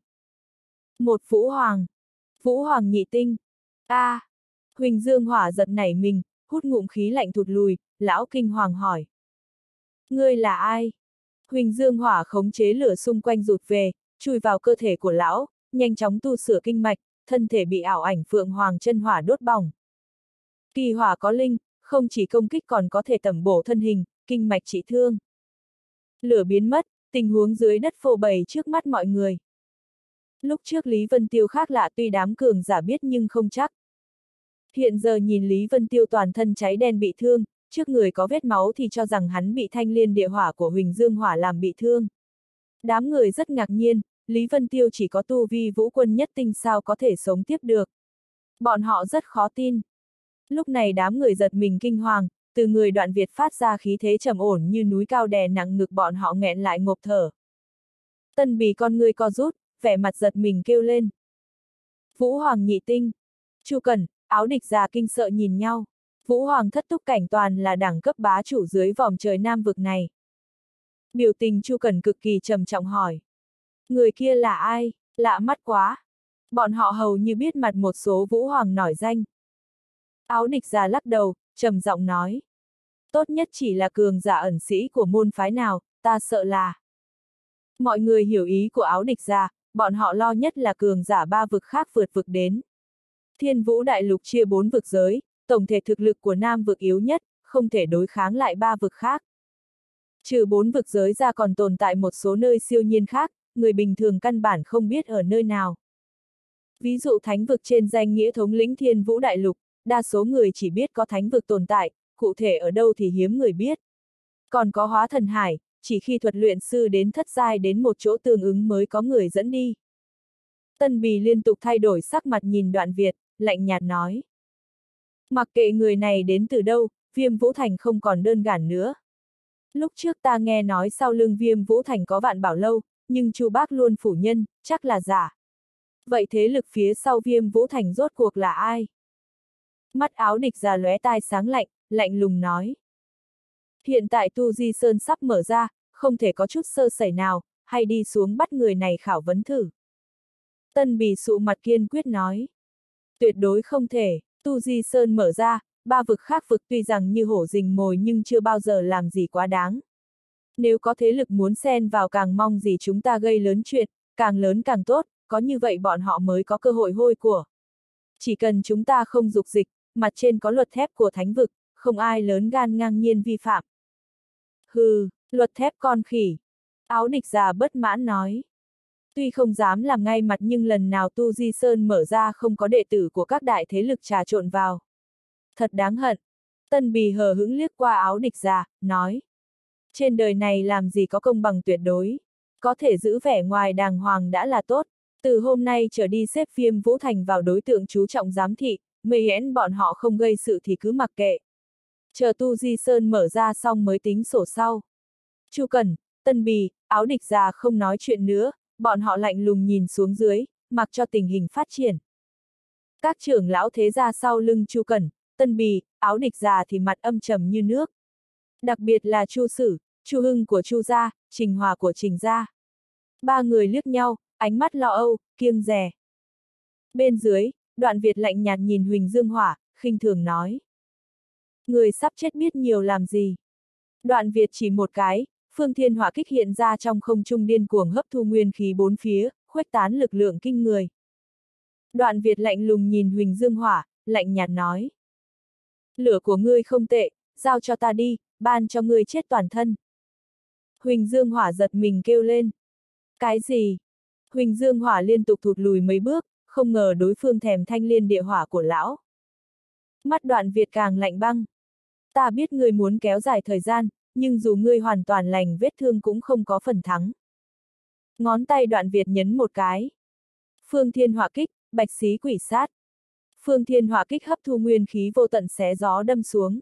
Một Vũ Hoàng. Vũ Hoàng nhị tinh. A. À, Huỳnh Dương Hỏa giật nảy mình, hút ngụm khí lạnh thụt lùi, lão kinh hoàng hỏi. Ngươi là ai? Huỳnh Dương Hỏa khống chế lửa xung quanh rụt về, chui vào cơ thể của lão, nhanh chóng tu sửa kinh mạch, thân thể bị ảo ảnh Phượng Hoàng chân hỏa đốt bỏng. Kỳ hỏa có linh, không chỉ công kích còn có thể tẩm bổ thân hình, kinh mạch trị thương. Lửa biến mất, tình huống dưới đất phô bày trước mắt mọi người. Lúc trước Lý Vân Tiêu khác lạ tuy đám cường giả biết nhưng không chắc. Hiện giờ nhìn Lý Vân Tiêu toàn thân cháy đen bị thương, trước người có vết máu thì cho rằng hắn bị thanh liên địa hỏa của Huỳnh Dương Hỏa làm bị thương. Đám người rất ngạc nhiên, Lý Vân Tiêu chỉ có tu vi vũ quân nhất tinh sao có thể sống tiếp được. Bọn họ rất khó tin. Lúc này đám người giật mình kinh hoàng, từ người Đoạn Việt phát ra khí thế trầm ổn như núi cao đè nặng ngực bọn họ nghẹn lại ngộp thở. Tân Bì con ngươi co rút, vẻ mặt giật mình kêu lên. Vũ Hoàng nhị tinh. Chu Cẩn, Áo Địch già kinh sợ nhìn nhau. Vũ Hoàng thất túc cảnh toàn là đẳng cấp bá chủ dưới vòm trời nam vực này. Biểu tình Chu Cẩn cực kỳ trầm trọng hỏi. Người kia là ai? Lạ mắt quá. Bọn họ hầu như biết mặt một số Vũ Hoàng nổi danh. Áo Địch già lắc đầu, trầm giọng nói. Tốt nhất chỉ là cường giả ẩn sĩ của môn phái nào, ta sợ là. Mọi người hiểu ý của Áo Địch già, bọn họ lo nhất là cường giả ba vực khác vượt vực đến. Thiên Vũ Đại Lục chia bốn vực giới, tổng thể thực lực của Nam vực yếu nhất, không thể đối kháng lại ba vực khác. Trừ bốn vực giới ra còn tồn tại một số nơi siêu nhiên khác, người bình thường căn bản không biết ở nơi nào. Ví dụ thánh vực trên danh nghĩa thống lĩnh Thiên Vũ Đại Lục, đa số người chỉ biết có thánh vực tồn tại, cụ thể ở đâu thì hiếm người biết. Còn có Hóa Thần Hải, chỉ khi thuật luyện sư đến thất giai đến một chỗ tương ứng mới có người dẫn đi. Tân Bì liên tục thay đổi sắc mặt nhìn Đoạn Việt, lạnh nhạt nói. Mặc kệ người này đến từ đâu, Viêm Vũ Thành không còn đơn giản nữa. Lúc trước ta nghe nói sau lưng Viêm Vũ Thành có Vạn Bảo Lâu, nhưng Chu Bác luôn phủ nhân, chắc là giả. Vậy thế lực phía sau Viêm Vũ Thành rốt cuộc là ai? Mắt Áo Địch già lóe tai sáng lạnh, lạnh lùng nói. Hiện tại Tu Di Sơn sắp mở ra, không thể có chút sơ sẩy nào, hay đi xuống bắt người này khảo vấn thử. Tân Bì sụ mặt kiên quyết nói. Tuyệt đối không thể, Tu Di Sơn mở ra, ba vực khác vực tuy rằng như hổ rình mồi nhưng chưa bao giờ làm gì quá đáng. Nếu có thế lực muốn xen vào càng mong gì chúng ta gây lớn chuyện, càng lớn càng tốt, có như vậy bọn họ mới có cơ hội hôi của. Chỉ cần chúng ta không dục dịch, mặt trên có luật thép của thánh vực, không ai lớn gan ngang nhiên vi phạm. Hừ, luật thép con khỉ. Áo Địch già bất mãn nói. Tuy không dám làm ngay mặt nhưng lần nào Tu Di Sơn mở ra không có đệ tử của các đại thế lực trà trộn vào. Thật đáng hận. Tân Bì hờ hững liếc qua Áo Địch già, nói. Trên đời này làm gì có công bằng tuyệt đối. Có thể giữ vẻ ngoài đàng hoàng đã là tốt. Từ hôm nay trở đi xếp Viêm Vũ Thành vào đối tượng chú trọng giám thị, mây hẽn bọn họ không gây sự thì cứ mặc kệ. Chờ Tu Di Sơn mở ra xong mới tính sổ sau. Chu Cẩn, Tân Bì, Áo Địch già không nói chuyện nữa, bọn họ lạnh lùng nhìn xuống dưới, mặc cho tình hình phát triển. Các trưởng lão thế gia sau lưng Chu Cẩn, Tân Bì, Áo Địch già thì mặt âm trầm như nước. Đặc biệt là Chu Sử, Chu Hưng của Chu gia, Trình Hòa của Trình gia. Ba người liếc nhau, ánh mắt lo âu, kiêng dè. Bên dưới, Đoạn Việt lạnh nhạt nhìn Huỳnh Dương Hỏa, khinh thường nói. Người sắp chết biết nhiều làm gì. Đoạn Việt chỉ một cái, Phương Thiên Hỏa kích hiện ra trong không trung điên cuồng hấp thu nguyên khí bốn phía, khuếch tán lực lượng kinh người. Đoạn Việt lạnh lùng nhìn Huỳnh Dương Hỏa, lạnh nhạt nói. Lửa của ngươi không tệ, giao cho ta đi, ban cho ngươi chết toàn thân. Huỳnh Dương Hỏa giật mình kêu lên. Cái gì? Huỳnh Dương Hỏa liên tục thụt lùi mấy bước, không ngờ đối phương thèm thanh liên địa hỏa của lão. Mắt Đoạn Việt càng lạnh băng. Ta biết ngươi muốn kéo dài thời gian, nhưng dù ngươi hoàn toàn lành vết thương cũng không có phần thắng. Ngón tay Đoạn Việt nhấn một cái. Phương Thiên Hỏa kích, bạch xí quỷ sát. Phương Thiên Hỏa kích hấp thu nguyên khí vô tận xé gió đâm xuống.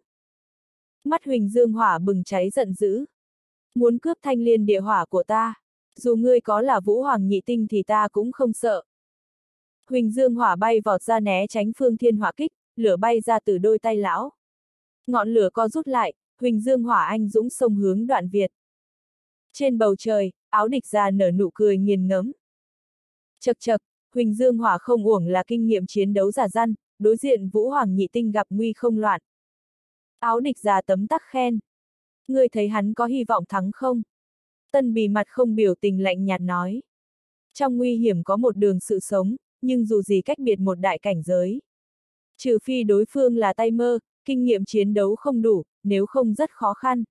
Mắt Huỳnh Dương Hỏa bừng cháy giận dữ. Muốn cướp thanh liên địa hỏa của ta, dù ngươi có là Vũ Hoàng nhị tinh thì ta cũng không sợ. Huỳnh Dương Hỏa bay vọt ra né tránh Phương Thiên Hỏa kích, lửa bay ra từ đôi tay lão. Ngọn lửa co rút lại, Huỳnh Dương Hỏa anh dũng xông hướng Đoạn Việt. Trên bầu trời, Áo Địch già nở nụ cười nghiền ngẫm. Chậc chậc, Huỳnh Dương Hỏa không uổng là kinh nghiệm chiến đấu giả dăn, đối diện Vũ Hoàng nhị tinh gặp nguy không loạn. Áo Địch già tấm tắc khen. Ngươi thấy hắn có hy vọng thắng không? Tân Bì mặt không biểu tình lạnh nhạt nói. Trong nguy hiểm có một đường sự sống, nhưng dù gì cách biệt một đại cảnh giới. Trừ phi đối phương là tay mơ, kinh nghiệm chiến đấu không đủ, nếu không rất khó khăn.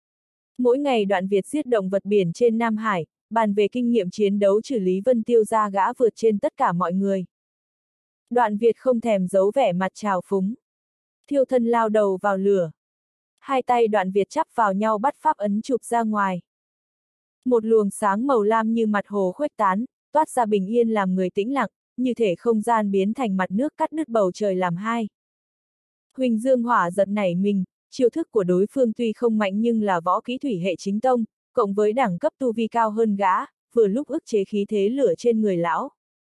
Mỗi ngày Đoạn Việt giết động vật biển trên Nam Hải, bàn về kinh nghiệm chiến đấu trừ Lý Vân Tiêu ra gã vượt trên tất cả mọi người. Đoạn Việt không thèm giấu vẻ mặt trào phúng. Thiêu thân lao đầu vào lửa. Hai tay Đoạn Việt chắp vào nhau bắt pháp ấn chụp ra ngoài. Một luồng sáng màu lam như mặt hồ khuếch tán, toát ra bình yên làm người tĩnh lặng, như thể không gian biến thành mặt nước cắt đứt bầu trời làm hai. Huỳnh Dương Hỏa giật nảy mình, chiêu thức của đối phương tuy không mạnh nhưng là võ kỹ thủy hệ chính tông, cộng với đẳng cấp tu vi cao hơn gã, vừa lúc ức chế khí thế lửa trên người lão.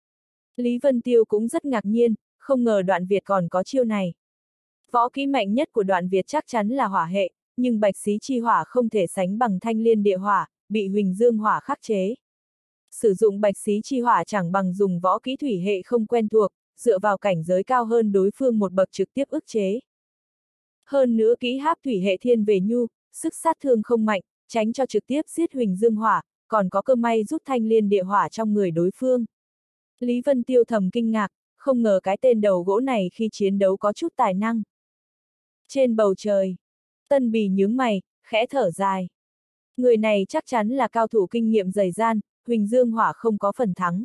Lý Vân Tiêu cũng rất ngạc nhiên, không ngờ Đoạn Việt còn có chiêu này. Võ kỹ mạnh nhất của Đoạn Việt chắc chắn là hỏa hệ, nhưng bạch xí chi hỏa không thể sánh bằng thanh liên địa hỏa, bị Huỳnh Dương Hỏa khắc chế. Sử dụng bạch xí chi hỏa chẳng bằng dùng võ kỹ thủy hệ không quen thuộc, dựa vào cảnh giới cao hơn đối phương một bậc trực tiếp ức chế. Hơn nữa kỹ háp thủy hệ thiên về nhu, sức sát thương không mạnh, tránh cho trực tiếp giết Huỳnh Dương Hỏa, còn có cơ may rút thanh liên địa hỏa trong người đối phương. Lý Vân Tiêu thầm kinh ngạc, không ngờ cái tên đầu gỗ này khi chiến đấu có chút tài năng. Trên bầu trời, Tân Bì nhướng mày, khẽ thở dài. Người này chắc chắn là cao thủ kinh nghiệm dày gian, Huỳnh Dương Hỏa không có phần thắng.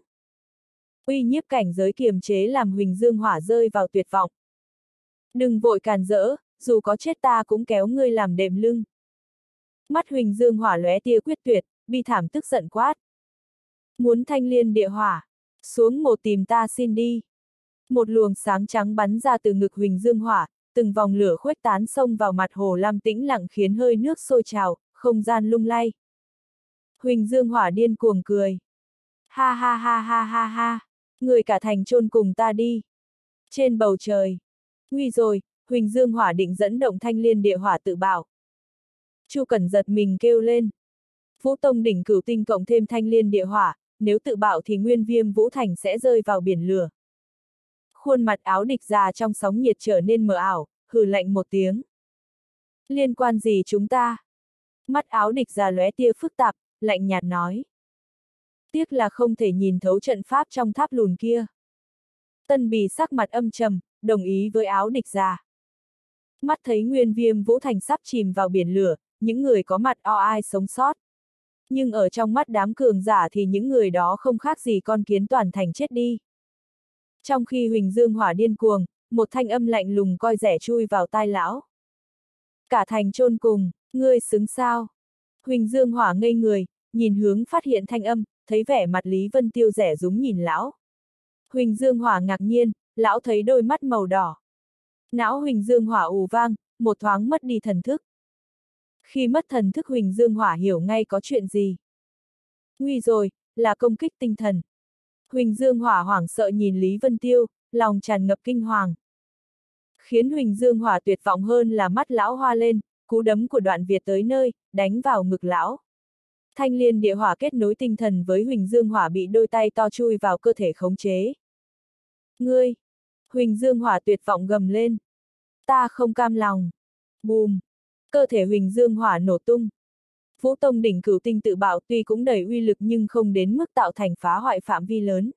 Uy nhiếp cảnh giới kiềm chế làm Huỳnh Dương Hỏa rơi vào tuyệt vọng. Đừng vội càn rỡ, dù có chết ta cũng kéo ngươi làm đệm lưng. Mắt Huỳnh Dương Hỏa lóe tia quyết tuyệt, bi thảm tức giận quát. Muốn thanh liên địa hỏa, xuống một tìm ta xin đi. Một luồng sáng trắng bắn ra từ ngực Huỳnh Dương Hỏa, từng vòng lửa khuếch tán xông vào mặt hồ lam tĩnh lặng khiến hơi nước sôi trào, không gian lung lay. Huỳnh Dương Hỏa điên cuồng cười. Ha ha ha ha ha ha, người cả thành chôn cùng ta đi. Trên bầu trời, nguy rồi, Huỳnh Dương Hỏa định dẫn động thanh liên địa hỏa tự bảo. Chu Cẩn giật mình kêu lên. Vũ Tông đỉnh cửu tinh cộng thêm thanh liên địa hỏa, nếu tự bạo thì nguyên viêm Vũ Thành sẽ rơi vào biển lửa. Khuôn mặt Áo Địch già trong sóng nhiệt trở nên mờ ảo, hừ lạnh một tiếng. Liên quan gì chúng ta? Mắt Áo Địch già lóe tia phức tạp, lạnh nhạt nói. Tiếc là không thể nhìn thấu trận pháp trong tháp lùn kia. Tân Bì sắc mặt âm trầm, đồng ý với Áo Địch già. Mắt thấy nguyên viêm Vũ Thành sắp chìm vào biển lửa, những người có mặt o ai sống sót. Nhưng ở trong mắt đám cường giả thì những người đó không khác gì con kiến toàn thành chết đi. Trong khi Huỳnh Dương Hỏa điên cuồng, một thanh âm lạnh lùng coi rẻ chui vào tai lão. Cả thành chôn cùng, ngươi xứng sao? Huỳnh Dương Hỏa ngây người, nhìn hướng phát hiện thanh âm, thấy vẻ mặt Lý Vân Tiêu rẻ rúng nhìn lão. Huỳnh Dương Hỏa ngạc nhiên, lão thấy đôi mắt màu đỏ. Não Huỳnh Dương Hỏa ù vang, một thoáng mất đi thần thức. Khi mất thần thức Huỳnh Dương Hỏa hiểu ngay có chuyện gì. Nguy rồi, là công kích tinh thần. Huỳnh Dương Hỏa hoảng sợ nhìn Lý Vân Tiêu, lòng tràn ngập kinh hoàng. Khiến Huỳnh Dương Hỏa tuyệt vọng hơn là mắt lão hoa lên, cú đấm của Đoạn Việt tới nơi, đánh vào ngực lão. Thanh liên địa hỏa kết nối tinh thần với Huỳnh Dương Hỏa bị đôi tay to chui vào cơ thể khống chế. Ngươi! Huỳnh Dương Hỏa tuyệt vọng gầm lên. Ta không cam lòng. Bùm! Cơ thể Huỳnh Dương Hỏa nổ tung. Vũ Tông đỉnh cửu tinh tự bạo tuy cũng đầy uy lực nhưng không đến mức tạo thành phá hoại phạm vi lớn.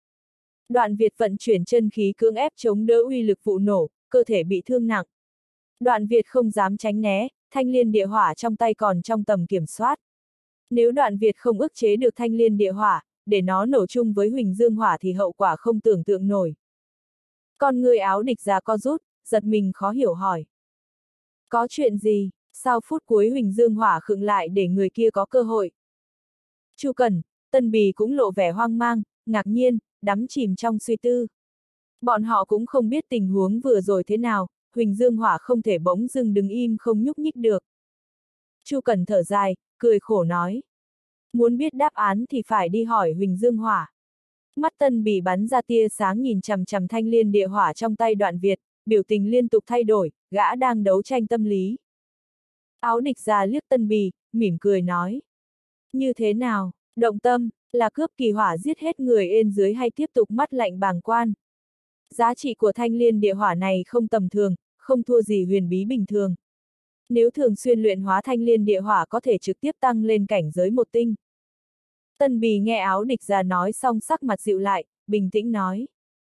Đoạn Việt vận chuyển chân khí cưỡng ép chống đỡ uy lực vụ nổ, cơ thể bị thương nặng. Đoạn Việt không dám tránh né, thanh liên địa hỏa trong tay còn trong tầm kiểm soát. Nếu Đoạn Việt không ức chế được thanh liên địa hỏa, để nó nổ chung với Huỳnh Dương Hỏa thì hậu quả không tưởng tượng nổi. Con người Áo Địch già co rút, giật mình khó hiểu hỏi. Có chuyện gì? Sau phút cuối Huỳnh Dương Hỏa khựng lại để người kia có cơ hội. Chu Cẩn, Tân Bì cũng lộ vẻ hoang mang, ngạc nhiên, đắm chìm trong suy tư. Bọn họ cũng không biết tình huống vừa rồi thế nào, Huỳnh Dương Hỏa không thể bỗng dưng đứng im không nhúc nhích được. Chu Cẩn thở dài, cười khổ nói. Muốn biết đáp án thì phải đi hỏi Huỳnh Dương Hỏa. Mắt Tân Bì bắn ra tia sáng nhìn chằm chằm thanh liên địa hỏa trong tay Đoạn Việt, biểu tình liên tục thay đổi, gã đang đấu tranh tâm lý. Áo địch già liếc Tân Bì, mỉm cười nói. Như thế nào, động tâm, là cướp kỳ hỏa giết hết người ên dưới hay tiếp tục mắt lạnh bàng quan? Giá trị của thanh liên địa hỏa này không tầm thường, không thua gì huyền bí bình thường. Nếu thường xuyên luyện hóa thanh liên địa hỏa có thể trực tiếp tăng lên cảnh giới một tinh. Tân Bì nghe áo địch già nói xong sắc mặt dịu lại, bình tĩnh nói.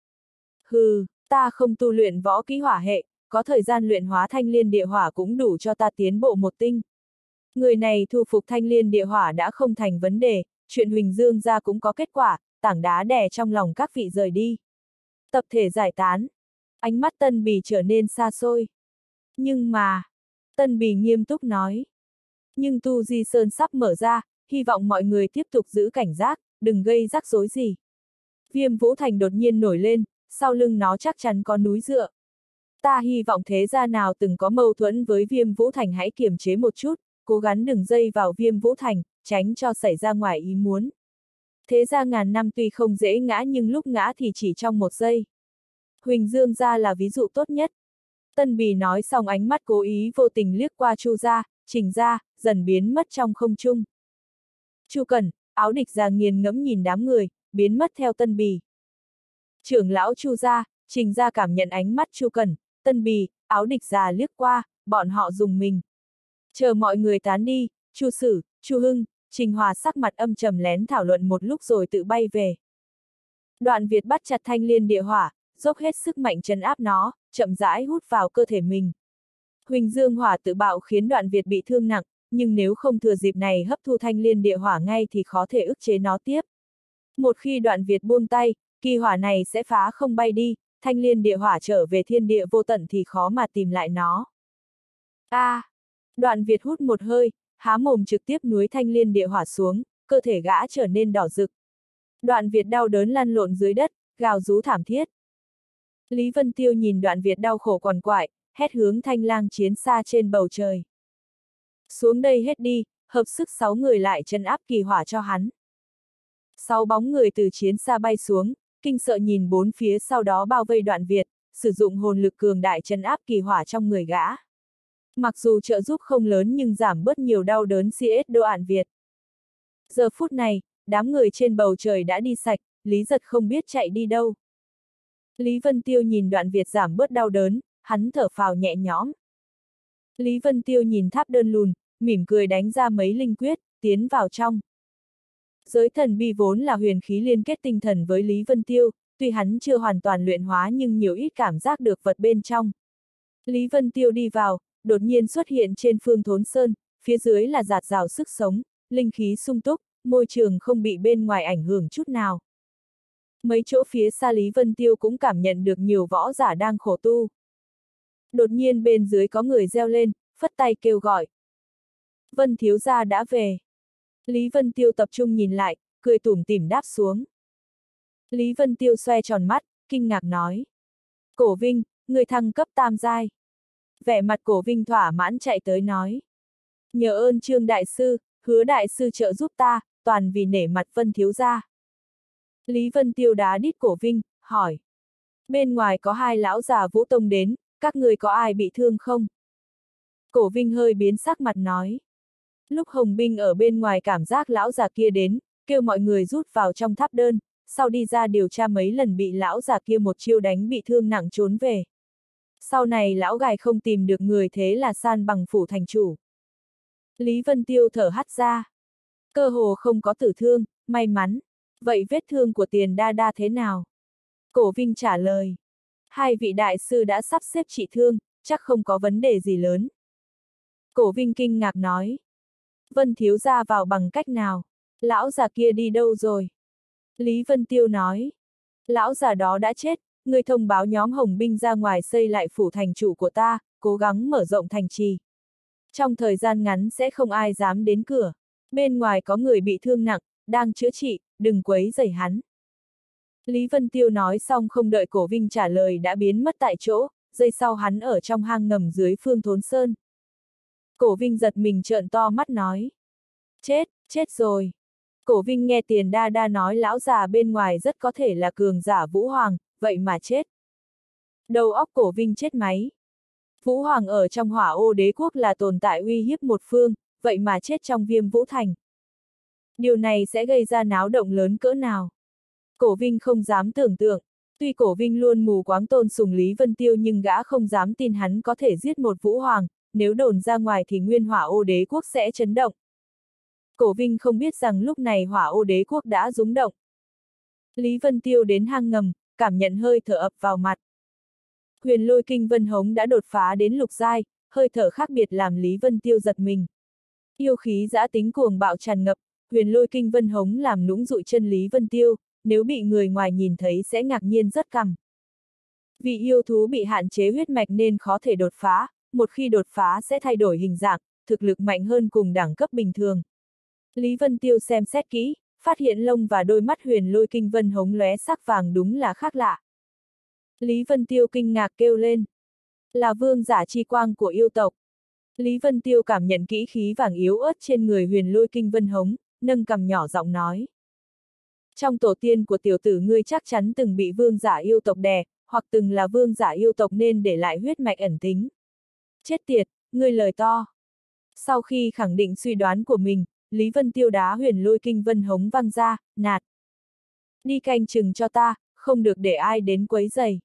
Hừ, ta không tu luyện võ kỹ hỏa hệ, có thời gian luyện hóa thanh liên địa hỏa cũng đủ cho ta tiến bộ một tinh. Người này thu phục thanh liên địa hỏa đã không thành vấn đề, chuyện Huỳnh Dương ra cũng có kết quả, tảng đá đè trong lòng các vị rời đi. Tập thể giải tán. Ánh mắt Tân Bì trở nên xa xôi. Nhưng mà, Tân Bì nghiêm túc nói. Nhưng Tu Di Sơn sắp mở ra, hy vọng mọi người tiếp tục giữ cảnh giác, đừng gây rắc rối gì. Viêm Vũ Thành đột nhiên nổi lên, sau lưng nó chắc chắn có núi dựa. Ta hy vọng thế gia nào từng có mâu thuẫn với Viêm Vũ Thành hãy kiềm chế một chút, cố gắng đừng dây vào Viêm Vũ Thành, tránh cho xảy ra ngoài ý muốn. Thế gia ngàn năm tuy không dễ ngã nhưng lúc ngã thì chỉ trong một giây. Huỳnh Dương gia là ví dụ tốt nhất. Tân Bì nói xong ánh mắt cố ý vô tình liếc qua Chu gia, Trình gia, dần biến mất trong không trung. Chu Cẩn, áo địch già nghiền ngẫm nhìn đám người, biến mất theo Tân Bì. Trưởng lão Chu gia, Trình gia cảm nhận ánh mắt Chu Cẩn, Tân Bì, áo địch già liếc qua, bọn họ dùng mình. Chờ mọi người tán đi, Chu Sử, Chu Hưng, Trình Hòa sắc mặt âm trầm lén thảo luận một lúc rồi tự bay về. Đoạn Việt bắt chặt thanh liên địa hỏa, dốc hết sức mạnh trấn áp nó, chậm rãi hút vào cơ thể mình. Huỳnh Dương hỏa tự bạo khiến Đoạn Việt bị thương nặng, nhưng nếu không thừa dịp này hấp thu thanh liên địa hỏa ngay thì khó thể ức chế nó tiếp. Một khi Đoạn Việt buông tay, kỳ hỏa này sẽ phá không bay đi, thanh liên địa hỏa trở về thiên địa vô tận thì khó mà tìm lại nó. A! À, Đoạn Việt hút một hơi, há mồm trực tiếp núi thanh liên địa hỏa xuống, cơ thể gã trở nên đỏ rực. Đoạn Việt đau đớn lăn lộn dưới đất, gào rú thảm thiết. Lý Vân Tiêu nhìn Đoạn Việt đau khổ quằn quại, hét hướng Thanh Lang chiến xa trên bầu trời. Xuống đây hết đi, hợp sức sáu người lại trấn áp kỳ hỏa cho hắn. Sáu bóng người từ chiến xa bay xuống, kinh sợ nhìn bốn phía sau đó bao vây Đoạn Việt, sử dụng hồn lực cường đại trấn áp kỳ hỏa trong người gã. Mặc dù trợ giúp không lớn nhưng giảm bớt nhiều đau đớn xê ét Đoạn Việt. Giờ phút này, đám người trên bầu trời đã đi sạch, Lý Giật không biết chạy đi đâu. Lý Vân Tiêu nhìn Đoạn Việt giảm bớt đau đớn, hắn thở phào nhẹ nhõm. Lý Vân Tiêu nhìn tháp đơn lùn, mỉm cười đánh ra mấy linh quyết, tiến vào trong. Giới thần bi vốn là huyền khí liên kết tinh thần với Lý Vân Tiêu, tuy hắn chưa hoàn toàn luyện hóa nhưng nhiều ít cảm giác được vật bên trong. Lý Vân Tiêu đi vào, đột nhiên xuất hiện trên Phương Thốn Sơn, phía dưới là dạt dào sức sống, linh khí sung túc, môi trường không bị bên ngoài ảnh hưởng chút nào. Mấy chỗ phía xa Lý Vân Tiêu cũng cảm nhận được nhiều võ giả đang khổ tu. Đột nhiên bên dưới có người reo lên, phất tay kêu gọi. Vân thiếu gia đã về. Lý Vân Tiêu tập trung nhìn lại, cười tủm tỉm đáp xuống. Lý Vân Tiêu xoe tròn mắt, kinh ngạc nói. Cổ Vinh, người thăng cấp tam giai. Vẻ mặt Cổ Vinh thỏa mãn chạy tới nói. Nhờ ơn Trương Đại Sư, Hứa Đại Sư trợ giúp ta, toàn vì nể mặt Vân thiếu gia. Lý Vân Tiêu đá đít Cổ Vinh, hỏi. Bên ngoài có hai lão già Vũ Tông đến, các người có ai bị thương không? Cổ Vinh hơi biến sắc mặt nói. Lúc Hồng Binh ở bên ngoài cảm giác lão già kia đến, kêu mọi người rút vào trong tháp đơn, sau đi ra điều tra mấy lần bị lão già kia một chiêu đánh bị thương nặng trốn về. Sau này lão gài không tìm được người thế là san bằng phủ thành chủ. Lý Vân Tiêu thở hắt ra. Cơ hồ không có tử thương, may mắn. Vậy vết thương của Tiền Đa Đa thế nào? Cổ Vinh trả lời. Hai vị đại sư đã sắp xếp trị thương, chắc không có vấn đề gì lớn. Cổ Vinh kinh ngạc nói. Vân thiếu gia vào bằng cách nào? Lão già kia đi đâu rồi? Lý Vân Tiêu nói. Lão già đó đã chết, người thông báo nhóm Hồng Binh ra ngoài xây lại phủ thành chủ của ta, cố gắng mở rộng thành trì. Trong thời gian ngắn sẽ không ai dám đến cửa. Bên ngoài có người bị thương nặng, đang chữa trị, đừng quấy rầy hắn. Lý Vân Tiêu nói xong không đợi Cổ Vinh trả lời đã biến mất tại chỗ, giây sau hắn ở trong hang ngầm dưới Phương Thốn Sơn. Cổ Vinh giật mình trợn to mắt nói. Chết, chết rồi. Cổ Vinh nghe Tiền Đa Đa nói lão già bên ngoài rất có thể là cường giả Vũ Hoàng, vậy mà chết. Đầu óc Cổ Vinh chết máy. Vũ Hoàng ở trong Hỏa Ô Đế quốc là tồn tại uy hiếp một phương, vậy mà chết trong Viêm Vũ Thành. Điều này sẽ gây ra náo động lớn cỡ nào? Cổ Vinh không dám tưởng tượng. Tuy Cổ Vinh luôn mù quáng tôn sùng Lý Vân Tiêu nhưng gã không dám tin hắn có thể giết một Vũ Hoàng, nếu đồn ra ngoài thì nguyên Hỏa Ô Đế quốc sẽ chấn động. Cổ Vinh không biết rằng lúc này Hỏa Ô Đế quốc đã rúng động. Lý Vân Tiêu đến hang ngầm, cảm nhận hơi thở ập vào mặt. Huyền Lôi Kinh Vân Hống đã đột phá đến lục giai, hơi thở khác biệt làm Lý Vân Tiêu giật mình. Yêu khí dã tính cuồng bạo tràn ngập, Huyền Lôi Kinh Vân Hống làm nũng dụi chân Lý Vân Tiêu, nếu bị người ngoài nhìn thấy sẽ ngạc nhiên rất cằm. Vì yêu thú bị hạn chế huyết mạch nên khó thể đột phá, một khi đột phá sẽ thay đổi hình dạng, thực lực mạnh hơn cùng đẳng cấp bình thường. Lý Vân Tiêu xem xét kỹ, phát hiện lông và đôi mắt Huyền Lôi Kinh Vân Hống lóe sắc vàng đúng là khác lạ. Lý Vân Tiêu kinh ngạc kêu lên. Là vương giả chi quang của yêu tộc. Lý Vân Tiêu cảm nhận kỹ khí vàng yếu ớt trên người Huyền Lôi Kinh Vân Hống, nâng cằm nhỏ giọng nói. Trong tổ tiên của tiểu tử ngươi chắc chắn từng bị vương giả yêu tộc đè, hoặc từng là vương giả yêu tộc nên để lại huyết mạch ẩn tính. Chết tiệt, ngươi lời to. Sau khi khẳng định suy đoán của mình, Lý Vân Tiêu đá Huyền Lôi Kinh Vân Hống văng ra, nạt. Đi canh chừng cho ta, không được để ai đến quấy rầy.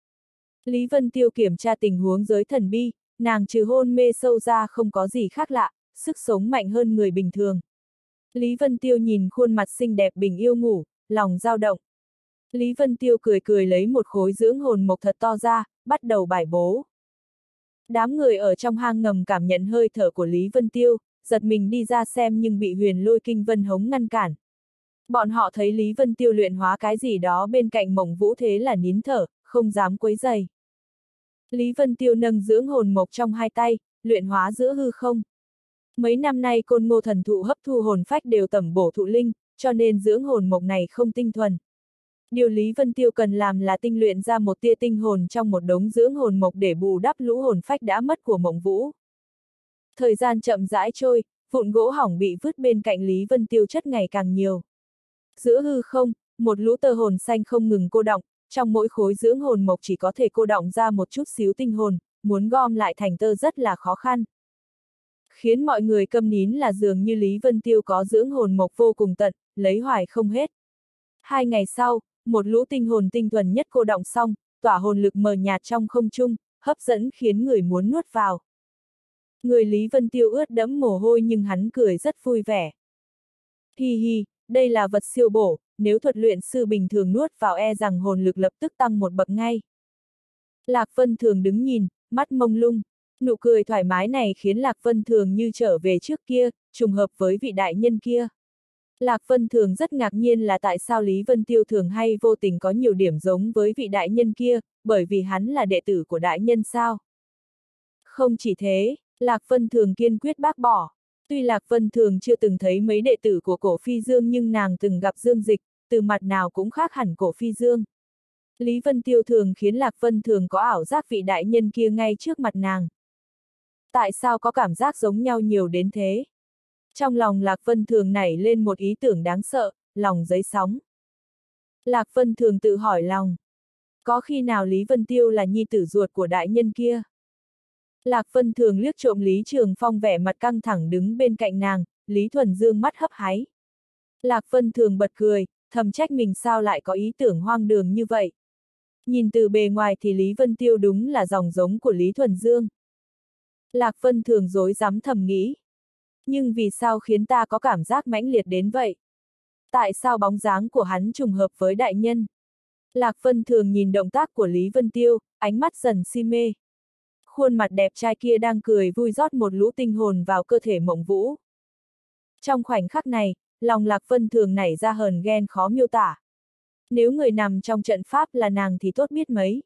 Lý Vân Tiêu kiểm tra tình huống giới thần bi, nàng trừ hôn mê sâu ra không có gì khác lạ, sức sống mạnh hơn người bình thường. Lý Vân Tiêu nhìn khuôn mặt xinh đẹp bình yêu ngủ, lòng dao động. Lý Vân Tiêu cười cười lấy một khối dưỡng hồn mộc thật to ra, bắt đầu bài bố. Đám người ở trong hang ngầm cảm nhận hơi thở của Lý Vân Tiêu, giật mình đi ra xem nhưng bị Huyền Lôi Kinh Vân Hống ngăn cản. Bọn họ thấy Lý Vân Tiêu luyện hóa cái gì đó bên cạnh Mộng Vũ thế là nín thở, không dám quấy rầy. Lý Vân Tiêu nâng dưỡng hồn mộc trong hai tay, luyện hóa giữa hư không. Mấy năm nay Côn Ngô thần thụ hấp thu hồn phách đều tẩm bổ thụ linh, cho nên dưỡng hồn mộc này không tinh thuần. Điều Lý Vân Tiêu cần làm là tinh luyện ra một tia tinh hồn trong một đống dưỡng hồn mộc để bù đắp lũ hồn phách đã mất của Mộng Vũ. Thời gian chậm rãi trôi, vụn gỗ hỏng bị vứt bên cạnh Lý Vân Tiêu chất ngày càng nhiều. Giữa hư không, một lũ tơ hồn xanh không ngừng cô đọng, trong mỗi khối dưỡng hồn mộc chỉ có thể cô đọng ra một chút xíu tinh hồn, muốn gom lại thành tơ rất là khó khăn. Khiến mọi người câm nín là dường như Lý Vân Tiêu có dưỡng hồn mộc vô cùng tận, lấy hoài không hết. Hai ngày sau, một lũ tinh hồn tinh thuần nhất cô đọng xong, tỏa hồn lực mờ nhạt trong không trung, hấp dẫn khiến người muốn nuốt vào. Người Lý Vân Tiêu ướt đẫm mồ hôi nhưng hắn cười rất vui vẻ. Hi hi, đây là vật siêu bổ, nếu thuật luyện sư bình thường nuốt vào e rằng hồn lực lập tức tăng một bậc ngay. Lạc Vân Thường đứng nhìn, mắt mông lung, nụ cười thoải mái này khiến Lạc Vân Thường như trở về trước kia, trùng hợp với vị đại nhân kia. Lạc Vân Thường rất ngạc nhiên là tại sao Lý Vân Tiêu thường hay vô tình có nhiều điểm giống với vị đại nhân kia, bởi vì hắn là đệ tử của đại nhân sao. Không chỉ thế, Lạc Vân Thường kiên quyết bác bỏ. Tuy Lạc Vân Thường chưa từng thấy mấy đệ tử của Cổ Phi Dương nhưng nàng từng gặp Dương Dịch, từ mặt nào cũng khác hẳn Cổ Phi Dương. Lý Vân Tiêu thường khiến Lạc Vân Thường có ảo giác vị đại nhân kia ngay trước mặt nàng. Tại sao có cảm giác giống nhau nhiều đến thế? Trong lòng Lạc Vân Thường nảy lên một ý tưởng đáng sợ, lòng giấy sóng. Lạc Vân Thường tự hỏi lòng. Có khi nào Lý Vân Tiêu là nhi tử ruột của đại nhân kia? Lạc Vân Thường liếc trộm Lý Trường Phong vẻ mặt căng thẳng đứng bên cạnh nàng, Lý Thuần Dương mắt hấp háy. Lạc Vân Thường bật cười, thầm trách mình sao lại có ý tưởng hoang đường như vậy. Nhìn từ bề ngoài thì Lý Vân Tiêu đúng là dòng giống của Lý Thuần Dương. Lạc Vân Thường rối rắm thầm nghĩ. Nhưng vì sao khiến ta có cảm giác mãnh liệt đến vậy? Tại sao bóng dáng của hắn trùng hợp với đại nhân? Lạc Vân Thường nhìn động tác của Lý Vân Tiêu, ánh mắt dần si mê. Khuôn mặt đẹp trai kia đang cười vui rót một lũ tinh hồn vào cơ thể Mộng Vũ. Trong khoảnh khắc này, lòng Lạc Vân Thường nảy ra hờn ghen khó miêu tả. Nếu người nằm trong trận pháp là nàng thì tốt biết mấy.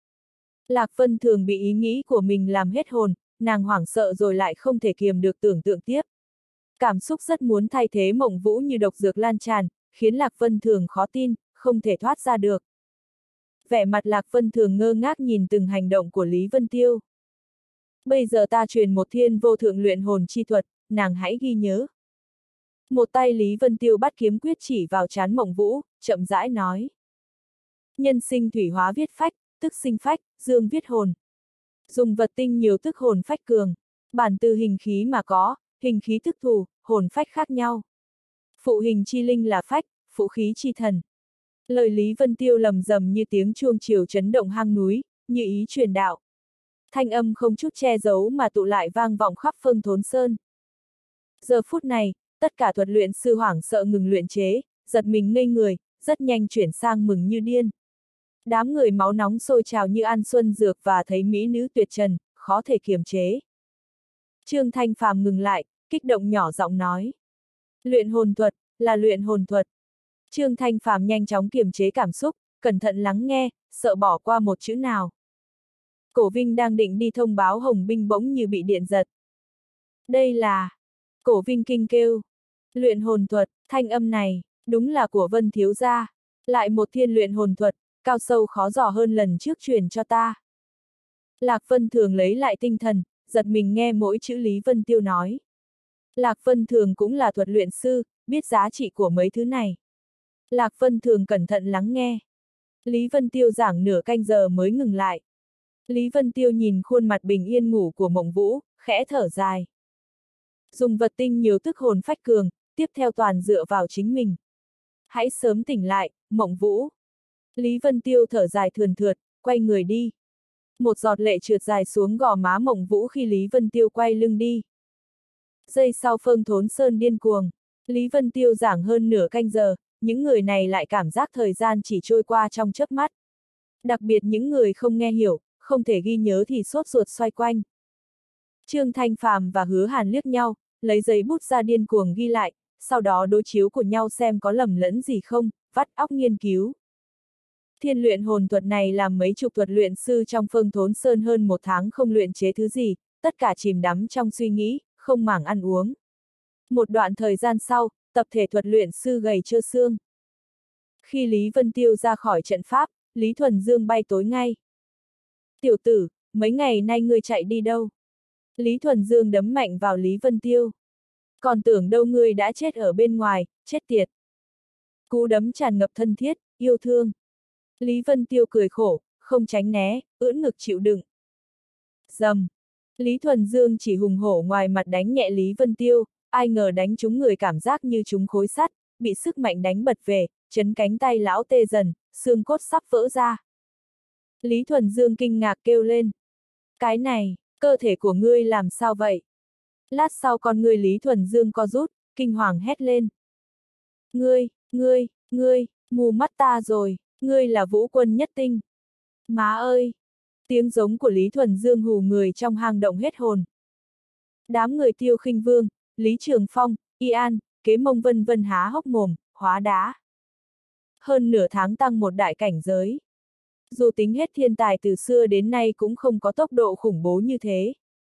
Lạc Vân Thường bị ý nghĩ của mình làm hết hồn, nàng hoảng sợ rồi lại không thể kiềm được tưởng tượng tiếp. Cảm xúc rất muốn thay thế Mộng Vũ như độc dược lan tràn, khiến Lạc Vân Thường khó tin, không thể thoát ra được. Vẻ mặt Lạc Vân Thường ngơ ngác nhìn từng hành động của Lý Vân Tiêu. Bây giờ ta truyền một thiên vô thượng luyện hồn chi thuật, nàng hãy ghi nhớ. Một tay Lý Vân Tiêu bắt kiếm quyết chỉ vào trán Mộng Vũ, chậm rãi nói. Nhân sinh thủy hóa viết phách, tức sinh phách, dương viết hồn. Dùng vật tinh nhiều tức hồn phách cường. Bản từ hình khí mà có, hình khí thức thù, hồn phách khác nhau. Phụ hình chi linh là phách, phụ khí chi thần. Lời Lý Vân Tiêu lầm rầm như tiếng chuông chiều chấn động hang núi, như ý truyền đạo. Thanh âm không chút che giấu mà tụ lại vang vọng khắp Phương Thốn Sơn. Giờ phút này, tất cả thuật luyện sư hoảng sợ ngừng luyện chế, giật mình ngây người, rất nhanh chuyển sang mừng như điên. Đám người máu nóng sôi trào như ăn xuân dược và thấy mỹ nữ tuyệt trần, khó thể kiềm chế. Trương Thanh Phàm ngừng lại, kích động nhỏ giọng nói. Luyện hồn thuật, là luyện hồn thuật. Trương Thanh Phàm nhanh chóng kiềm chế cảm xúc, cẩn thận lắng nghe, sợ bỏ qua một chữ nào. Cổ Vinh đang định đi thông báo Hồng binh bỗng như bị điện giật. Đây là... Cổ Vinh kinh kêu. Luyện hồn thuật, thanh âm này, đúng là của Vân thiếu gia. Lại một thiên luyện hồn thuật, cao sâu khó dò hơn lần trước truyền cho ta. Lạc Vân Thường lấy lại tinh thần, giật mình nghe mỗi chữ Lý Vân Tiêu nói. Lạc Vân Thường cũng là thuật luyện sư, biết giá trị của mấy thứ này. Lạc Vân Thường cẩn thận lắng nghe. Lý Vân Tiêu giảng nửa canh giờ mới ngừng lại. Lý Vân Tiêu nhìn khuôn mặt bình yên ngủ của Mộng Vũ, khẽ thở dài. Dùng vật tinh nhiều tức hồn phách cường, tiếp theo toàn dựa vào chính mình. Hãy sớm tỉnh lại, Mộng Vũ. Lý Vân Tiêu thở dài thườn thượt, quay người đi. Một giọt lệ trượt dài xuống gò má Mộng Vũ khi Lý Vân Tiêu quay lưng đi. Giây sau Phương Thốn Sơn điên cuồng, Lý Vân Tiêu giảng hơn nửa canh giờ, những người này lại cảm giác thời gian chỉ trôi qua trong chớp mắt. Đặc biệt những người không nghe hiểu, không thể ghi nhớ thì sốt ruột xoay quanh. Trương Thanh Phàm và Hứa Hàn liếc nhau, lấy giấy bút ra điên cuồng ghi lại, sau đó đối chiếu của nhau xem có lầm lẫn gì không, vắt óc nghiên cứu. Thiên luyện hồn thuật này làm mấy chục thuật luyện sư trong Phương Thốn Sơn hơn một tháng không luyện chế thứ gì, tất cả chìm đắm trong suy nghĩ, không màng ăn uống. Một đoạn thời gian sau, tập thể thuật luyện sư gầy trơ xương. Khi Lý Vân Tiêu ra khỏi trận pháp, Lý Thuần Dương bay tối ngay. Tiểu tử, mấy ngày nay ngươi chạy đi đâu? Lý Thuần Dương đấm mạnh vào Lý Vân Tiêu. Còn tưởng đâu ngươi đã chết ở bên ngoài, chết tiệt. Cú đấm tràn ngập thân thiết, yêu thương. Lý Vân Tiêu cười khổ, không tránh né, ưỡn ngực chịu đựng. Dầm. Lý Thuần Dương chỉ hùng hổ ngoài mặt đánh nhẹ Lý Vân Tiêu, ai ngờ đánh trúng người cảm giác như trúng khối sắt, bị sức mạnh đánh bật về, chấn cánh tay lão tê dần, xương cốt sắp vỡ ra. Lý Thuần Dương kinh ngạc kêu lên. Cái này, cơ thể của ngươi làm sao vậy? Lát sau con ngươi Lý Thuần Dương co rút, kinh hoàng hét lên. Ngươi, ngươi, ngươi, mù mắt ta rồi, ngươi là Vũ Quân Nhất Tinh. Má ơi! Tiếng giống của Lý Thuần Dương hù người trong hang động hết hồn. Đám người Tiêu Khinh Vương, Lý Trường Phong, Y An, Kế Mông vân vân há hốc mồm, hóa đá. Hơn nửa tháng tăng một đại cảnh giới. Dù tính hết thiên tài từ xưa đến nay cũng không có tốc độ khủng bố như thế.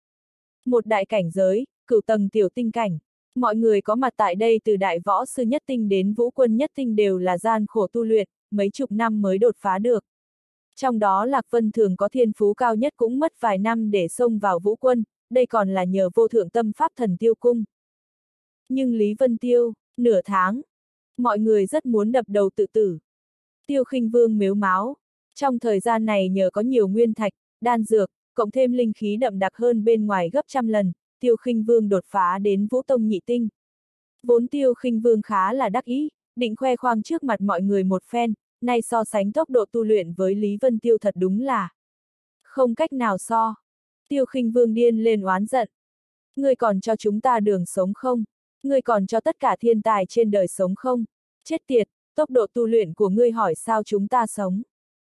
Một đại cảnh giới, cửu tầng tiểu tinh cảnh. Mọi người có mặt tại đây từ đại võ sư nhất tinh đến Vũ Quân Nhất Tinh đều là gian khổ tu luyện, mấy chục năm mới đột phá được. Trong đó Lạc Vân Thường có thiên phú cao nhất cũng mất vài năm để xông vào Vũ Quân, đây còn là nhờ vô thượng tâm pháp thần tiêu cung. Nhưng Lý Vân Tiêu, nửa tháng, mọi người rất muốn đập đầu tự tử. Tiêu Khinh Vương mếu máo, trong thời gian này nhờ có nhiều nguyên thạch, đan dược, cộng thêm linh khí đậm đặc hơn bên ngoài gấp trăm lần, Tiêu Khinh Vương đột phá đến Vũ Tông nhị tinh. Vốn Tiêu Khinh Vương khá là đắc ý, định khoe khoang trước mặt mọi người một phen, nay so sánh tốc độ tu luyện với Lý Vân Tiêu thật đúng là không cách nào so. Tiêu Khinh Vương điên lên oán giận. Ngươi còn cho chúng ta đường sống không? Ngươi còn cho tất cả thiên tài trên đời sống không? Chết tiệt, tốc độ tu luyện của ngươi hỏi sao chúng ta sống?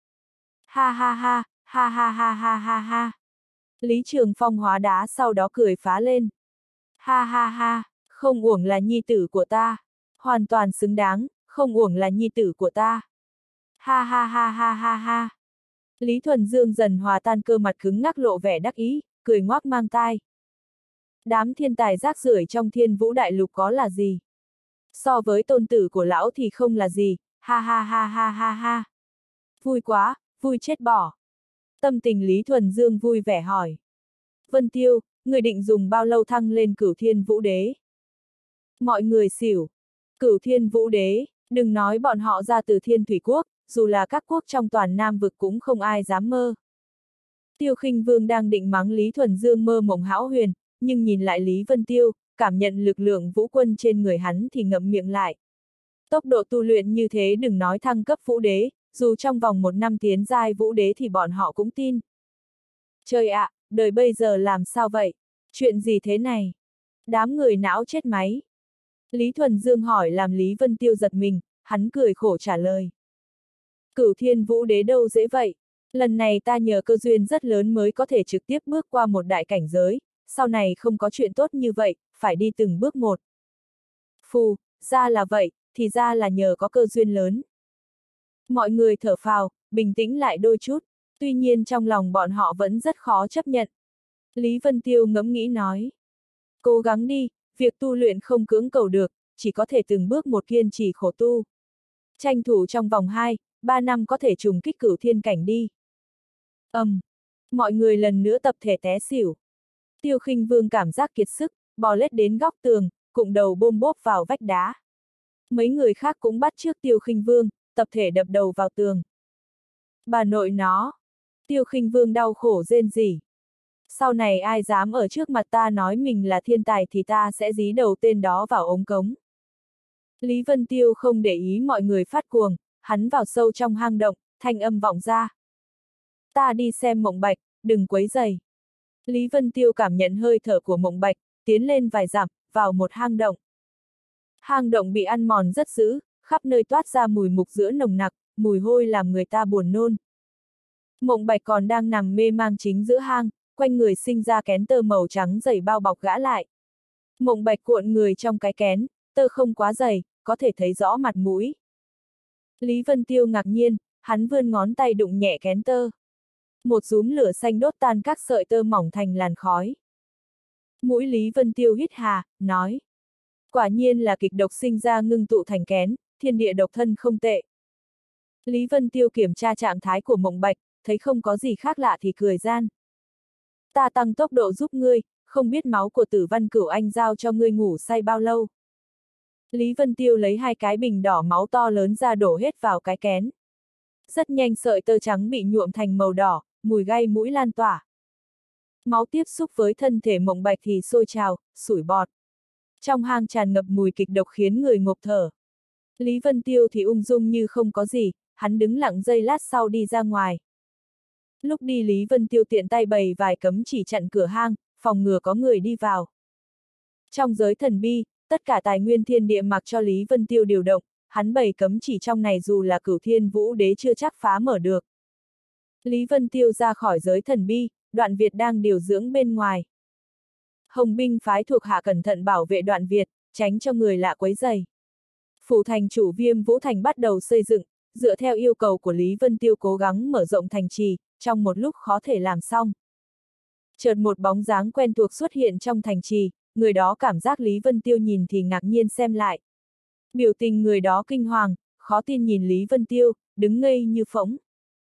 Ha ha ha, ha ha ha ha ha ha. Lý Trường Phong hóa đá sau đó cười phá lên. Ha ha ha, không uổng là nhi tử của ta. Hoàn toàn xứng đáng, không uổng là nhi tử của ta. Ha ha ha ha ha ha. Lý Thuần Dương dần hòa tan cơ mặt cứng ngắc lộ vẻ đắc ý, cười ngoác mang tai. Đám thiên tài rác rưởi trong Thiên Vũ Đại Lục có là gì? So với tôn tử của lão thì không là gì, ha ha ha ha ha ha. Vui quá, vui chết bỏ. Tâm tình Lý Thuần Dương vui vẻ hỏi. Vân Tiêu, người định dùng bao lâu thăng lên Cửu Thiên Vũ Đế? Mọi người xỉu. Cửu Thiên Vũ Đế, đừng nói bọn họ ra từ Thiên Thủy Quốc, dù là các quốc trong toàn Nam vực cũng không ai dám mơ. Tiêu Khinh Vương đang định mắng Lý Thuần Dương mơ mộng hão huyền, nhưng nhìn lại Lý Vân Tiêu, cảm nhận lực lượng vũ quân trên người hắn thì ngậm miệng lại. Tốc độ tu luyện như thế đừng nói thăng cấp vũ đế, dù trong vòng một năm tiến giai vũ đế thì bọn họ cũng tin. Trời ạ, đời bây giờ làm sao vậy? Chuyện gì thế này? Đám người não chết máy. Lý Thuần Dương hỏi làm Lý Vân Tiêu giật mình, hắn cười khổ trả lời. Cửu thiên vũ đế đâu dễ vậy? Lần này ta nhờ cơ duyên rất lớn mới có thể trực tiếp bước qua một đại cảnh giới, sau này không có chuyện tốt như vậy, phải đi từng bước một. Phù, ra là vậy, thì ra là nhờ có cơ duyên lớn. Mọi người thở phào, bình tĩnh lại đôi chút, tuy nhiên trong lòng bọn họ vẫn rất khó chấp nhận. Lý Vân Tiêu ngẫm nghĩ nói. Cố gắng đi, việc tu luyện không cưỡng cầu được, chỉ có thể từng bước một kiên trì khổ tu. Tranh thủ trong vòng hai, ba năm có thể trùng kích cửu thiên cảnh đi. Ầm, um, mọi người lần nữa tập thể té xỉu. Tiêu Khinh Vương cảm giác kiệt sức, bò lết đến góc tường, cụng đầu bôm bốp vào vách đá. Mấy người khác cũng bắt chước Tiêu Khinh Vương, tập thể đập đầu vào tường. Bà nội nó! Tiêu Khinh Vương đau khổ rên rỉ. Sau này ai dám ở trước mặt ta nói mình là thiên tài thì ta sẽ dí đầu tên đó vào ống cống. Lý Vân Tiêu không để ý mọi người phát cuồng, hắn vào sâu trong hang động, thanh âm vọng ra. Ta đi xem Mộng Bạch, đừng quấy rầy. Lý Vân Tiêu cảm nhận hơi thở của Mộng Bạch, tiến lên vài dặm, vào một hang động. Hang động bị ăn mòn rất dữ, khắp nơi toát ra mùi mục giữa nồng nặc, mùi hôi làm người ta buồn nôn. Mộng Bạch còn đang nằm mê mang chính giữa hang, quanh người sinh ra kén tơ màu trắng dày bao bọc gã lại. Mộng Bạch cuộn người trong cái kén, tơ không quá dày, có thể thấy rõ mặt mũi. Lý Vân Tiêu ngạc nhiên, hắn vươn ngón tay đụng nhẹ kén tơ. Một dúm lửa xanh đốt tan các sợi tơ mỏng thành làn khói. Mũi Lý Vân Tiêu hít hà, nói. Quả nhiên là kịch độc sinh ra ngưng tụ thành kén, thiên địa độc thân không tệ. Lý Vân Tiêu kiểm tra trạng thái của Mộng Bạch, thấy không có gì khác lạ thì cười gian. Ta tăng tốc độ giúp ngươi, không biết máu của Tử Văn Cửu Anh giao cho ngươi ngủ say bao lâu. Lý Vân Tiêu lấy hai cái bình đỏ máu to lớn ra đổ hết vào cái kén. Rất nhanh sợi tơ trắng bị nhuộm thành màu đỏ, mùi gai mũi lan tỏa. Máu tiếp xúc với thân thể Mộng Bạch thì sôi trào, sủi bọt. Trong hang tràn ngập mùi kịch độc khiến người ngộp thở. Lý Vân Tiêu thì ung dung như không có gì, hắn đứng lặng giây lát sau đi ra ngoài. Lúc đi Lý Vân Tiêu tiện tay bày vài cấm chỉ chặn cửa hang, phòng ngừa có người đi vào. Trong giới thần bi, tất cả tài nguyên thiên địa mặc cho Lý Vân Tiêu điều động, hắn bày cấm chỉ trong này dù là cửu thiên vũ đế chưa chắc phá mở được. Lý Vân Tiêu ra khỏi giới thần bi, Đoạn Việt đang điều dưỡng bên ngoài. Hồng binh phái thuộc hạ cẩn thận bảo vệ Đoạn Việt, tránh cho người lạ quấy rầy. Phủ thành chủ Viêm Vũ Thành bắt đầu xây dựng, dựa theo yêu cầu của Lý Vân Tiêu cố gắng mở rộng thành trì, trong một lúc khó thể làm xong. Chợt một bóng dáng quen thuộc xuất hiện trong thành trì, người đó cảm giác Lý Vân Tiêu nhìn thì ngạc nhiên xem lại. Biểu tình người đó kinh hoàng, khó tin nhìn Lý Vân Tiêu, đứng ngây như phỗng.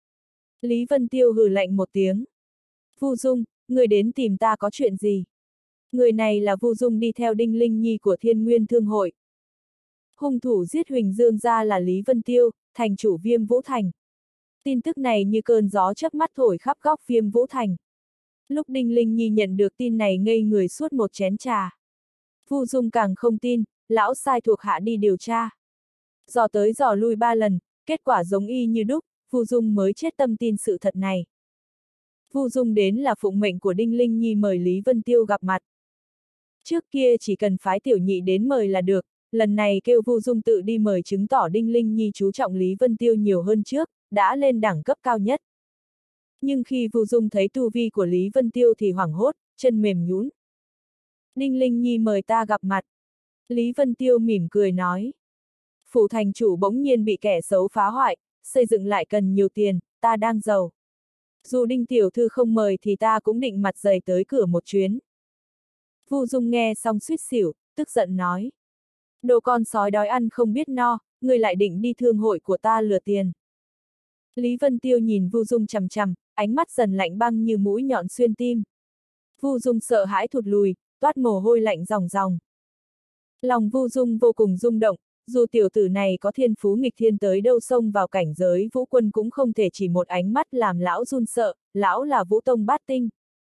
Lý Vân Tiêu hừ lạnh một tiếng. Vu Dung, người đến tìm ta có chuyện gì? Người này là Vu Dung đi theo Đinh Linh Nhi của Thiên Nguyên Thương Hội. Hung thủ giết Huỳnh Dương gia là Lý Vân Tiêu, thành chủ Viêm Vũ Thành. Tin tức này như cơn gió chớp mắt thổi khắp góc Viêm Vũ Thành. Lúc Đinh Linh Nhi nhận được tin này ngây người suốt một chén trà. Vu Dung càng không tin, lão sai thuộc hạ đi điều tra. Dò tới dò lui ba lần, kết quả giống y như đúc, Vu Dung mới chết tâm tin sự thật này. Vu Dung đến là phụng mệnh của Đinh Linh Nhi mời Lý Vân Tiêu gặp mặt. Trước kia chỉ cần phái tiểu nhị đến mời là được, lần này kêu Vu Dung tự đi mời chứng tỏ Đinh Linh Nhi chú trọng Lý Vân Tiêu nhiều hơn trước, đã lên đẳng cấp cao nhất. Nhưng khi Vu Dung thấy tu vi của Lý Vân Tiêu thì hoảng hốt, chân mềm nhũn. Đinh Linh Nhi mời ta gặp mặt. Lý Vân Tiêu mỉm cười nói. Phủ thành chủ bỗng nhiên bị kẻ xấu phá hoại, xây dựng lại cần nhiều tiền, ta đang giàu. Dù Đinh tiểu thư không mời thì ta cũng định mặt dày tới cửa một chuyến. Vu Dung nghe xong suýt xỉu, tức giận nói. Đồ con sói đói ăn không biết no, người lại định đi thương hội của ta lừa tiền. Lý Vân Tiêu nhìn Vu Dung chằm chằm, ánh mắt dần lạnh băng như mũi nhọn xuyên tim. Vu Dung sợ hãi thụt lùi, toát mồ hôi lạnh ròng ròng. Lòng Vu Dung vô cùng rung động, dù tiểu tử này có thiên phú nghịch thiên tới đâu xông vào cảnh giới vũ quân cũng không thể chỉ một ánh mắt làm lão run sợ, lão là vũ tông bát tinh.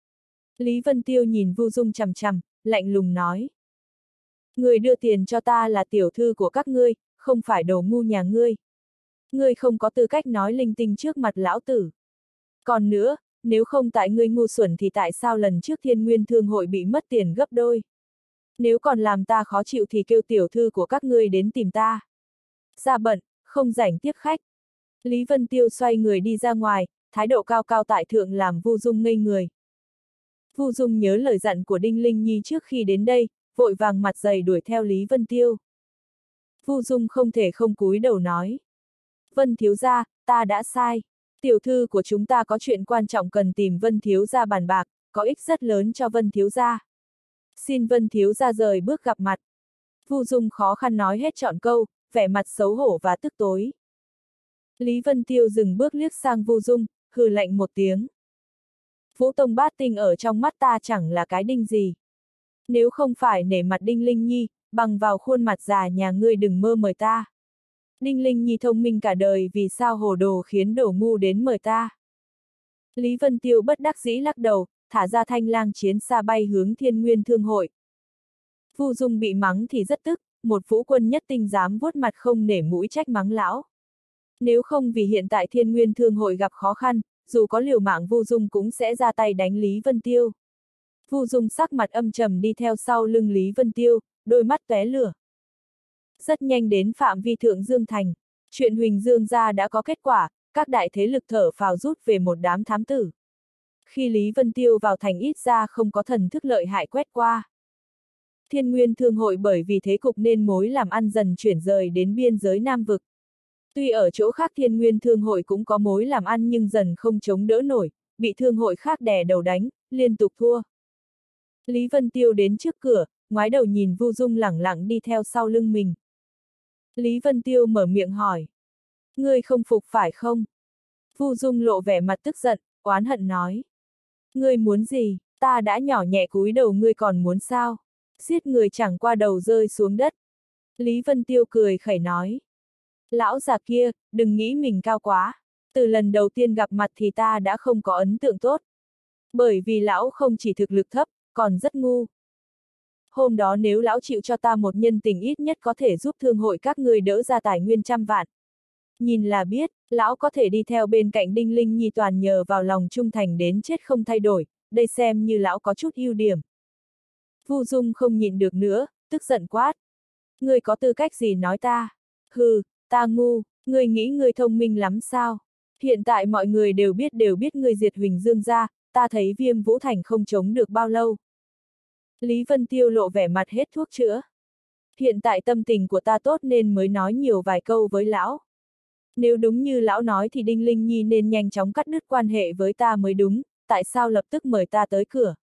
Lý Vân Tiêu nhìn Vu Dung chằm chằm, lạnh lùng nói. Người đưa tiền cho ta là tiểu thư của các ngươi, không phải đồ ngu nhà ngươi. Ngươi không có tư cách nói linh tinh trước mặt lão tử. Còn nữa, nếu không tại ngươi ngu xuẩn thì tại sao lần trước Thiên Nguyên Thương hội bị mất tiền gấp đôi? Nếu còn làm ta khó chịu thì kêu tiểu thư của các ngươi đến tìm ta. Ra bận, không rảnh tiếp khách. Lý Vân Tiêu xoay người đi ra ngoài, thái độ cao cao tại thượng làm Vu Dung ngây người. Vu Dung nhớ lời dặn của Đinh Linh Nhi trước khi đến đây, vội vàng mặt dày đuổi theo Lý Vân Tiêu. Vu Dung không thể không cúi đầu nói. Vân thiếu gia, ta đã sai. Tiểu thư của chúng ta có chuyện quan trọng cần tìm Vân thiếu gia bàn bạc, có ích rất lớn cho Vân thiếu gia. Xin Vân thiếu gia rời bước gặp mặt. Vu Dung khó khăn nói hết trọn câu, vẻ mặt xấu hổ và tức tối. Lý Vân Tiêu dừng bước liếc sang Vu Dung, hừ lạnh một tiếng. Vũ tông bát tinh ở trong mắt ta chẳng là cái đinh gì. Nếu không phải nể mặt Đinh Linh Nhi, bằng vào khuôn mặt già nhà ngươi đừng mơ mời ta. Đinh Linh Nhi thông minh cả đời vì sao hồ đồ khiến đồ ngu đến mời ta. Lý Vân Tiêu bất đắc dĩ lắc đầu, thả ra thanh lang chiến xa bay hướng Thiên Nguyên Thương hội. Vu Dung bị mắng thì rất tức, một vũ quân nhất tinh dám vuốt mặt không nể mũi trách mắng lão. Nếu không vì hiện tại Thiên Nguyên Thương hội gặp khó khăn, dù có liều mạng Vu Dung cũng sẽ ra tay đánh Lý Vân Tiêu. Vu Dung sắc mặt âm trầm đi theo sau lưng Lý Vân Tiêu, đôi mắt tóe lửa. Rất nhanh đến phạm vi Thượng Dương Thành, chuyện Huỳnh Dương gia đã có kết quả, các đại thế lực thở phào rút về một đám thám tử. Khi Lý Vân Tiêu vào thành ít ra không có thần thức lợi hại quét qua. Thiên Nguyên Thương hội bởi vì thế cục nên mối làm ăn dần chuyển rời đến biên giới Nam Vực. Tuy ở chỗ khác Thiên Nguyên Thương hội cũng có mối làm ăn nhưng dần không chống đỡ nổi, bị thương hội khác đè đầu đánh, liên tục thua. Lý Vân Tiêu đến trước cửa, ngoái đầu nhìn Vu Dung lẳng lặng đi theo sau lưng mình. Lý Vân Tiêu mở miệng hỏi. Ngươi không phục phải không? Vu Dung lộ vẻ mặt tức giận, oán hận nói. Ngươi muốn gì, ta đã nhỏ nhẹ cúi đầu ngươi còn muốn sao? Giết người chẳng qua đầu rơi xuống đất. Lý Vân Tiêu cười khẩy nói. Lão già kia, đừng nghĩ mình cao quá. Từ lần đầu tiên gặp mặt thì ta đã không có ấn tượng tốt. Bởi vì lão không chỉ thực lực thấp, còn rất ngu. Hôm đó nếu lão chịu cho ta một nhân tình ít nhất có thể giúp thương hội các ngươi đỡ ra tài nguyên trăm vạn. Nhìn là biết, lão có thể đi theo bên cạnh Đinh Linh Nhi toàn nhờ vào lòng trung thành đến chết không thay đổi, đây xem như lão có chút ưu điểm. Vu Dung không nhịn được nữa, tức giận quát. Ngươi có tư cách gì nói ta? Hừ, ta ngu, ngươi nghĩ ngươi thông minh lắm sao? Hiện tại mọi người đều biết đều biết ngươi diệt Huỳnh Dương gia, ta thấy Viêm Vũ Thành không chống được bao lâu. Lý Vân Tiêu lộ vẻ mặt hết thuốc chữa. Hiện tại tâm tình của ta tốt nên mới nói nhiều vài câu với lão. Nếu đúng như lão nói thì Đinh Linh Nhi nên nhanh chóng cắt đứt quan hệ với ta mới đúng, tại sao lập tức mời ta tới cửa?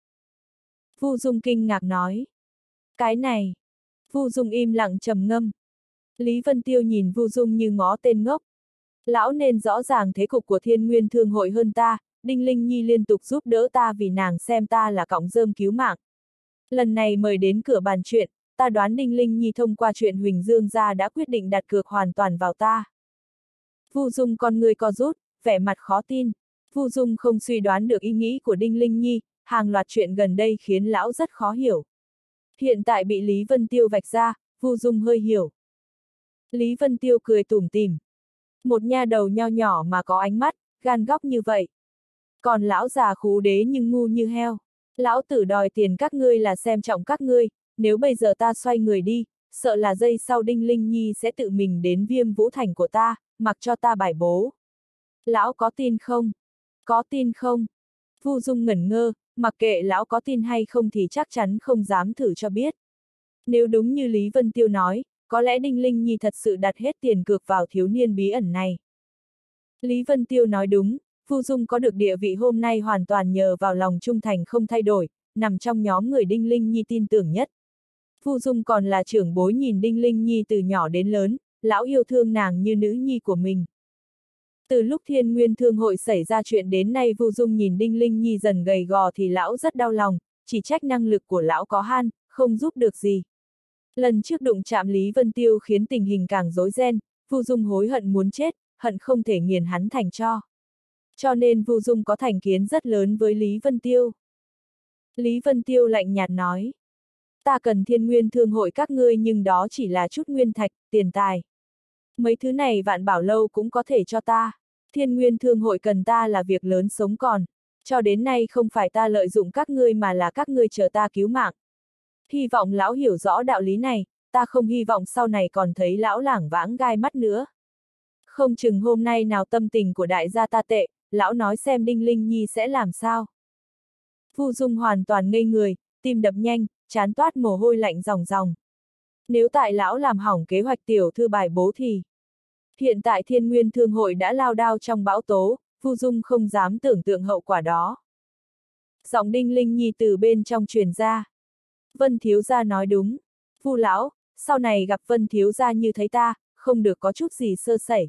Vu Dung kinh ngạc nói. Cái này. Vu Dung im lặng trầm ngâm. Lý Vân Tiêu nhìn Vu Dung như ngó tên ngốc. Lão nên rõ ràng thế cục của Thiên Nguyên Thương hội hơn ta, Đinh Linh Nhi liên tục giúp đỡ ta vì nàng xem ta là cọng rơm cứu mạng. Lần này mời đến cửa bàn chuyện, ta đoán Đinh Linh Nhi thông qua chuyện Huỳnh Dương gia đã quyết định đặt cược hoàn toàn vào ta. Vu Dung con người co rút, vẻ mặt khó tin. Vu Dung không suy đoán được ý nghĩ của Đinh Linh Nhi, hàng loạt chuyện gần đây khiến lão rất khó hiểu. Hiện tại bị Lý Vân Tiêu vạch ra, Vu Dung hơi hiểu. Lý Vân Tiêu cười tủm tỉm. Một nha đầu nho nhỏ mà có ánh mắt, gan góc như vậy. Còn lão già khú đế nhưng ngu như heo. Lão tử đòi tiền các ngươi là xem trọng các ngươi, nếu bây giờ ta xoay người đi, sợ là giây sau Đinh Linh Nhi sẽ tự mình đến Viêm Vũ Thành của ta, mặc cho ta bài bố. Lão có tin không? Có tin không? Vu Dung ngẩn ngơ, mặc kệ lão có tin hay không thì chắc chắn không dám thử cho biết. Nếu đúng như Lý Vân Tiêu nói, có lẽ Đinh Linh Nhi thật sự đặt hết tiền cược vào thiếu niên bí ẩn này. Lý Vân Tiêu nói đúng, Vu Dung có được địa vị hôm nay hoàn toàn nhờ vào lòng trung thành không thay đổi, nằm trong nhóm người Đinh Linh Nhi tin tưởng nhất. Vu Dung còn là trưởng bối nhìn Đinh Linh Nhi từ nhỏ đến lớn, lão yêu thương nàng như nữ nhi của mình. Từ lúc Thiên Nguyên Thương hội xảy ra chuyện đến nay Vu Dung nhìn Đinh Linh Nhi dần gầy gò thì lão rất đau lòng, chỉ trách năng lực của lão có han, không giúp được gì. Lần trước đụng chạm Lý Vân Tiêu khiến tình hình càng rối ren, Vu Dung hối hận muốn chết, hận không thể nghiền hắn thành tro. Cho nên Vu Dung có thành kiến rất lớn với Lý Vân Tiêu. Lý Vân Tiêu lạnh nhạt nói. Ta cần Thiên Nguyên Thương hội các ngươi nhưng đó chỉ là chút nguyên thạch, tiền tài. Mấy thứ này Vạn Bảo Lâu cũng có thể cho ta. Thiên Nguyên Thương hội cần ta là việc lớn sống còn. Cho đến nay không phải ta lợi dụng các ngươi mà là các ngươi chờ ta cứu mạng. Hy vọng lão hiểu rõ đạo lý này, ta không hy vọng sau này còn thấy lão lảng vãng gai mắt nữa. Không chừng hôm nay nào tâm tình của đại gia ta tệ, lão nói xem Đinh Linh Nhi sẽ làm sao. Vu Dung hoàn toàn ngây người, tim đập nhanh, chán toát mồ hôi lạnh ròng ròng. Nếu tại lão làm hỏng kế hoạch tiểu thư bài bố thì... Hiện tại Thiên Nguyên Thương hội đã lao đao trong bão tố, Vu Dung không dám tưởng tượng hậu quả đó. Giọng Đinh Linh Nhi từ bên trong truyền ra. Vân thiếu gia nói đúng. Vu lão, sau này gặp Vân thiếu gia như thấy ta, không được có chút gì sơ sẩy.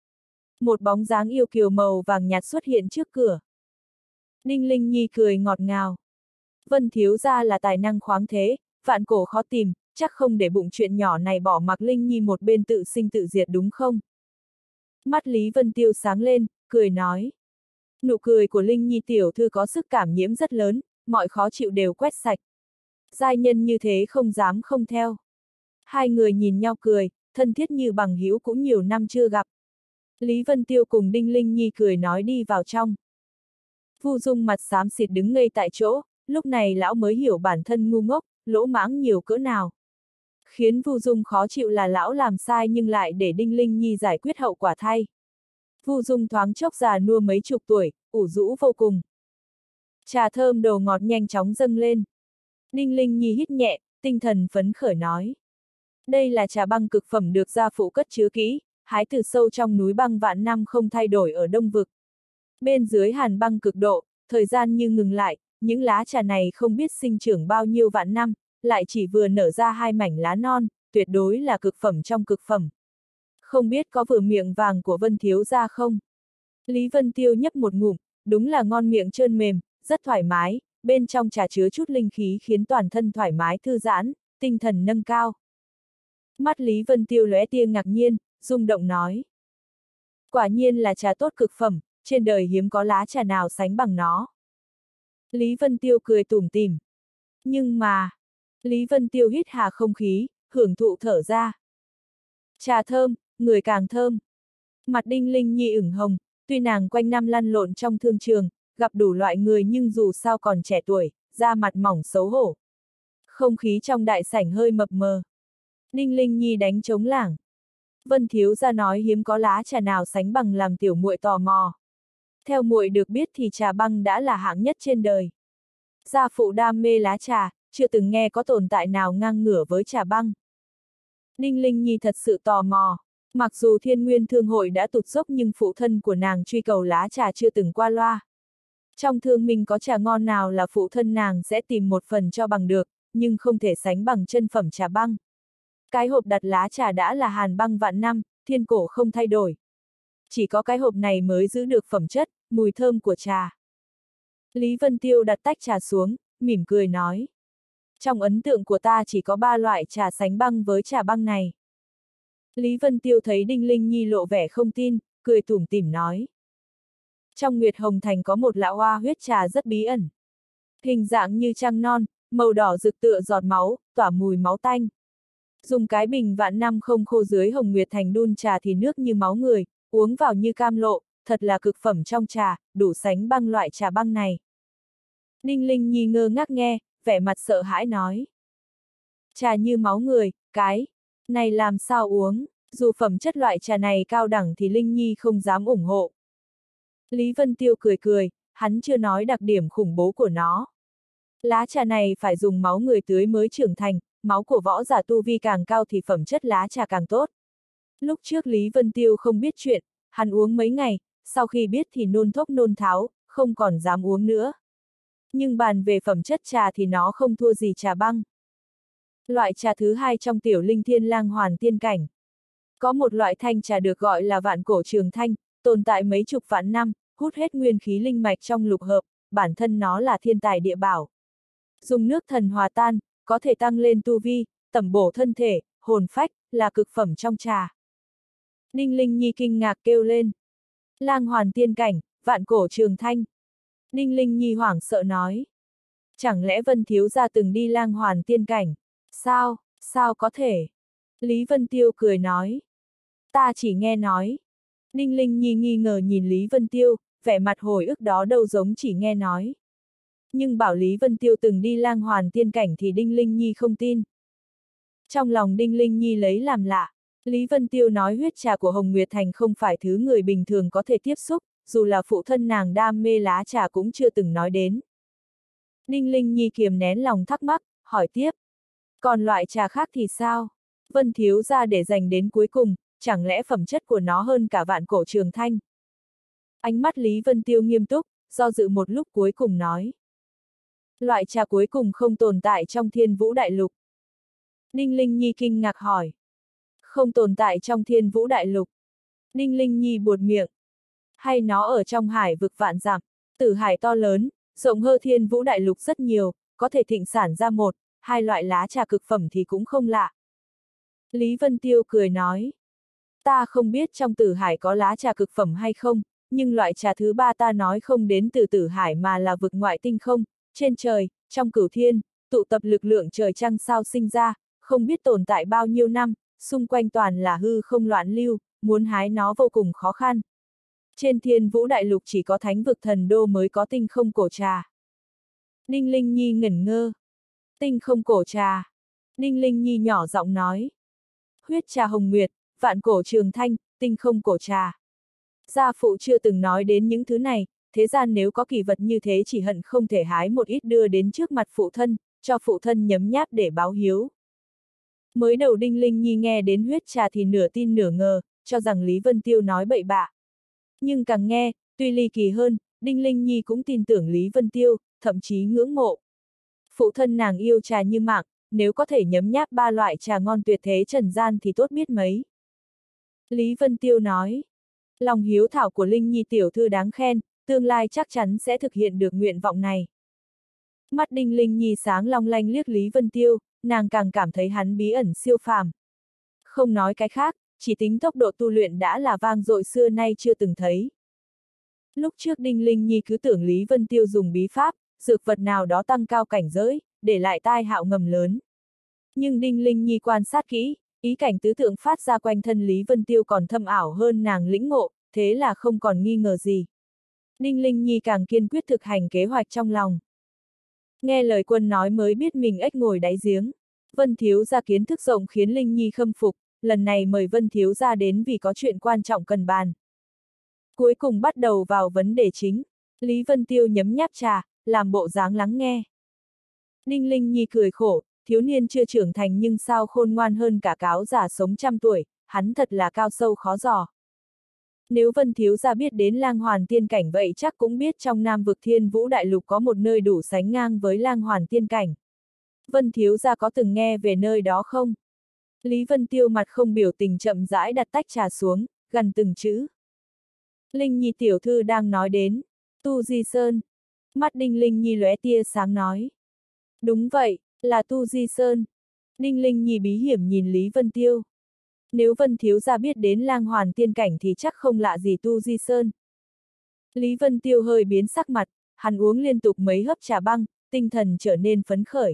Một bóng dáng yêu kiều màu vàng nhạt xuất hiện trước cửa. Đinh Linh Nhi cười ngọt ngào. Vân thiếu gia là tài năng khoáng thế, vạn cổ khó tìm, chắc không để bụng chuyện nhỏ này bỏ mặc Linh Nhi một bên tự sinh tự diệt đúng không? Mắt Lý Vân Tiêu sáng lên, cười nói. Nụ cười của Linh Nhi tiểu thư có sức cảm nhiễm rất lớn, mọi khó chịu đều quét sạch. Giai nhân như thế không dám không theo. Hai người nhìn nhau cười, thân thiết như bằng hữu cũng nhiều năm chưa gặp. Lý Vân Tiêu cùng Đinh Linh Nhi cười nói đi vào trong. Vu Dung mặt xám xịt đứng ngây tại chỗ, lúc này lão mới hiểu bản thân ngu ngốc, lỗ mãng nhiều cỡ nào. Khiến Vu Dung khó chịu là lão làm sai nhưng lại để Đinh Linh Nhi giải quyết hậu quả thay. Vu Dung thoáng chốc già nua mấy chục tuổi, ủ rũ vô cùng. Trà thơm đồ ngọt nhanh chóng dâng lên. Đinh Linh Nhi hít nhẹ, tinh thần phấn khởi nói. Đây là trà băng cực phẩm được gia phụ cất chứa kỹ, hái từ sâu trong núi băng vạn năm không thay đổi ở Đông Vực. Bên dưới hàn băng cực độ, thời gian như ngừng lại, những lá trà này không biết sinh trưởng bao nhiêu vạn năm, lại chỉ vừa nở ra hai mảnh lá non, tuyệt đối là cực phẩm trong cực phẩm. Không biết có vừa miệng vàng của Vân thiếu gia không? Lý Vân Tiêu nhấp một ngụm, đúng là ngon miệng trơn mềm, rất thoải mái, bên trong trà chứa chút linh khí khiến toàn thân thoải mái thư giãn, tinh thần nâng cao. Mắt Lý Vân Tiêu lóe tia ngạc nhiên, rung động nói. Quả nhiên là trà tốt cực phẩm, trên đời hiếm có lá trà nào sánh bằng nó. Lý Vân Tiêu cười tủm tỉm. Nhưng mà... Lý Vân Tiêu hít hà không khí, hưởng thụ thở ra. Trà thơm, người càng thơm. Mặt Đinh Linh Nhi ửng hồng, tuy nàng quanh năm lăn lộn trong thương trường, gặp đủ loại người nhưng dù sao còn trẻ tuổi, da mặt mỏng xấu hổ. Không khí trong đại sảnh hơi mập mờ. Đinh Linh Nhi đánh trống lảng. Vân thiếu gia nói hiếm có lá trà nào sánh bằng làm tiểu muội tò mò. Theo muội được biết thì trà băng đã là hạng nhất trên đời. Gia phụ đam mê lá trà, chưa từng nghe có tồn tại nào ngang ngửa với trà băng. Đinh Linh Nhi thật sự tò mò. Mặc dù Thiên Nguyên Thương hội đã tụt dốc nhưng phụ thân của nàng truy cầu lá trà chưa từng qua loa. Trong thương minh có trà ngon nào là phụ thân nàng sẽ tìm một phần cho bằng được, nhưng không thể sánh bằng chân phẩm trà băng. Cái hộp đặt lá trà đã là hàn băng vạn năm, thiên cổ không thay đổi. Chỉ có cái hộp này mới giữ được phẩm chất, mùi thơm của trà. Lý Vân Tiêu đặt tách trà xuống, mỉm cười nói. Trong ấn tượng của ta chỉ có ba loại trà sánh băng với trà băng này. Lý Vân Tiêu thấy Đinh Linh Nhi lộ vẻ không tin, cười tủm tỉm nói. Trong Nguyệt Hồng Thành có một lạ hoa huyết trà rất bí ẩn. Hình dạng như trăng non, màu đỏ rực tựa giọt máu, tỏa mùi máu tanh. Dùng cái bình vạn năm không khô dưới Hồng Nguyệt Thành đun trà thì nước như máu người, uống vào như cam lộ, thật là cực phẩm trong trà, đủ sánh băng loại trà băng này. Đinh Linh Nhi ngơ ngác nghe, vẻ mặt sợ hãi nói. Trà như máu người, cái này làm sao uống, dù phẩm chất loại trà này cao đẳng thì Linh Nhi không dám ủng hộ. Lý Vân Tiêu cười cười, hắn chưa nói đặc điểm khủng bố của nó. Lá trà này phải dùng máu người tưới mới trưởng thành, máu của võ giả tu vi càng cao thì phẩm chất lá trà càng tốt. Lúc trước Lý Vân Tiêu không biết chuyện, hắn uống mấy ngày, sau khi biết thì nôn thốc nôn tháo, không còn dám uống nữa. Nhưng bàn về phẩm chất trà thì nó không thua gì trà băng. Loại trà thứ hai trong tiểu linh thiên lang hoàn tiên cảnh. Có một loại thanh trà được gọi là vạn cổ trường thanh, tồn tại mấy chục vạn năm, hút hết nguyên khí linh mạch trong lục hợp, bản thân nó là thiên tài địa bảo. Dùng nước thần hòa tan, có thể tăng lên tu vi, tẩm bổ thân thể, hồn phách, là cực phẩm trong trà. Đinh Linh Nhi kinh ngạc kêu lên. Lang hoàn tiên cảnh, vạn cổ trường thanh. Đinh Linh Nhi hoảng sợ nói. Chẳng lẽ Vân thiếu gia từng đi lang hoàn tiên cảnh? Sao, sao có thể? Lý Vân Tiêu cười nói. Ta chỉ nghe nói. Đinh Linh Nhi nghi ngờ nhìn Lý Vân Tiêu, vẻ mặt hồi ức đó đâu giống chỉ nghe nói. Nhưng bảo Lý Vân Tiêu từng đi lang hoàn tiên cảnh thì Đinh Linh Nhi không tin. Trong lòng Đinh Linh Nhi lấy làm lạ, Lý Vân Tiêu nói huyết trà của Hồng Nguyệt Thành không phải thứ người bình thường có thể tiếp xúc, dù là phụ thân nàng đam mê lá trà cũng chưa từng nói đến. Đinh Linh Nhi kiềm nén lòng thắc mắc, hỏi tiếp. Còn loại trà khác thì sao? Vân thiếu gia để dành đến cuối cùng, chẳng lẽ phẩm chất của nó hơn cả vạn cổ trường thanh? Ánh mắt Lý Vân Tiêu nghiêm túc, do dự một lúc cuối cùng nói. Loại trà cuối cùng không tồn tại trong Thiên Vũ Đại Lục. Đinh Linh Nhi kinh ngạc hỏi. Không tồn tại trong Thiên Vũ Đại Lục. Đinh Linh Nhi buột miệng. Hay nó ở trong hải vực vạn dặm, tử hải to lớn, rộng hơn Thiên Vũ Đại Lục rất nhiều, có thể thịnh sản ra một, hai loại lá trà cực phẩm thì cũng không lạ. Lý Vân Tiêu cười nói. Ta không biết trong tử hải có lá trà cực phẩm hay không, nhưng loại trà thứ ba ta nói không đến từ tử hải mà là vực ngoại tinh không, trên trời, trong cửu thiên, tụ tập lực lượng trời trăng sao sinh ra, không biết tồn tại bao nhiêu năm, xung quanh toàn là hư không loạn lưu, muốn hái nó vô cùng khó khăn. Trên Thiên Vũ Đại Lục chỉ có thánh vực thần đô mới có tinh không cổ trà. Đinh Linh Nhi ngẩn ngơ. Tinh không cổ trà. Đinh Linh Nhi nhỏ giọng nói. Huyết trà Hồng Nguyệt, vạn cổ trường thanh, tinh không cổ trà. Gia phụ chưa từng nói đến những thứ này, thế gian nếu có kỳ vật như thế chỉ hận không thể hái một ít đưa đến trước mặt phụ thân, cho phụ thân nhấm nháp để báo hiếu. Mới đầu Đinh Linh Nhi nghe đến huyết trà thì nửa tin nửa ngờ, cho rằng Lý Vân Tiêu nói bậy bạ. Nhưng càng nghe, tuy ly kỳ hơn, Đinh Linh Nhi cũng tin tưởng Lý Vân Tiêu, thậm chí ngưỡng mộ. Phụ thân nàng yêu trà như mạng, nếu có thể nhấm nháp ba loại trà ngon tuyệt thế trần gian thì tốt biết mấy. Lý Vân Tiêu nói, lòng hiếu thảo của Linh Nhi tiểu thư đáng khen, tương lai chắc chắn sẽ thực hiện được nguyện vọng này. Mắt Đinh Linh Nhi sáng long lanh liếc Lý Vân Tiêu, nàng càng cảm thấy hắn bí ẩn siêu phàm. Không nói cái khác, chỉ tính tốc độ tu luyện đã là vang dội xưa nay chưa từng thấy. Lúc trước Đinh Linh Nhi cứ tưởng Lý Vân Tiêu dùng bí pháp, dược vật nào đó tăng cao cảnh giới, để lại tai họa ngầm lớn. Nhưng Đinh Linh Nhi quan sát kỹ, ý cảnh tứ tượng phát ra quanh thân Lý Vân Tiêu còn thâm ảo hơn nàng lĩnh ngộ, thế là không còn nghi ngờ gì. Đinh Linh Nhi càng kiên quyết thực hành kế hoạch trong lòng. Nghe lời quân nói mới biết mình ếch ngồi đáy giếng. Vân thiếu gia kiến thức rộng khiến Linh Nhi khâm phục, lần này mời Vân thiếu gia đến vì có chuyện quan trọng cần bàn. Cuối cùng bắt đầu vào vấn đề chính. Lý Vân Tiêu nhấm nháp trà, làm bộ dáng lắng nghe. Đinh Linh Nhi cười khổ, thiếu niên chưa trưởng thành nhưng sao khôn ngoan hơn cả cáo già sống trăm tuổi, hắn thật là cao sâu khó dò. Nếu Vân thiếu gia biết đến lang hoàn tiên cảnh vậy chắc cũng biết trong Nam vực Thiên Vũ Đại Lục có một nơi đủ sánh ngang với lang hoàn tiên cảnh. Vân thiếu gia có từng nghe về nơi đó không? Lý Vân Tiêu mặt không biểu tình chậm rãi đặt tách trà xuống, gần từng chữ. Linh Nhi tiểu thư đang nói đến Tu Di Sơn. Mắt Đinh Linh Nhi lóe tia sáng nói. Đúng vậy, là Tu Di Sơn. Đinh Linh Nhi bí hiểm nhìn Lý Vân Tiêu. Nếu Vân thiếu gia biết đến lang hoàn tiên cảnh thì chắc không lạ gì Tu Di Sơn. Lý Vân Tiêu hơi biến sắc mặt, hắn uống liên tục mấy hớp trà băng, tinh thần trở nên phấn khởi.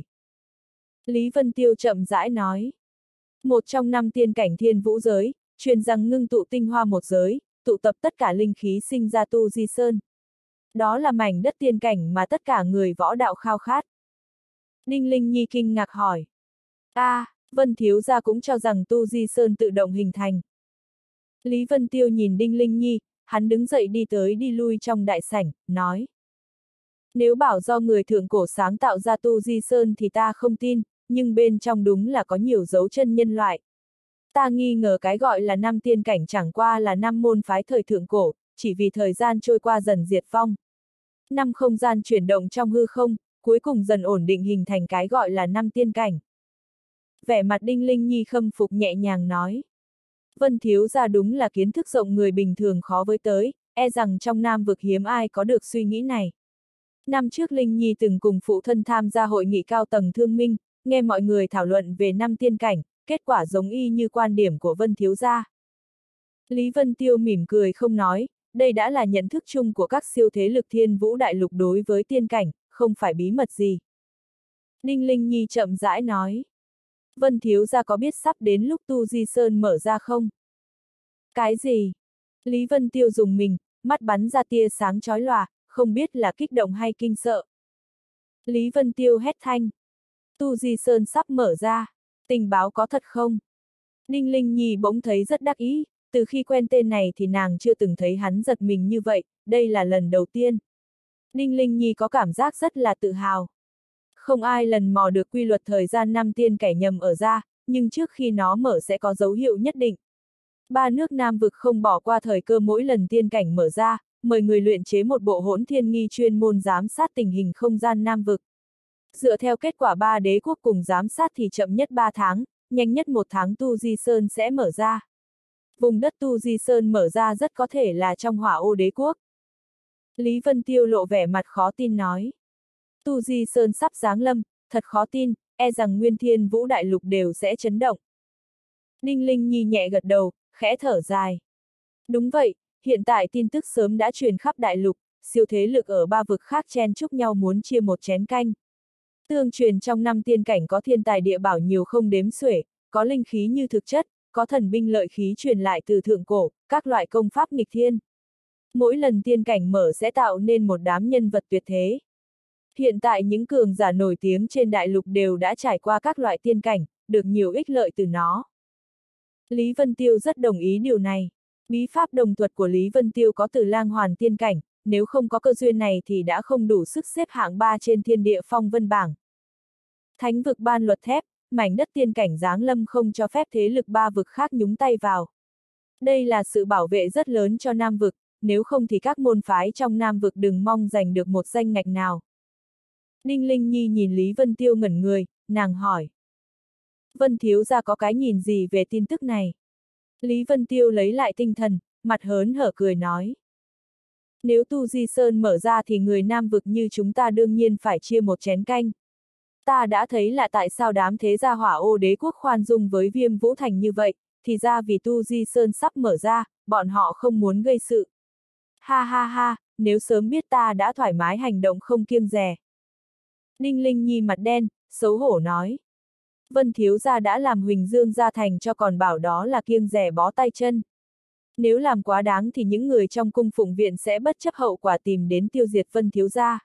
Lý Vân Tiêu chậm rãi nói. Một trong năm tiên cảnh thiên vũ giới, truyền rằng ngưng tụ tinh hoa một giới, tụ tập tất cả linh khí sinh ra Tu Di Sơn. Đó là mảnh đất tiên cảnh mà tất cả người võ đạo khao khát. Đinh Linh Nhi kinh ngạc hỏi. A, à, Vân thiếu gia cũng cho rằng Tu Di Sơn tự động hình thành. Lý Vân Tiêu nhìn Đinh Linh Nhi, hắn đứng dậy đi tới đi lui trong đại sảnh, nói. Nếu bảo do người thượng cổ sáng tạo ra Tu Di Sơn thì ta không tin, nhưng bên trong đúng là có nhiều dấu chân nhân loại. Ta nghi ngờ cái gọi là năm tiên cảnh chẳng qua là năm môn phái thời thượng cổ, chỉ vì thời gian trôi qua dần diệt vong. Năm không gian chuyển động trong hư không, cuối cùng dần ổn định hình thành cái gọi là năm tiên cảnh. Vẻ mặt Đinh Linh Nhi khâm phục nhẹ nhàng nói. Vân thiếu gia đúng là kiến thức rộng người bình thường khó với tới, e rằng trong Nam vực hiếm ai có được suy nghĩ này. Năm trước Linh Nhi từng cùng phụ thân tham gia hội nghị cao tầng thương minh, nghe mọi người thảo luận về năm tiên cảnh, kết quả giống y như quan điểm của Vân thiếu gia. Lý Vân Tiêu mỉm cười không nói, đây đã là nhận thức chung của các siêu thế lực Thiên Vũ Đại Lục đối với tiên cảnh, không phải bí mật gì. Ninh Linh Nhi chậm rãi nói. Vân thiếu gia có biết sắp đến lúc Tu Di Sơn mở ra không? Cái gì? Lý Vân Tiêu dùng mình, mắt bắn ra tia sáng chói lòa, không biết là kích động hay kinh sợ. Lý Vân Tiêu hét thanh. Tu Di Sơn sắp mở ra, tình báo có thật không? Ninh Linh Nhi bỗng thấy rất đắc ý, từ khi quen tên này thì nàng chưa từng thấy hắn giật mình như vậy, đây là lần đầu tiên. Ninh Linh Nhi có cảm giác rất là tự hào. Không ai lần mò được quy luật thời gian năm tiên kẻ nhầm ở ra, nhưng trước khi nó mở sẽ có dấu hiệu nhất định. Ba nước Nam vực không bỏ qua thời cơ mỗi lần tiên cảnh mở ra, mời người luyện chế một bộ hỗn thiên nghi chuyên môn giám sát tình hình không gian Nam vực. Dựa theo kết quả ba đế quốc cùng giám sát thì chậm nhất ba tháng, nhanh nhất một tháng Tu Di Sơn sẽ mở ra. Vùng đất Tu Di Sơn mở ra rất có thể là trong Hỏa Ô đế quốc. Lý Vân Tiêu lộ vẻ mặt khó tin nói. Tu Di Sơn sắp giáng lâm, thật khó tin, e rằng nguyên Thiên Vũ Đại Lục đều sẽ chấn động. Ninh Linh Nhi nhẹ gật đầu, khẽ thở dài. Đúng vậy, hiện tại tin tức sớm đã truyền khắp đại lục, siêu thế lực ở ba vực khác chen chúc nhau muốn chia một chén canh. Tương truyền trong năm tiên cảnh có thiên tài địa bảo nhiều không đếm xuể, có linh khí như thực chất, có thần binh lợi khí truyền lại từ thượng cổ, các loại công pháp nghịch thiên. Mỗi lần tiên cảnh mở sẽ tạo nên một đám nhân vật tuyệt thế. Hiện tại những cường giả nổi tiếng trên đại lục đều đã trải qua các loại tiên cảnh, được nhiều ích lợi từ nó. Lý Vân Tiêu rất đồng ý điều này. Bí pháp đồng thuật của Lý Vân Tiêu có từ lang hoàn tiên cảnh, nếu không có cơ duyên này thì đã không đủ sức xếp hạng ba trên thiên địa phong vân bảng. Thánh vực ban luật thép, mảnh đất tiên cảnh giáng lâm không cho phép thế lực ba vực khác nhúng tay vào. Đây là sự bảo vệ rất lớn cho Nam vực, nếu không thì các môn phái trong Nam vực đừng mong giành được một danh ngạch nào. Ninh Linh Nhi nhìn Lý Vân Tiêu ngẩn người, nàng hỏi. Vân thiếu gia có cái nhìn gì về tin tức này? Lý Vân Tiêu lấy lại tinh thần, mặt hớn hở cười nói. Nếu Tu Di Sơn mở ra thì người Nam vực như chúng ta đương nhiên phải chia một chén canh. Ta đã thấy là tại sao đám thế gia Hỏa Ô đế quốc khoan dung với Viêm Vũ Thành như vậy, thì ra vì Tu Di Sơn sắp mở ra, bọn họ không muốn gây sự. Ha ha ha, nếu sớm biết ta đã thoải mái hành động không kiêng dè. Ninh Linh Nhi mặt đen, xấu hổ nói. Vân thiếu gia đã làm Huỳnh Dương gia thành cho còn bảo đó là kiêng dè bó tay chân. Nếu làm quá đáng thì những người trong cung phụng viện sẽ bất chấp hậu quả tìm đến tiêu diệt Vân thiếu gia.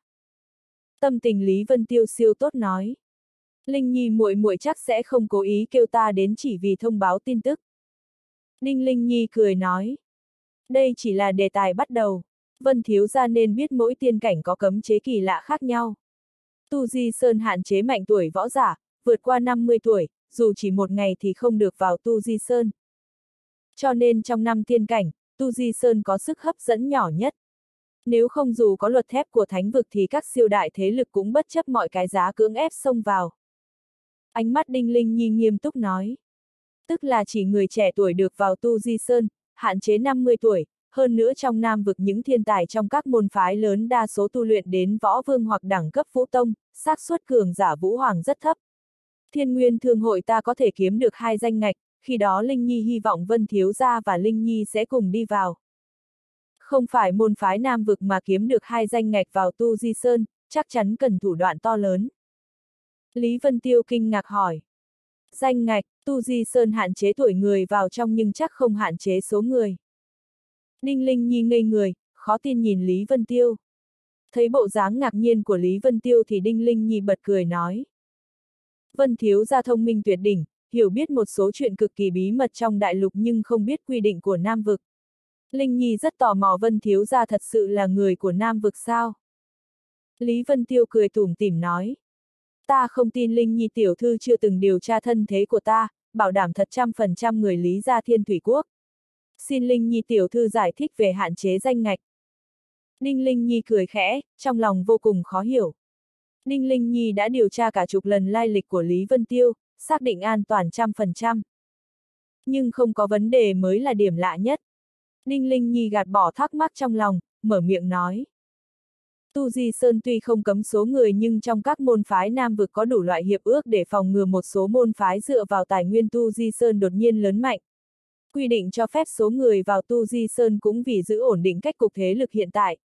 Tâm tình Lý Vân Tiêu siêu tốt nói. Linh Nhi muội muội chắc sẽ không cố ý kêu ta đến chỉ vì thông báo tin tức. Ninh Linh Nhi cười nói. Đây chỉ là đề tài bắt đầu. Vân thiếu gia nên biết mỗi tiên cảnh có cấm chế kỳ lạ khác nhau. Tu Di Sơn hạn chế mạnh tuổi võ giả, vượt qua năm mươi tuổi, dù chỉ một ngày thì không được vào Tu Di Sơn. Cho nên trong năm tiên cảnh, Tu Di Sơn có sức hấp dẫn nhỏ nhất. Nếu không dù có luật thép của thánh vực thì các siêu đại thế lực cũng bất chấp mọi cái giá cưỡng ép xông vào. Ánh mắt Đinh Linh Nhi nghiêm túc nói. Tức là chỉ người trẻ tuổi được vào Tu Di Sơn, hạn chế năm mươi tuổi, hơn nữa trong Nam vực những thiên tài trong các môn phái lớn đa số tu luyện đến võ vương hoặc đẳng cấp vũ tông, xác suất cường giả vũ hoàng rất thấp. Thiên Nguyên Thương hội ta có thể kiếm được hai danh ngạch, khi đó Linh Nhi hy vọng Vân thiếu gia và Linh Nhi sẽ cùng đi vào. Không phải môn phái Nam vực mà kiếm được hai danh ngạch vào Tu Di Sơn, chắc chắn cần thủ đoạn to lớn. Lý Vân Tiêu kinh ngạc hỏi. Danh ngạch, Tu Di Sơn hạn chế tuổi người vào trong nhưng chắc không hạn chế số người. Ninh Linh Nhi ngây người, khó tin nhìn Lý Vân Tiêu. Thấy bộ dáng ngạc nhiên của Lý Vân Tiêu thì Đinh Linh Nhi bật cười nói. Vân thiếu gia thông minh tuyệt đỉnh, hiểu biết một số chuyện cực kỳ bí mật trong đại lục nhưng không biết quy định của Nam vực. Linh Nhi rất tò mò Vân thiếu gia thật sự là người của Nam vực sao? Lý Vân Tiêu cười tủm tỉm nói. Ta không tin Linh Nhi tiểu thư chưa từng điều tra thân thế của ta, bảo đảm thật trăm phần trăm người Lý gia Thiên Thủy Quốc. Xin Linh Nhi tiểu thư giải thích về hạn chế danh ngạch. Ninh Linh Nhi cười khẽ, trong lòng vô cùng khó hiểu. Ninh Linh Nhi đã điều tra cả chục lần lai lịch của Lý Vân Tiêu, xác định an toàn trăm phần trăm. Nhưng không có vấn đề mới là điểm lạ nhất. Ninh Linh Nhi gạt bỏ thắc mắc trong lòng, mở miệng nói. Tu Di Sơn tuy không cấm số người nhưng trong các môn phái Nam vực có đủ loại hiệp ước để phòng ngừa một số môn phái dựa vào tài nguyên Tu Di Sơn đột nhiên lớn mạnh. Quy định cho phép số người vào Tu Di Sơn cũng vì giữ ổn định cách cục thế lực hiện tại.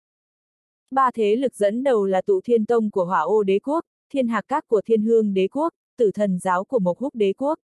Ba thế lực dẫn đầu là Tụ Thiên Tông của Hỏa Ô Đế Quốc, Thiên Hạc Các của Thiên Hương Đế Quốc, Tử Thần Giáo của Mộc Húc Đế Quốc.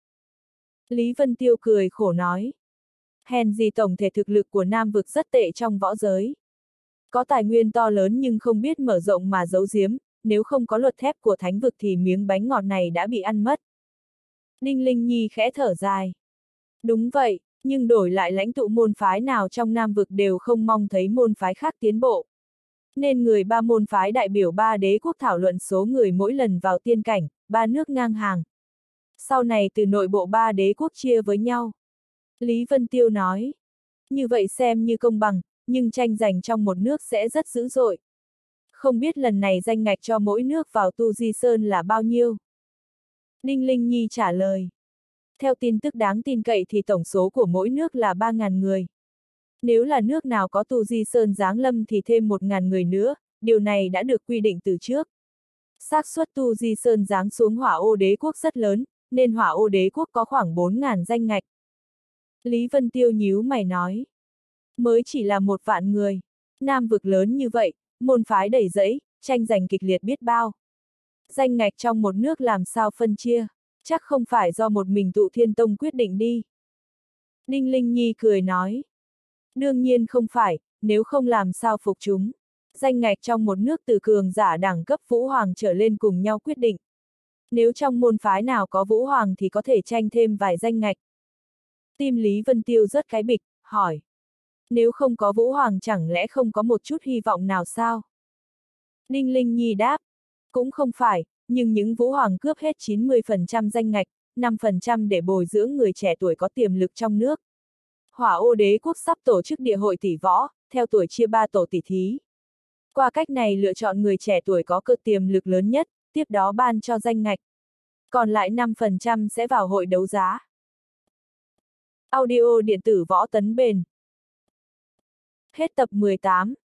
Lý Vân Tiêu cười khổ nói. Hèn gì tổng thể thực lực của Nam vực rất tệ trong võ giới. Có tài nguyên to lớn nhưng không biết mở rộng mà giấu giếm, nếu không có luật thép của thánh vực thì miếng bánh ngọt này đã bị ăn mất. Đinh Linh Nhi khẽ thở dài. Đúng vậy, nhưng đổi lại lãnh tụ môn phái nào trong Nam vực đều không mong thấy môn phái khác tiến bộ. Nên người ba môn phái đại biểu ba đế quốc thảo luận số người mỗi lần vào tiên cảnh, ba nước ngang hàng. Sau này từ nội bộ ba đế quốc chia với nhau. Lý Vân Tiêu nói. Như vậy xem như công bằng, nhưng tranh giành trong một nước sẽ rất dữ dội. Không biết lần này danh ngạch cho mỗi nước vào Tu Di Sơn là bao nhiêu? Đinh Linh Nhi trả lời. Theo tin tức đáng tin cậy thì tổng số của mỗi nước là ba nghìn người. Nếu là nước nào có Tu Di Sơn giáng lâm thì thêm một nghìn người nữa, điều này đã được quy định từ trước. Xác suất Tu Di Sơn giáng xuống Hỏa Ô Đế Quốc rất lớn, nên Hỏa Ô Đế Quốc có khoảng bốn nghìn danh ngạch. Lý Vân Tiêu nhíu mày nói. Mới chỉ là một vạn người. Nam vực lớn như vậy, môn phái đầy rẫy, tranh giành kịch liệt biết bao. Danh ngạch trong một nước làm sao phân chia, chắc không phải do một mình Tụ Thiên Tông quyết định đi. Đinh Linh Nhi cười nói. Đương nhiên không phải, nếu không làm sao phục chúng. Danh ngạch trong một nước từ cường giả đẳng cấp Vũ Hoàng trở lên cùng nhau quyết định. Nếu trong môn phái nào có Vũ Hoàng thì có thể tranh thêm vài danh ngạch. Tim Lý Vân Tiêu rất cái bịch, hỏi. Nếu không có Vũ Hoàng chẳng lẽ không có một chút hy vọng nào sao? Đinh Linh Nhi đáp. Cũng không phải, nhưng những Vũ Hoàng cướp hết chín mươi phần trăm danh ngạch, năm phần trăm để bồi dưỡng người trẻ tuổi có tiềm lực trong nước. Hỏa Ô Đế Quốc sắp tổ chức địa hội tỷ võ, theo tuổi chia ba tổ tỷ thí. Qua cách này lựa chọn người trẻ tuổi có cơ tiềm lực lớn nhất, tiếp đó ban cho danh ngạch. Còn lại năm phần trăm sẽ vào hội đấu giá. Audio điện tử Võ Tấn Bền. Hết tập mười tám.